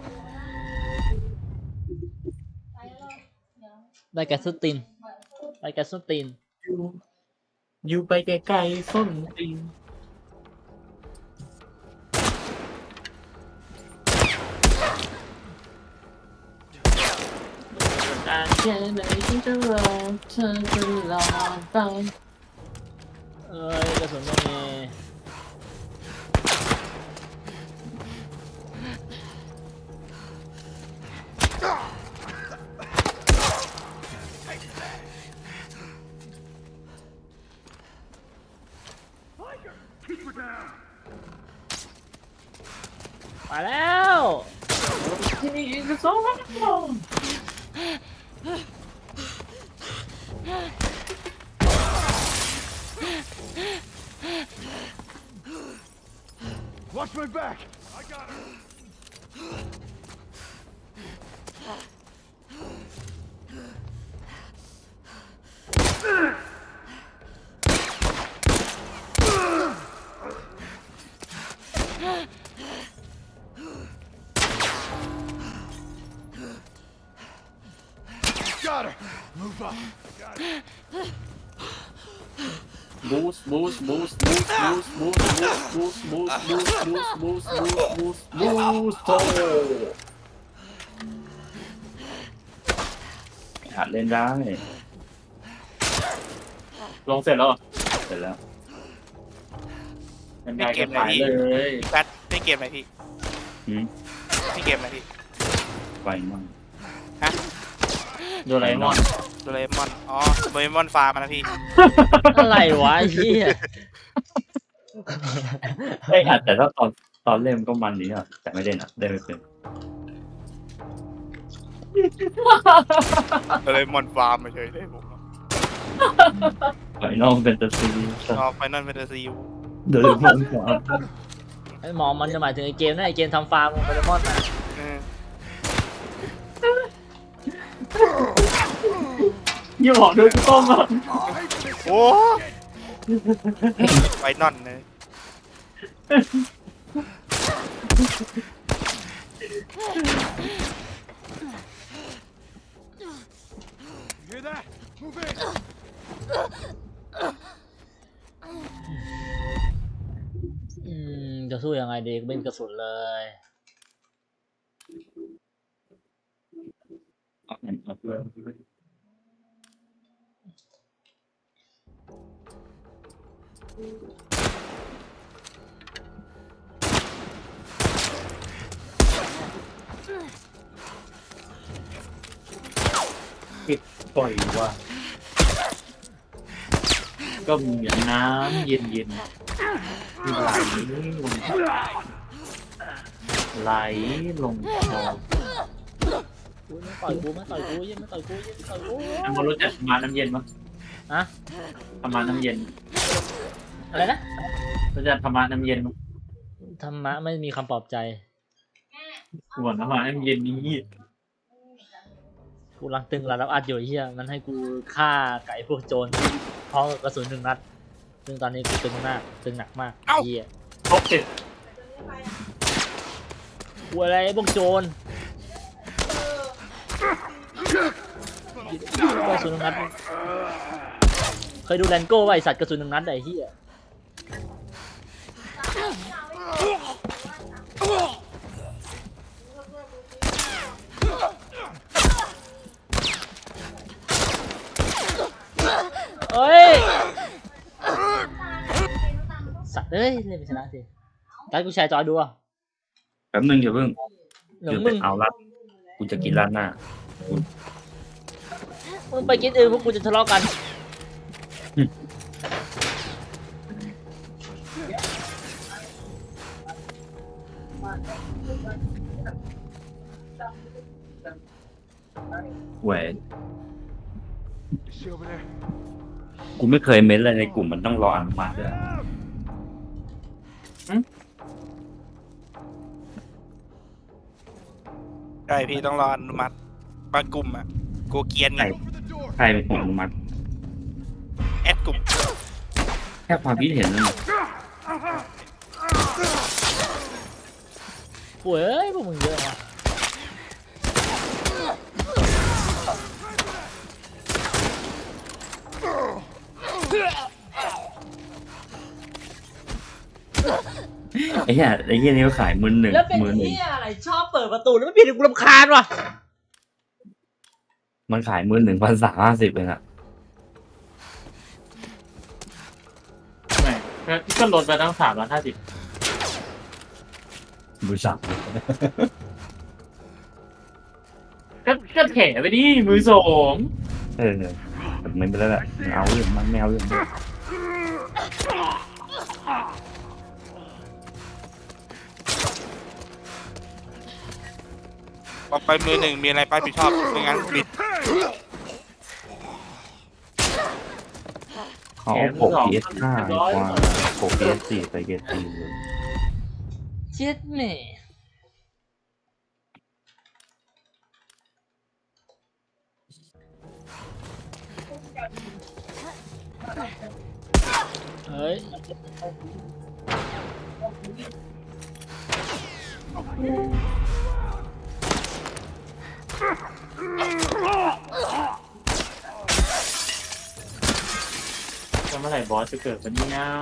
ได้แกสตินได้แกสตินอยู่อยู่ไปไกลๆส้นตีนการแค่ไหนที่จะรอเธอตลอดไปเอ้ยกระสุนไม่มีมาแล้วที่นี่จะซ้อม Watch my back. I got her. Got her. Move up. Got it. บูสบูสบูสบูสบูสบูสบูสบูสบูสบูสบูสบูสบูสบูสบูสโตหัดเล่นได้ลงเสร็จแล้วเสร็จแล้วเป็นไงเกมไหนเลยแบทไม่เกมไหนพี่หืมไม่เกมไหนพี่ไปมั่งฮะโดราเอมอนโดราเอมอนอ๋อโดราเอมอนฟาร์มนะพี่อะไรวะไอ้เหี้ยเฮ้ยอัดแต่ถ้าตอนตอนเล่นก็มันดีอ่ะแต่ไม่เล่นอ่ะเล่นไม่เป็นโดราเอมอนฟาร์มไม่ใช่ได้ผมไฟนอลแฟนตาซีอ๋อไฟนอลแฟนตาซีโดราเอมอนฟาร์มไอ้หมอมันจะหมายถึงไอ้เกมนั่นไอ้เกมทำฟาร์มโดราเอมอนน่ะอย่าบอกด้วยกูต้องอ่ะโอ้ไฟนอลเลย Hear that? Move in. อืมจะสู้ยังไงดีก็เป็นกระสุนเลยปิดปล่อยว่าก็เหมือนน้ำเย็นเย็นไหลลงไหลลงคอมาต่อยกูมาต่อยกูยังมาต่อยกูยังมาต่อยกูอันบนรถจะทำมาน้ำเย็นมั้งอะทำมาน้ำเย็นอะไรนะรถจะทำมาน้ำเย็นมั้งธรรมะไม่มีคำปลอบใจหัวน้ำมาน้ำเย็นนี้กูรังตึงระดับอัดอยู่เฮียมันให้กูฆ่าไก่พวกโจรพร้อมกระสุนหนึ่งนัดซึ่งตอนนี้กูตึงมากตึงหนักมากเฮียครบสิกูอะไรพวกโจรกระสุนหนึ่งนัดเคยดูแลนโก้ไว้สัตว์กระสุนหนึ่งนัดไอ้เฮียเอ้ยสัตว์เอ้ยเล่นไปชนะสิการกูแชร์จอดูอ่ะแป๊บนึงเดี๋ยวเพิ่งเดี๋ยวเอาละกูจะกินร้านหน้ามึงไปกินอื่นพวกกูจะทะเลาะกันแหวนกูไม่เคยเม้นอะไรในกลุ่มมันต้องรออนุมัติด้วยใช่พี่ต้องรออนุมัติบางกลุ่มอ่ะกูเกียนไงใครเป็นคนอนุมัติแอดกลุ่มแค่ความคิดเห็นนั่นแหละโว้ยพวกมึงเยอะนะไอ้เหี้ยไอ้เหี้ยนี่ก็ขายมือหนึ่งแล้วเป็นเหี้ยอะไรชอบเปิดประตูแล้วไม่ปิดกูรำคาญว่ะมันขายมือหนึ่งพันสามห้าสิบเองอะไม่ก็ลดไปตั้งสามร้อยห้าสิบมือสามก็ก็แถไปดิมือสองเออไม่เป็นไรแหละเอาเรื่องมันแมวเรื่องบอกไปมือหนึ่งมีอะไรไปผิดชอบไม่งั้นบิดเขาเอาหก พี เอส ห้า กว่าหก พี เอส สี่ ไปเกตตีเลยเจ็ดแม่เฮ้ยจะเมื่อไหร่บอสจะเกิดวันนี้นะ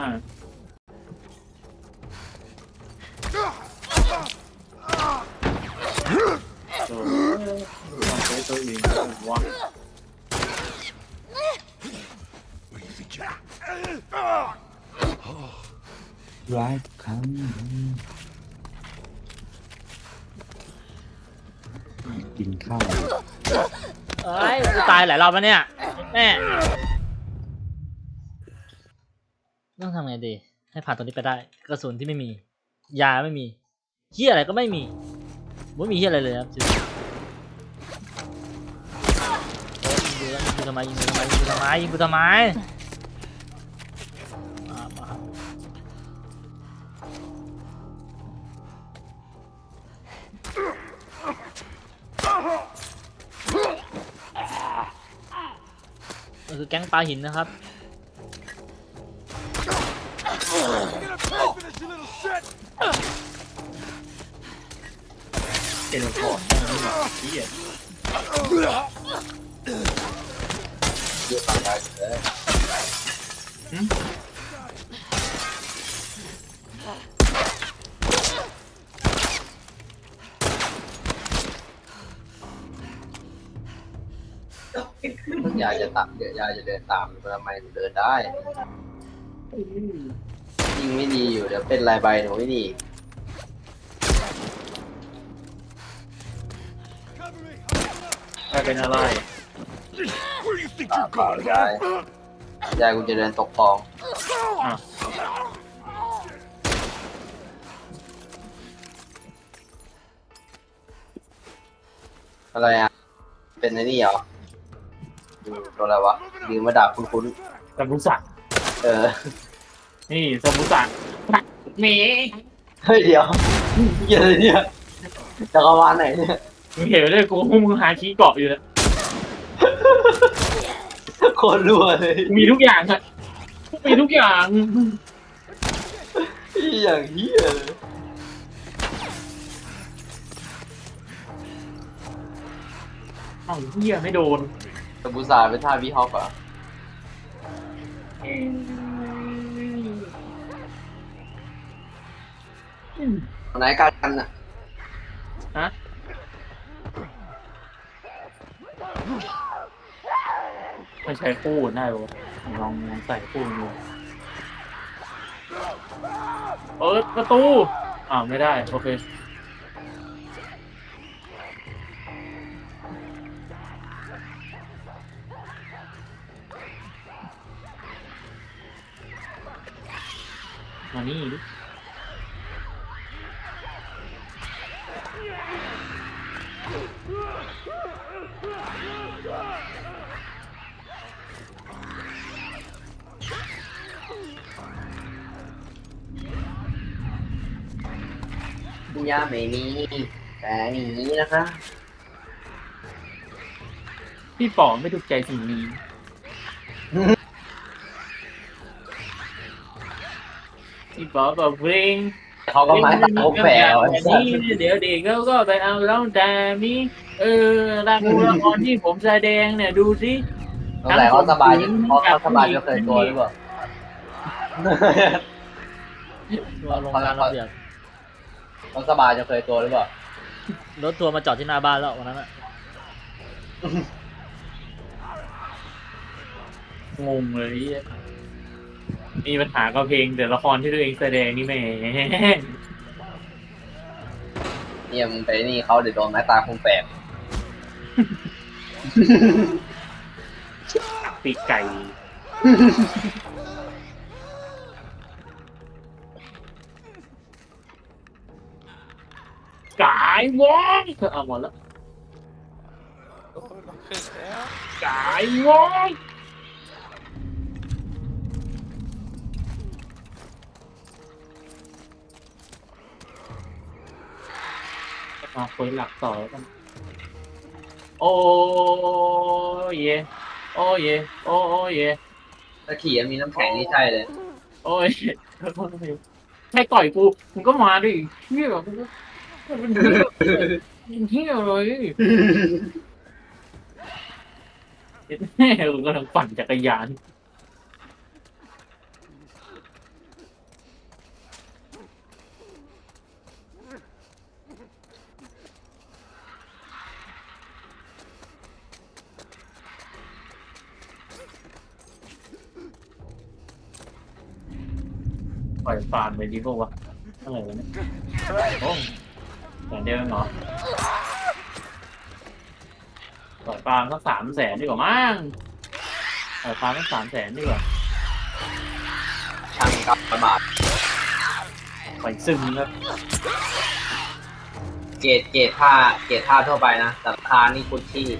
ตัวต้องใช้ตัวเองวะร้ายครั้งกินข้าวเอ้ยกูตายหลายรอบแล้วเนี่ยแม่ต้องทำไงดีให้ผ่านตรงนี้ไปได้กระสุนที่ไม่มียาไม่มีเหี้ยอะไรก็ไม่มีไม่มีเหี้ยอะไรเลยครับยิงกูทำไมยิงกูทำไมยิงกูทำไมยิงกูทำไมก็คือแก๊งปลาหินนะครับเจริญพรนี่หว่าเหี้ยเยอะต่างกันเลย ยายจะตักเดี๋ยวยายจะเดินตามทำไมหนูเดินได้ยิงไม่ดีอยู่เดี๋ยวเป็นลายใบหนูไม่ดีไม่เป็นอะไรตาเปล่ายายยายกูจะเดินตกคลองอ่ะอะไรอ่ะเป็นไอ้นี่เหรอดูตัวอะไรวะยืนมาด่าคุ้นซาบุสะๆเออนี่ซาบุสะหมีเฮ้ยเดี๋ยวเกี่ยวอะไรเนี่ยจักรวาลไหนเนี่ยมึงเห็นเลยกูมึงหาคีย์เกาะอยู่นะโคตรรัวเลยมีทุกอย่างอะมีทุกอย่างอย่างเหี้ยเลยเอ้าเหี้ยไม่โดนตะบูซาเป็นท่าพี่ฮอปอ่ะไหนการกันอ่ะฮะไม่ใช่คู่ได้ปะลองลองใส่คู่ดูเปิดประตูอ้าวไม่ได้โอเคมานี่ดิยาไม่มีแต่หนีนะคะพี่ป๋อไม่ถูกใจสิ่งนี้พี่ป๋อบอกเพลงเขาก็มาตัดผมแฝวนี้เดี๋ยวเด็กเขาก็ไปเอาแล้วแต่มีเออละครละครที่ผมแสดงเนี่ยดูสิแต่เขาสบายเขาเขาสบายจะเคยตัวหรือเปล่าตัวลงการระเบียบเขาสบายจะเคยตัวหรือเปล่ารถทัวร์มาจอดที่หน้าบ้านแล้ววันนั้นอะงงเลยมีปัญหากับเพลงแต่ละครที่ตัวเองแสดงนี่แหม่เนี่ยมึงไปนี่เขาเดี๋ยวโดนไม้ตาคงแปลกปีกไก่ยวงเธอเอาหมดแล้วขายวงมาคุยหลักต่อแล้วกันโอ้เยโอ้เยโอ้เยถ้าขี่มีน้ำแข็งนี่ใช่เลยโอ้ยใครต่อยกูมึงก็มาดิเฮียแบบมันเฮียเลยแม่กูกำลังปั่นจักรยานปล่อยฟาร์มไปดีพวกวะอะไรวะเนี่ยโอ้แต่เดียวเหรอปล่อยฟาร์มสักสามแสนดีกว่ามั้งปล่อยฟาร์มสักสามแสนดีกว่าช่างกับประมาทปล่อยซึมครับเกรดเกรดท่าเกรดท่าทั่วไปนะแต่ราคานี่คุชชี่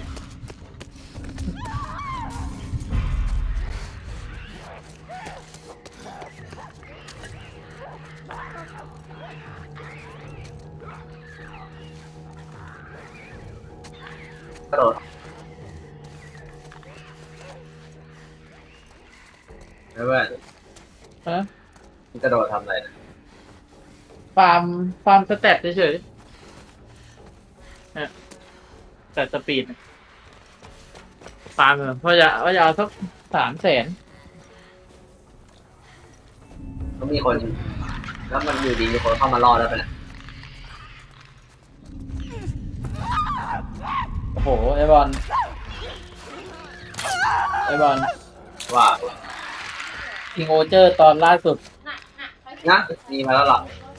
กระโดดไม่เว้ยฮะกระโดดทำอะไรนะฟาร์มฟาร์มสเตตเฉยๆเนี่ยแต่สปีดฟาร์มเหรอเพราะจะว่าจะเอาสักสามแสนก็มีคนแล้วมันอยู่ดีมีคนเข้ามารอดแล้วไปนะโอ้โหไอบอลไอบอลว่าคิงโอเจอร์ตอนล่าสุดนะมีมาแล้วหรอ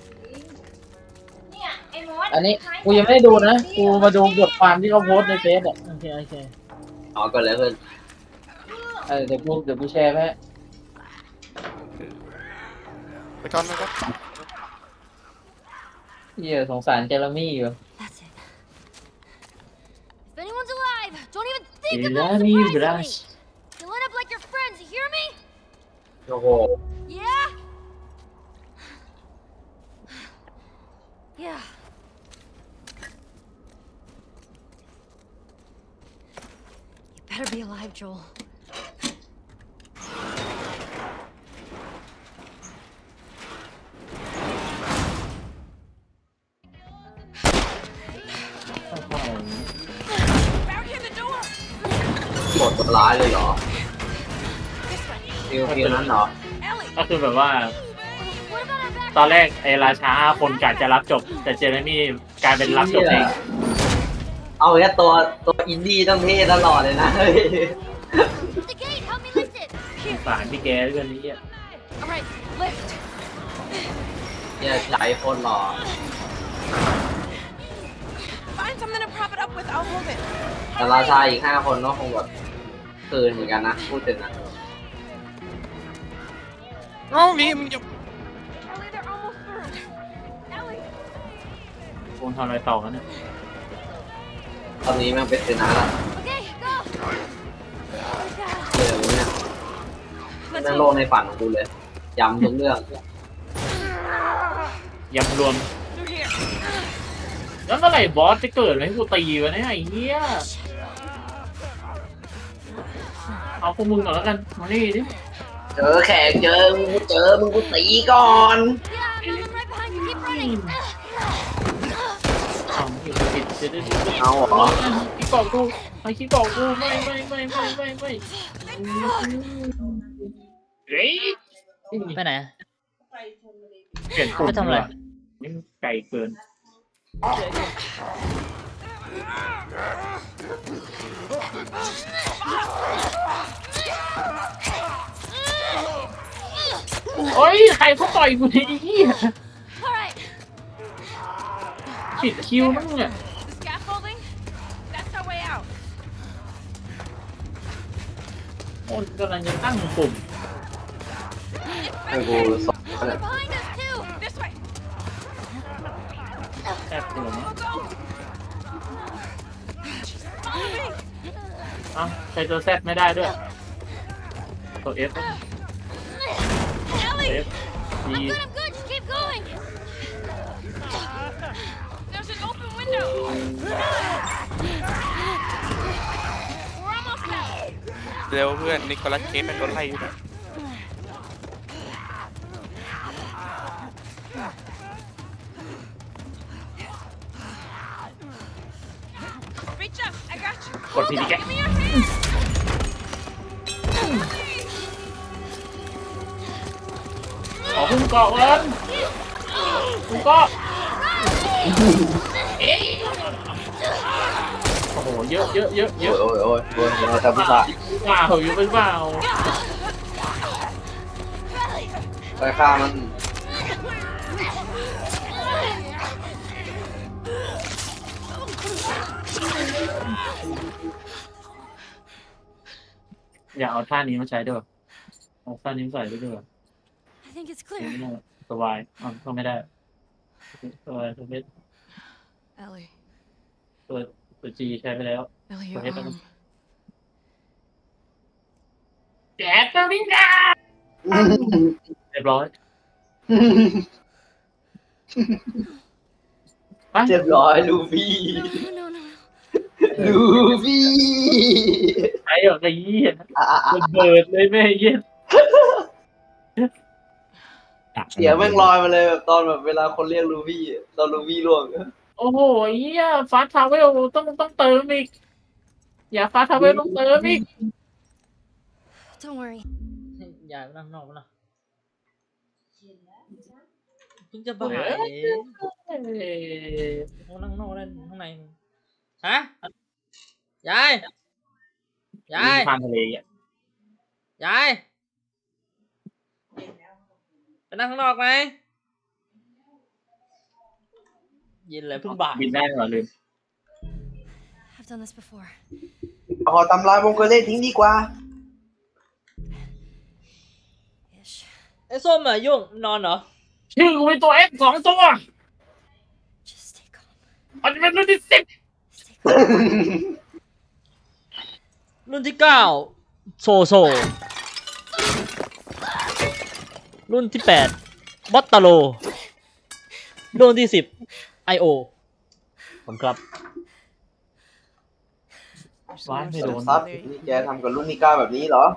อันนี้กูยังไม่ได้ดูนะกูมาดูบทความที่เขาโพสในเฟซอ่ะโอเคโอเคอ๋อก็เลยเพื่อนเออเดี๋ยวกูเดี๋ยวกูแชร์ให้ไปก่อนไปก่อนเหี้ยสงสารเจเรมี่อยู่ If anyone's alive, don't even think about surprising me. You line up like your friends, you hear me? Oh. Yeah? Yeah. You better be alive, Joel. Barricade the door. กดตัวร้ายเลยเหรอฟิลฟิลนั้นเหรอก็คือแบบว่าตอนแรกไอ้ราชาคนกะจะรับจบแต่เจเรมี่กลายเป็นรับจบเองเอาแค่ตัวตัวอินดี้ต้องเท่ตลอดเลยนะฝากพี่แกเรื่องนี้อ่ะเนี่ยใจคนหล่อแต่ราชาอีกห้าคนก็คงแบบคืนเหมือนกันนะพูดถึงนะเอ้านี่มึงจะคงทำอะไรต่อกันเนี่ยตอนนี้มันเป็นคืนนั้นแล้วเดี๋ยวเนี่ยนั่นโลกในฝันของกูเลยย้ำทุกเรื่องย้ำรวมแล้วเมื่อไหร่บอสจะเกิดให้กูตีวะเนี่ยไอ้เหี้ยเอาพวกมึงก่อนแล้วกันมานี่ดิเจอแขกเจอมึงเจอมึงกูตีก่อนเอาเหรอขี้กอกกูไอ้ขี้กอกกูไม่ไม่ไม่ไม่ไม่ไม่เฮ้ยไปไหนเปลี่ยนปุ่มไปทำอะไรนี่ไกลเกินโอ้ยใครเขาต่อยกูทีนี้ผิดคิวมั้งเนี่ยโอ้ยกำลังจะตั้งปุ่มให้กูสอนเลยไซ่บอยู่มั้งเอ้าใช้ตัวแซ่บไม่ได้ด้วยตัว F Ellie! F I'm D good, I'm good. Just keep going. There's an open window. We're almost out. เร็วเพื่อนนิโคลัสเคจเป็นโดนไล่อยู่นะ Reach up. I got you. กดพีดีแก Give me your hand. ขอพุ่งเกาะกันพุ่งเกาะโอ้โหเยอะเยอะเยอะเยโอ้อะยโอ้ยโอ้ยโอ้ยทำพิซซ่าเปล่าอยู่เป็นเปล่าไปฆ่ามันอย่าเอาท่านี้มาใช้ด้วยเอาท่านี้มาใส่ด้วย I think it's ไม่ clear. ได้สบายอ๋อก็ไม่ได้ตัวตัวเม็ด Ellie. ตัวตัวจีใช้ไปแล้ว Ellie, ตัว your เฮด arm. แกตัววิ่งได้เรียบร้อยเรียบร้อยลูฟี่ No, no, no. ลูฟี่ไอ้เหรอไอ้เหี้ยระเบิดเลยแม่เหี้ยเสียงแม่งลอยมาเลยแบบตอนแบบเวลาคนเรียกลูฟี่ตอนลูฟี่ล่วงโอ้โหไอ้เหี้ยฟาสทาวเวลต้องต้องเติมอีกอย่าฟาสทาวเวลต้องเติมอีก Don't worry. อย่าไปนั่งนอกนะเพิ่งจะบ่ายเองเขานั่งนอกเล่นข้างในฮะยายยายทางทะเลอ่ะยายไปนั่งข้างนอกไหมยินเลยเพิ่งบ่ายบินได้เหรอลืม I've done this before. เอาตำรามงกุฎเล่ทิ้งดีกว่า Ish. ไอ้ส้มอ่ะยุ่งนอนเหรอชื่อกูเป็นตัว F สองตัว Just stay calm. มันจะเป็นรุ่นที่สิบ Stay calm. รุ่นที่เก้าโซโซรุ่นที่แปดบอตตาโลรุ่นที่สิบไอโอผมครับว้ายไม่โดนซับนี่แกทำกับรุ่นนิก้าแบบนี้เหรอ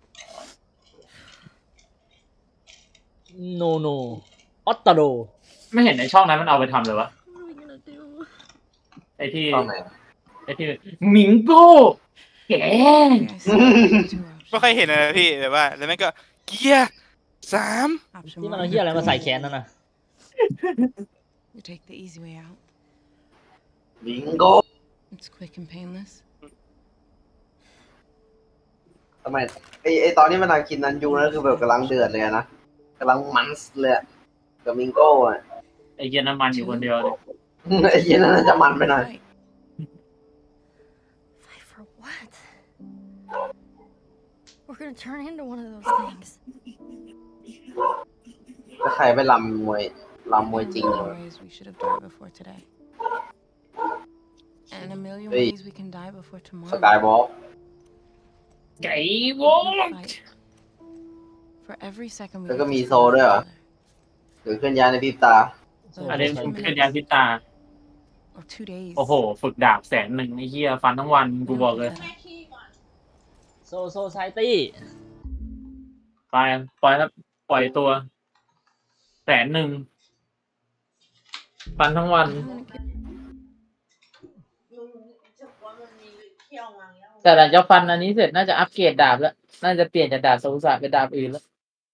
โนโนออตตาโลไม่เห็นในช่องนั้นมันเอาไปทำเลยวะ What are we gonna do? ไอ้ที่ตอนไหนไอ้ที่มิงโก้แกไม่ค่อยเห็นเลยพี่แต่ว่าแล้วแม่งก็เกียร์สาม Option ที่มันเอา one. เหี้ยอะไรมาใส่แขนนั่นน่ะ You take the easy way out. บิงโก It's quick and painless. ทำไมไอไอตอนนี้มันนาคินนันยูนั่นคือแบบกำลังเดือดเลยนะกำลังมันส์เลยอะกับมิงโก้อะไอ้เหี้ยน้ำมันอยู่คนเดียวเลยไอ้เหี้ยนั่นน่าจะมันไปหน่อย Fight. Fight for what? We're gonna turn into one of those things. ถ้าใครไปลำมวยลำมวยจริง A เล million ย ways we should have died before today. And a million Hey. ways we can die before ส tomorrow. กายวอล์กไก่วง Fight. For every second we แล้วก็ get มี to โซ spend ด้วยเหรอ together. หรือเคลื่อนย้ายในพริบตา Those อันนี้ two ผมเคลื่อน minutes ย้ายพิตา or two days. โอ้โห ฝึกดาบแสนหนึ่งไอ้เหี้ยฟันทั้งวันกูบอกเลยโซโซไซตี้ไปปล่อยแล้วปล่อยตัวแสนหนึ่งฟันทั้งวัน I'm gonna get แต่หลังจากฟันอันนี้เสร็จน่าจะอัปเกรดดาบแล้ว น่าจะเปลี่ยนจากดาบโซซาเป็นดาบอื่นแล้ว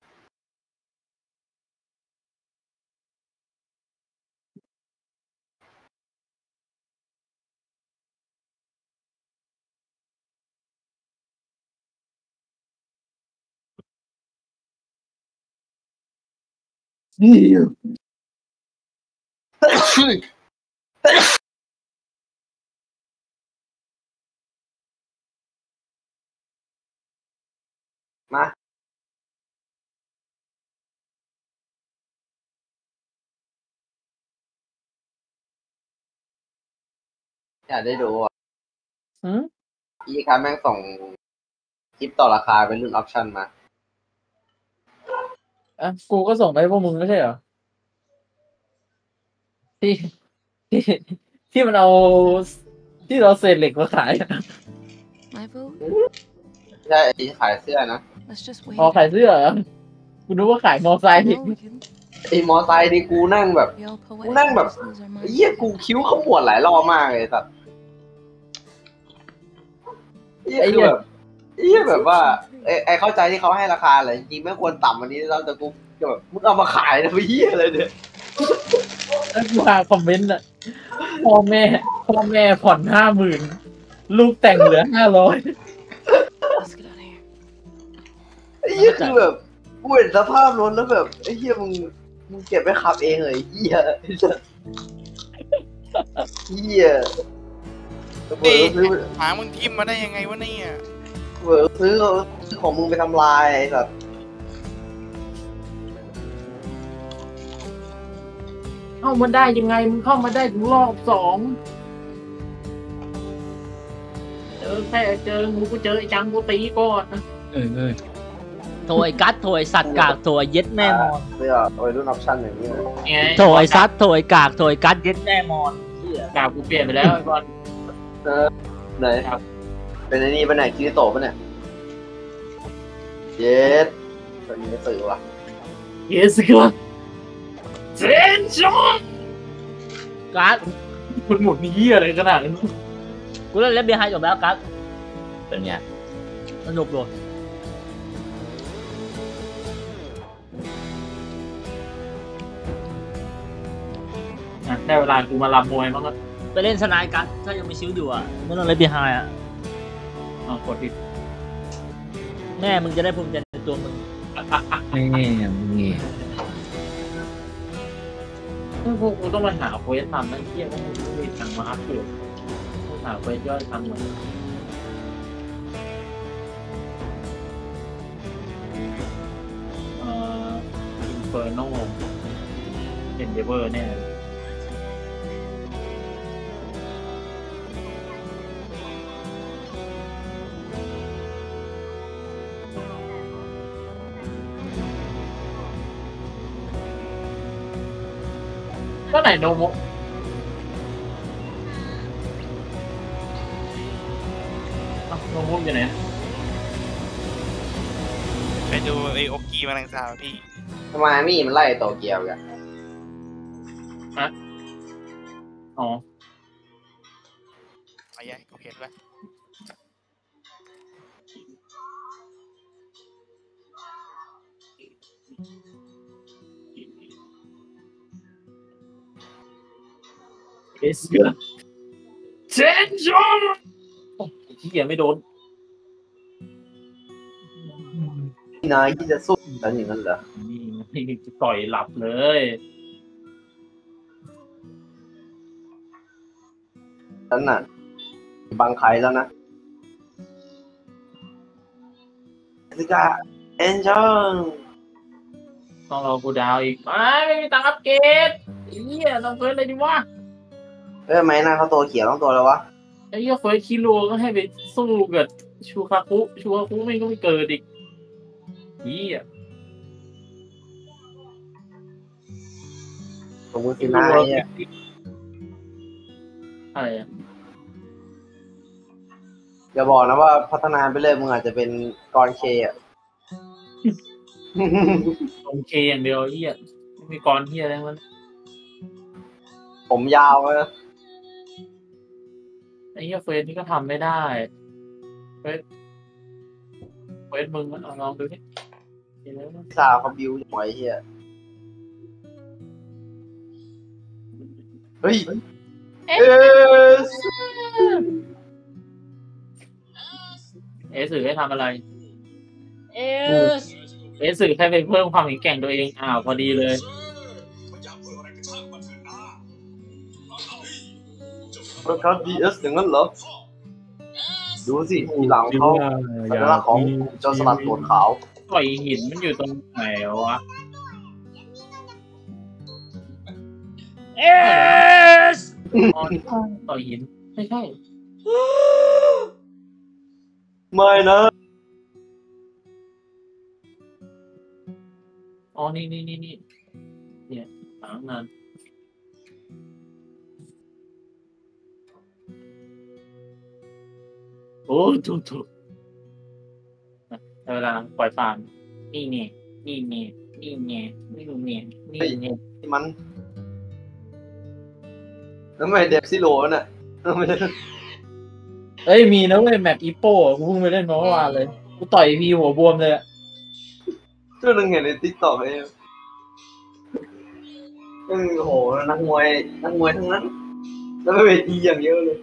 มาอยากได้ดูอ่ะหืมอีครับแม่งส่งคลิปต่อราคาเป็นรุ่นออปชั่นมาอ่ะกูก็ส่งไปให้พวกมึงไม่ใช่เหรอที่ที่ที่มันเอาที่เราเศษเหล็กมาขายอะ My vote. ใช่ไอ้ขายเสื้อนะ Let's just wait. อ๋อขายเสื้อเหรอกูนึกว่าขายมอไซค์ No, we can. ไอ้มอไซค์นี่กูนั่งแบบ We all กู poetic นั่งแบบ lose our ไอ้ minds. เหี้ยกูคิ้วขมวดหลายรอบมากเลยสัตว์ไอ้เหี้ยคือแบบไอ้เหี้ยแบบว่าไอ้ไอ้เข้าใจที่เขาให้ราคาแหละจริงๆไม่ควรต่ำกวันนี้แล้วแต่กูแบบมึงเอามาขายนะพี่เหี้ยอะไรเนี่ยแล้วกูหาคอมเมนต์อ่ะพ่อแม่พ่อแม่ผ่อนห้าหมื่นลูกแต่งเหลือห้าร้อย Let's get out of here. ไอ้เหี้ยคือแบบกูเห็นสภาพรถแล้วแบบไอ้เหี้ยมึงมึงเก็บไปขับเองเลยไอ้เหี้ยไอ้สัสเหี้ยเบิร์ซื้อหามึงทิมมาได้ยังไงวะเนี่ยเบิร์ซื้อของมึงไปทำลายไอ้สัสเข้ามาได้ยังไงมึงเข้ามาได้ถึงรอบสองเจอแค่เจอมึงกูเจอไอ้จังกูตีก่อนนะเออเออโถไอ้กัดโถไอ้สัตว์กากโถไอ้เย็ดแม่มอนเสื้อโอ้ยรุ่นออปชั่นอย่างนี้เลยไงโถไอ้ซัดโถไอ้กากโถไอ้กัดเย็ดแม่มอนเหี้ยกาบกูเปลี่ยนไปแล้วไอ้บอลเออไหนเป็นไอ้นี่ปะเนี่ยคิริโตะปะเนี่ยเย็ดตัวนี้สื่อว่ะเยสก็เซนจอนกัดมันหมุนเหี้ยอะไรขนาดนั้นกูเล่นเล่นเบียร์ไฮจบแล้วกัดเป็นไงสนุกเลยอ่ะได้เวลากูมาลำมวยมั้งก็ไปเล่นสนายกัดถ้ายังมีชีวิตอยู่อ่ะไม่ต้องเล่นเบียร์ไฮอ่ะอ๋อกดผิดแม่มึงจะได้ภูมิใจในตัวมึงนี่นี่พวกกูต้องมาหาเควสทำนั่นเที่ยว่ามึงไม่มีทางมาอัพเดตต้องหาเควสย่อยทำเหมือนเอ่ออินเฟอร์โนเอ็นเดเวอร์แน่ก็ไหนโนโมอ่ะโนโมอยู่ไหนไปดูไอโอกีมาลังสาวพี่ทำไมมี่มันไล่โตเกียวกันฮะอ๋ออะไรยัยกูเห็นแล้วเอสเกอร์เซนจอนโอ้ยเหี้ยไม่โดนนายที่จะสู้กันอย่างนั้นเหรอนี่นี่จะต่อยหลับเลยฉันน่ะบังใครแล้วนะสิกาเอ็นจอนต้องรอกูดาวอีกไม่ไม่มีตังค์อัปเกรดไอ้เหี้ยต้องเฟิร์สเลยดิวะเอ้ยทำไมหน้าเขาตัวเขียวต้องตัวแล้ววะไอ้เหี้ยเฟิร์สคิโลก็ให้ไปสู้กับชูคาคุชูคาคุไม่ก็ไม่เกิดอีกเหี้ยสมมติสินะไอ้เนี่ยอะไรอ่ะอย่าบอกนะว่าพัฒนาไปเลยมึงอาจจะเป็นกรเคอ่ะโอเคอย่างเดียวเหี้ยไม่มีกรเหี้ยอะไรมันผมยาวเลยไอ้เหี้ยเฟิร์สนี่ก็ทำไม่ได้เฟิร์สเฟิร์สมึงเอาลองดูดิเห็นไหมวะสาวเขาบิวหน่อยเฮียเฮ้ยเอสเอสสื่อให้ทำอะไรเอสเอสสื่อแค่ไปเพิ่มความแข็งแกร่งตัวเองอ้าวพอดีเลยประกาศดีเอสอย่างนั้นเหรอดูสิทีหลังเขาสัญลักษณ์ของเจ้าสลัดตัวขาวต่อยหินมันอยู่ตรงไหนวะเอสอ๋อต่อยหินไม่ใช่ไม่นะอ๋อนี่นี่นี่นี่เนี่ยหางนานโอ้ถูกถูกเวลาปล่อยฟาร์มนี่เนี่ยนี่เนี่ยนี่เนี่ยนี่เนี่ยนี่เนี่ยมันแล้วทำไมเดฟซิโร่น่ะเอ้ยมีนะเว้ยแมปอีโป้กูเพิ่งไปเล่นมาเมื่อวานเลยกูต่อยพีหัวบวมเลยอะช่วงนึงเห็นในติ๊กต็อกเลยโอ้โหนักมวยนักมวยทั้งนั้นแล้วไม่เวทีอย่างเยอะเลย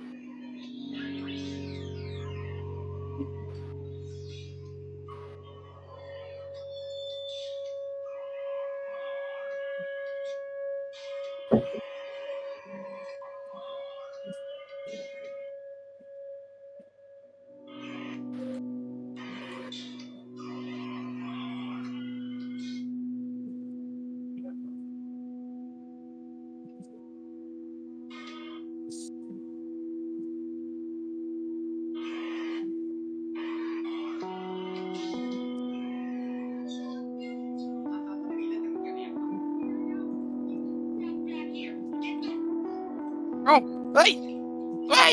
เอ้าเฮ้ยเฮ้ย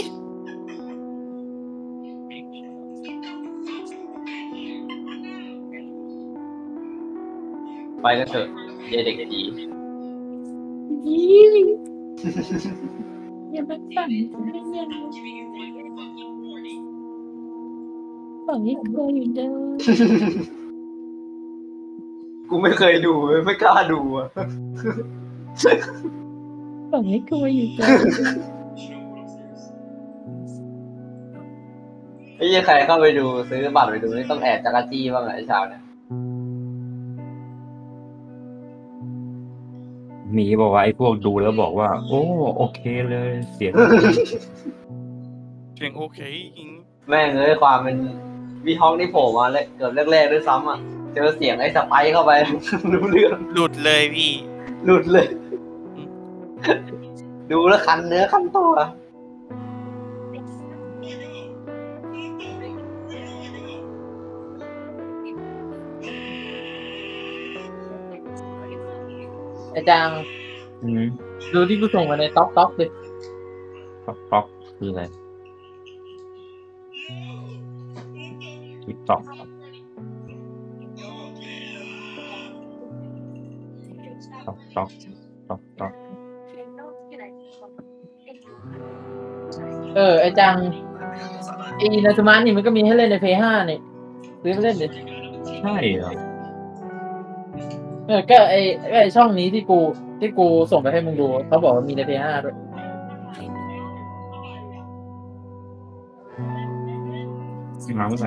ไปกันเถอะเด็กผีอย่ามาสั่งไม่ยังฝั่งนี้เคยอยู่เด้อกูไม่เคยดูไม่กล้าดูอ่ะฝั่งนี้เคยอยู่เด้อไอ้ยังใครเข้าไปดูซื้อบัตรไปดูนี่ต้องแอบจักรจี้บ้างไอ้ชาวเนี่ยมีบอกว่าไอ้พวกดูแล้วบอกว่า โอ้โอเคเลยเสียงเสียงโอเคจริงแม่งเอ้ยความเป็นวีฮอกนี่โผล่มาเลยเกือบแรกๆด้วยซ้ำอ่ะเจอเสียงไอ้สไปเข้าไป รู้เรื่องหลุดเลยพี่หลุดเลย ดูแล้วคันเนื้อคันตัวไอ้จางอืมดูที่กูส่งมาในต๊อกต๊อกดิป๊อกป๊อกคืออะไรติ๊กต็อกต๊อกต๊อกต๊อกต๊อกเออไอ้จังไอ้นาซูมะนี่มันก็มีให้เล่นใน เพย์ ห้านี่ซื้อมาเล่นดิใช่เหรอเออก็ไอ้ก็ไอ้ช่องนี้ที่กูที่กูส่งไปให้มึงดูเขาบอกว่ามีใน เพย์ ห้าด้วยซื้อมาเมื่อไหร่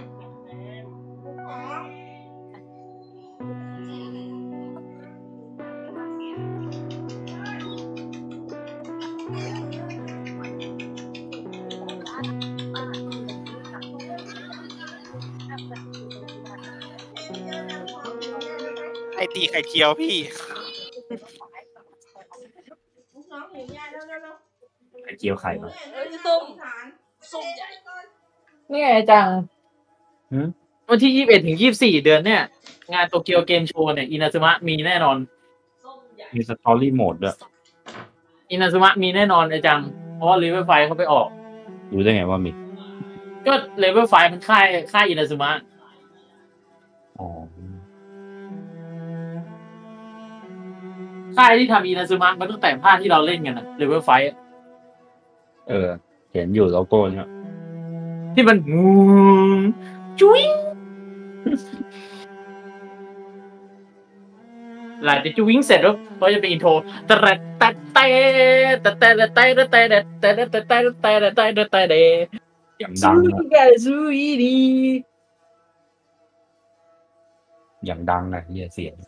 ไอตีไข่เจียวพี่ไข่เจียวไข่มาส้มส้มใหญ่นี่ไงไอ้จังหืมวันที่ยี่สิบเอ็ดถึงยี่สิบสี่เดือนเนี่ย งานโตเกียวเกมโชว์เนี่ยอินาซึมะมีแน่นอนมีสตอรี่โหมดด้วยอินาซึมะมีแน่นอนไอ้จังเพราะว่าเลเวลไฟเขาไปออกรู้ได้ไงว่ามีก็เลเวลไฟมันค่ายค่ายอินาซึมะอ๋อค่ายที่ทำอินาซึมะมันตั้งแต่ภาคที่เราเล่นกันนะเลเวลไฟเออ เห็นอยู่โลโก้เนี่ยที่มันงูจุ้ยหลังจากจุ้ยเสร็จแล้วก็จะเป็นอินโทรแต่แต่แต่แต่แต่แต่แต่แต่แต่แต่แต่แต่แต่แต่แต่แต่แต่อย่างดังอะแต่ซูอีดีอย่างดังอะเฮียเสียง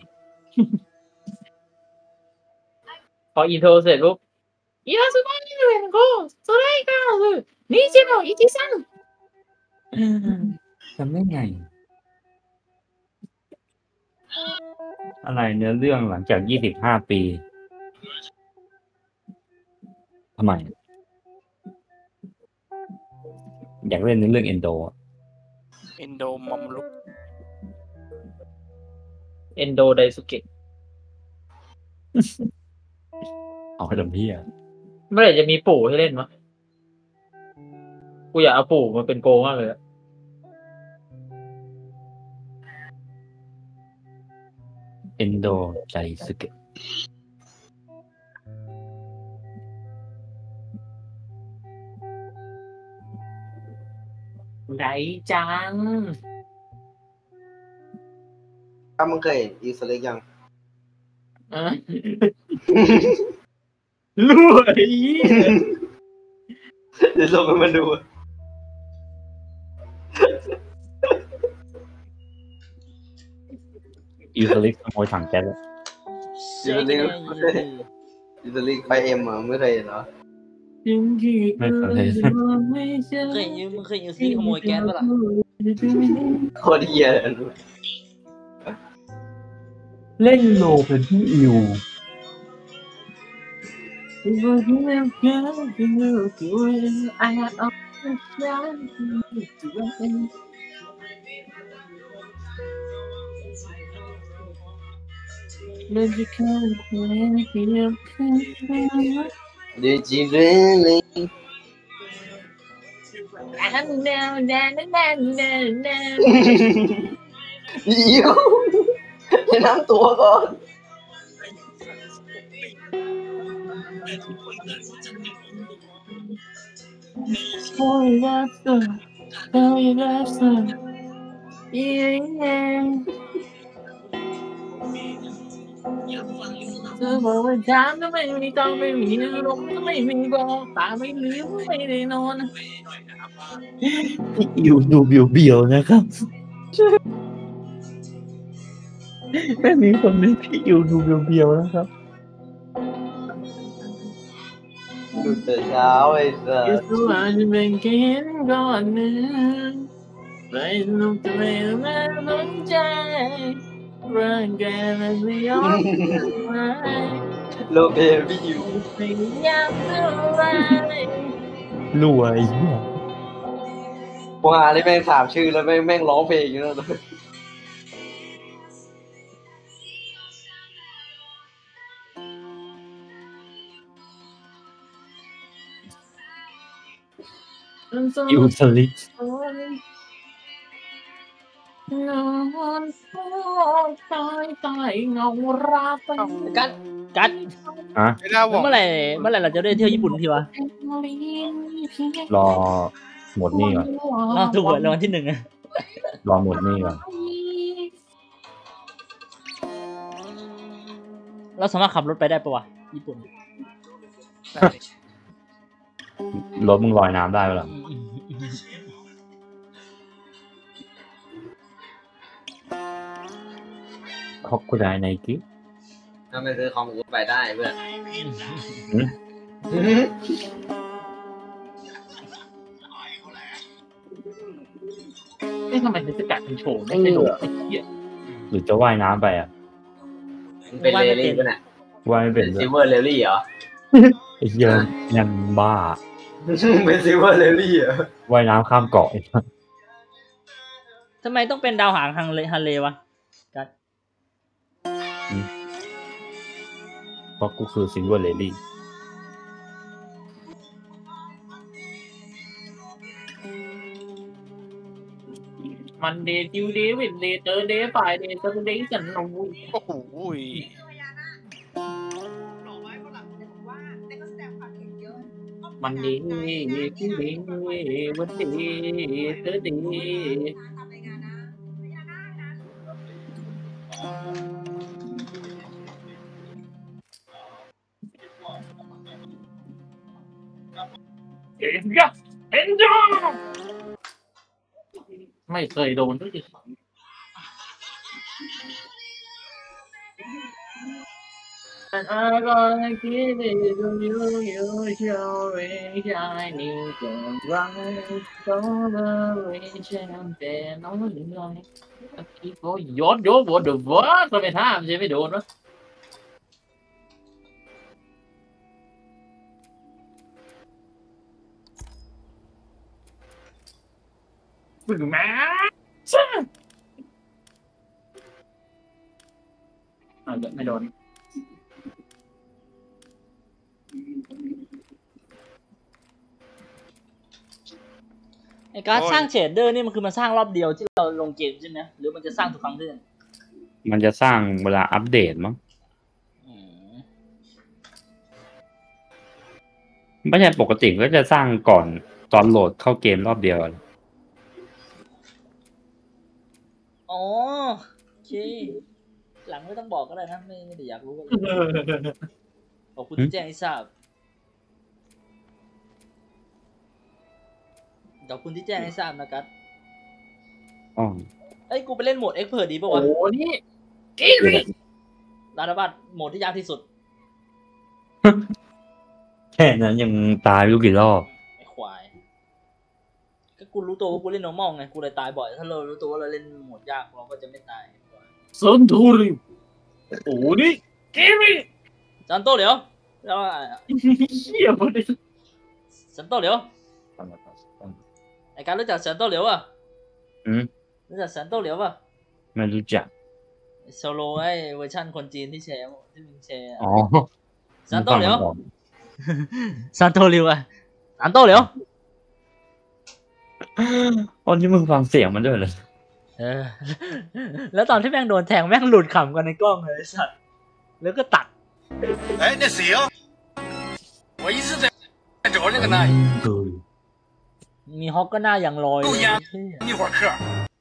พออินโทรเสร็จปุ๊บอินาซึมะนี่เป็นโกโซไลกาซึนี่เจโนอิจิซังจำได้ไง อะไรเนื้อเรื่องหลังจากยี่สิบห้าปีทำไมอยากเล่นในเรื่องเอนโดเอนโดมัมลุกเอนโดไดสุเกะเอาไปทำพี่อ่ะเมื่อไหร่จะมีปู่ให้เล่นวะกูอยากเอาปู่มาเป็นโกมากเลยเอนโดใจสึกะไหนจังถ้ามึงเคยเห็นอีสเล็กยังอะรั่วไอ้เหี้ยเดี๋ยวส่งให้มันดูอีสลิกขโมยถังแก๊สแล้วอีสเล็กอีสเล็กไฟเอ็มอ่ะไม่เคยเห็นเหรอไม่เคยเคยยืมมึงเคยยืมซีขโมยแก๊สปะล่ะโคตรเหี้ยเลยเล่นโลเป็นพี่อิว Did you really อิวแนะนำตัวก่อนเธอบอกว่าถามก็ไม่มีต้องไม่มีลมก็ไม่มีบอกตาไม่ลืมไม่ได้นอนพี่อิวดูเบียวๆนะครับแม่มีคนนี้พี่อิวดูเบียวๆนะครับดูแต่เช้าไอ้สัก็สสว่างจะเป็นแค่เห็นก่อนนึงไม่สนุกจะไม่มาสนใจร่างกายมันไม่ยอมไว้โลเบบี้อิวพยายามเท่าไรรวยเนี่ยพวกหาที่แม่งถามชื่อแล้วแม่งแม่งร้องเพลงอยู่นั่นอิวสลิกนอนตายตายเงาราตรีกัดกัดฮะไม่น่าบอกเมื่อไหร่เมื่อไหร่เราจะได้เที่ยวญี่ปุ่นทีวะรอหมดหนี่ก่อนรอถูกหวยรางวัลที่หนึ่งอะรอหมดหนี่ก่อนเราสามารถขับรถไปได้ปะวะญี่ปุ่นรถมึงลอยน้ำได้ปะล่ะขอบคุณนายไนกี้ถ้าไม่ซื้อคอมกูไปได้เพื่อนหืมเอ๊ะทำไมถึงจะกัดเป็นโฉมไม่ใช่โดดไอ้เหี้ยหรือจะว่ายน้ำไปอ่ะมันเป็นเรลลี่ป่ะเนี่ยว่ายไม่เป็เป็น นด้วซิยลเวอร์เรลลี่เหรอไอ้เหี้ยยันบ้าเป็นซิลเวอร์เรลลี่เหรอว่ายน้ำข้ามเกาะไอ้สัสทำไมต้องเป็นดาวหางฮังเลฮันเลวะกัดเพราะกูคือซิลเวอร์เลดี้มันเดย์ทิวเดย์เวนเดย์เจอเดย์ฝ่ายเดย์ซันเดย์กันเอาโอ้โหมันเดย์ทิวเดย์วันเดย์เจอเดย์เอ็นยะเอ็นยะไม่เคยโดนด้วย And I'm gonna keep it from you, you show me shining so bright, celebration, then on the night. โอ้ยยอดยอดบอดเดอะวะทำไมท่ามันจะไม่โดนวะฝึกมาอ่าไม่โดนไอ้การสร้างเชดเดอร์นี่มันคือมันสร้างรอบเดียวที่เราลงเกมใช่ไหมหรือมันจะสร้างทุกครั้งที่มันจะสร้างเวลาอัปเดตมั้งไม่ใช่ปกติก็จะสร้างก่อนตอนโหลดเข้าเกมรอบเดียวอ๋อโอเคหลังไม่ต้องบอกก็ได้นะไม่ไม่ได้อยากรู้ก็เลยขอบคุณที่แจ้งให้ทราบขอบคุณที่แจ้งให้ทราบนะครับอ๋อเอ้ยกูไปเล่นโหมดเอ็กเพรสดีป่าวะโอ้นี่ดาราบัตโหมดที่ยากที่สุดแค่นั้นยังตายไม่รู้กี่รอบไอ้ควายก็กูรู้ตัวว่ากูเล่นน้องมองไงกูเลยตายบ่อยถ้าเรารู้ตัวว่าเราเล่นโหมดยากเราก็จะไม่ตายซันโตริโอ้นี่เกมี่ซันโตเหลียวแล้วเหี้ยมันซันโตเหลียวไอ้การรู้จักซันโตเหลียวอ่ะอืมรู้จักซันโตเหลียวป่ะไม่รู้จักโซโลไอ้เวอร์ชันคนจีนที่แชร์ที่มึงแชร์อ๋อซันโตเหลียวซันโตเหลียวอ่ะซันโตเหลียวตอนที่มึงฟังเสียงมันด้วยเลยเออแล้วตอนที่แม่งโดนแทงแม่งหลุดขำกันในกล้องเลยสัตว์แล้วก็ตัด哎，那谁啊？我一直在找那个那。 มีฮอกก็หน้าอย่างลอย一会儿课。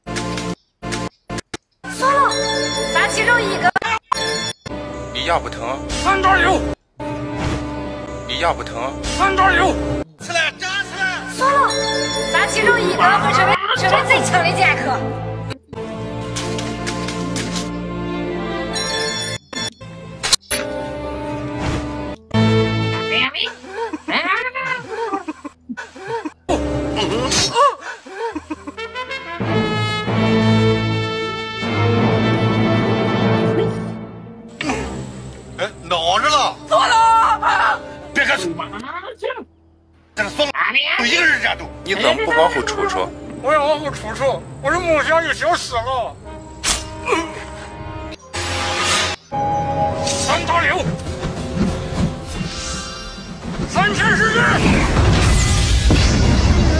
solo，砸其中一个。 你要不疼？三刀流。你要不疼？三刀流。起来，站起来。 solo，砸其中一个会成为成为最强的剑客。 哎，挠着了！错了！别开始！这个松了，有一个人战斗。 你怎么不往后戳戳？ 我要往后戳戳，我的梦想就消失了。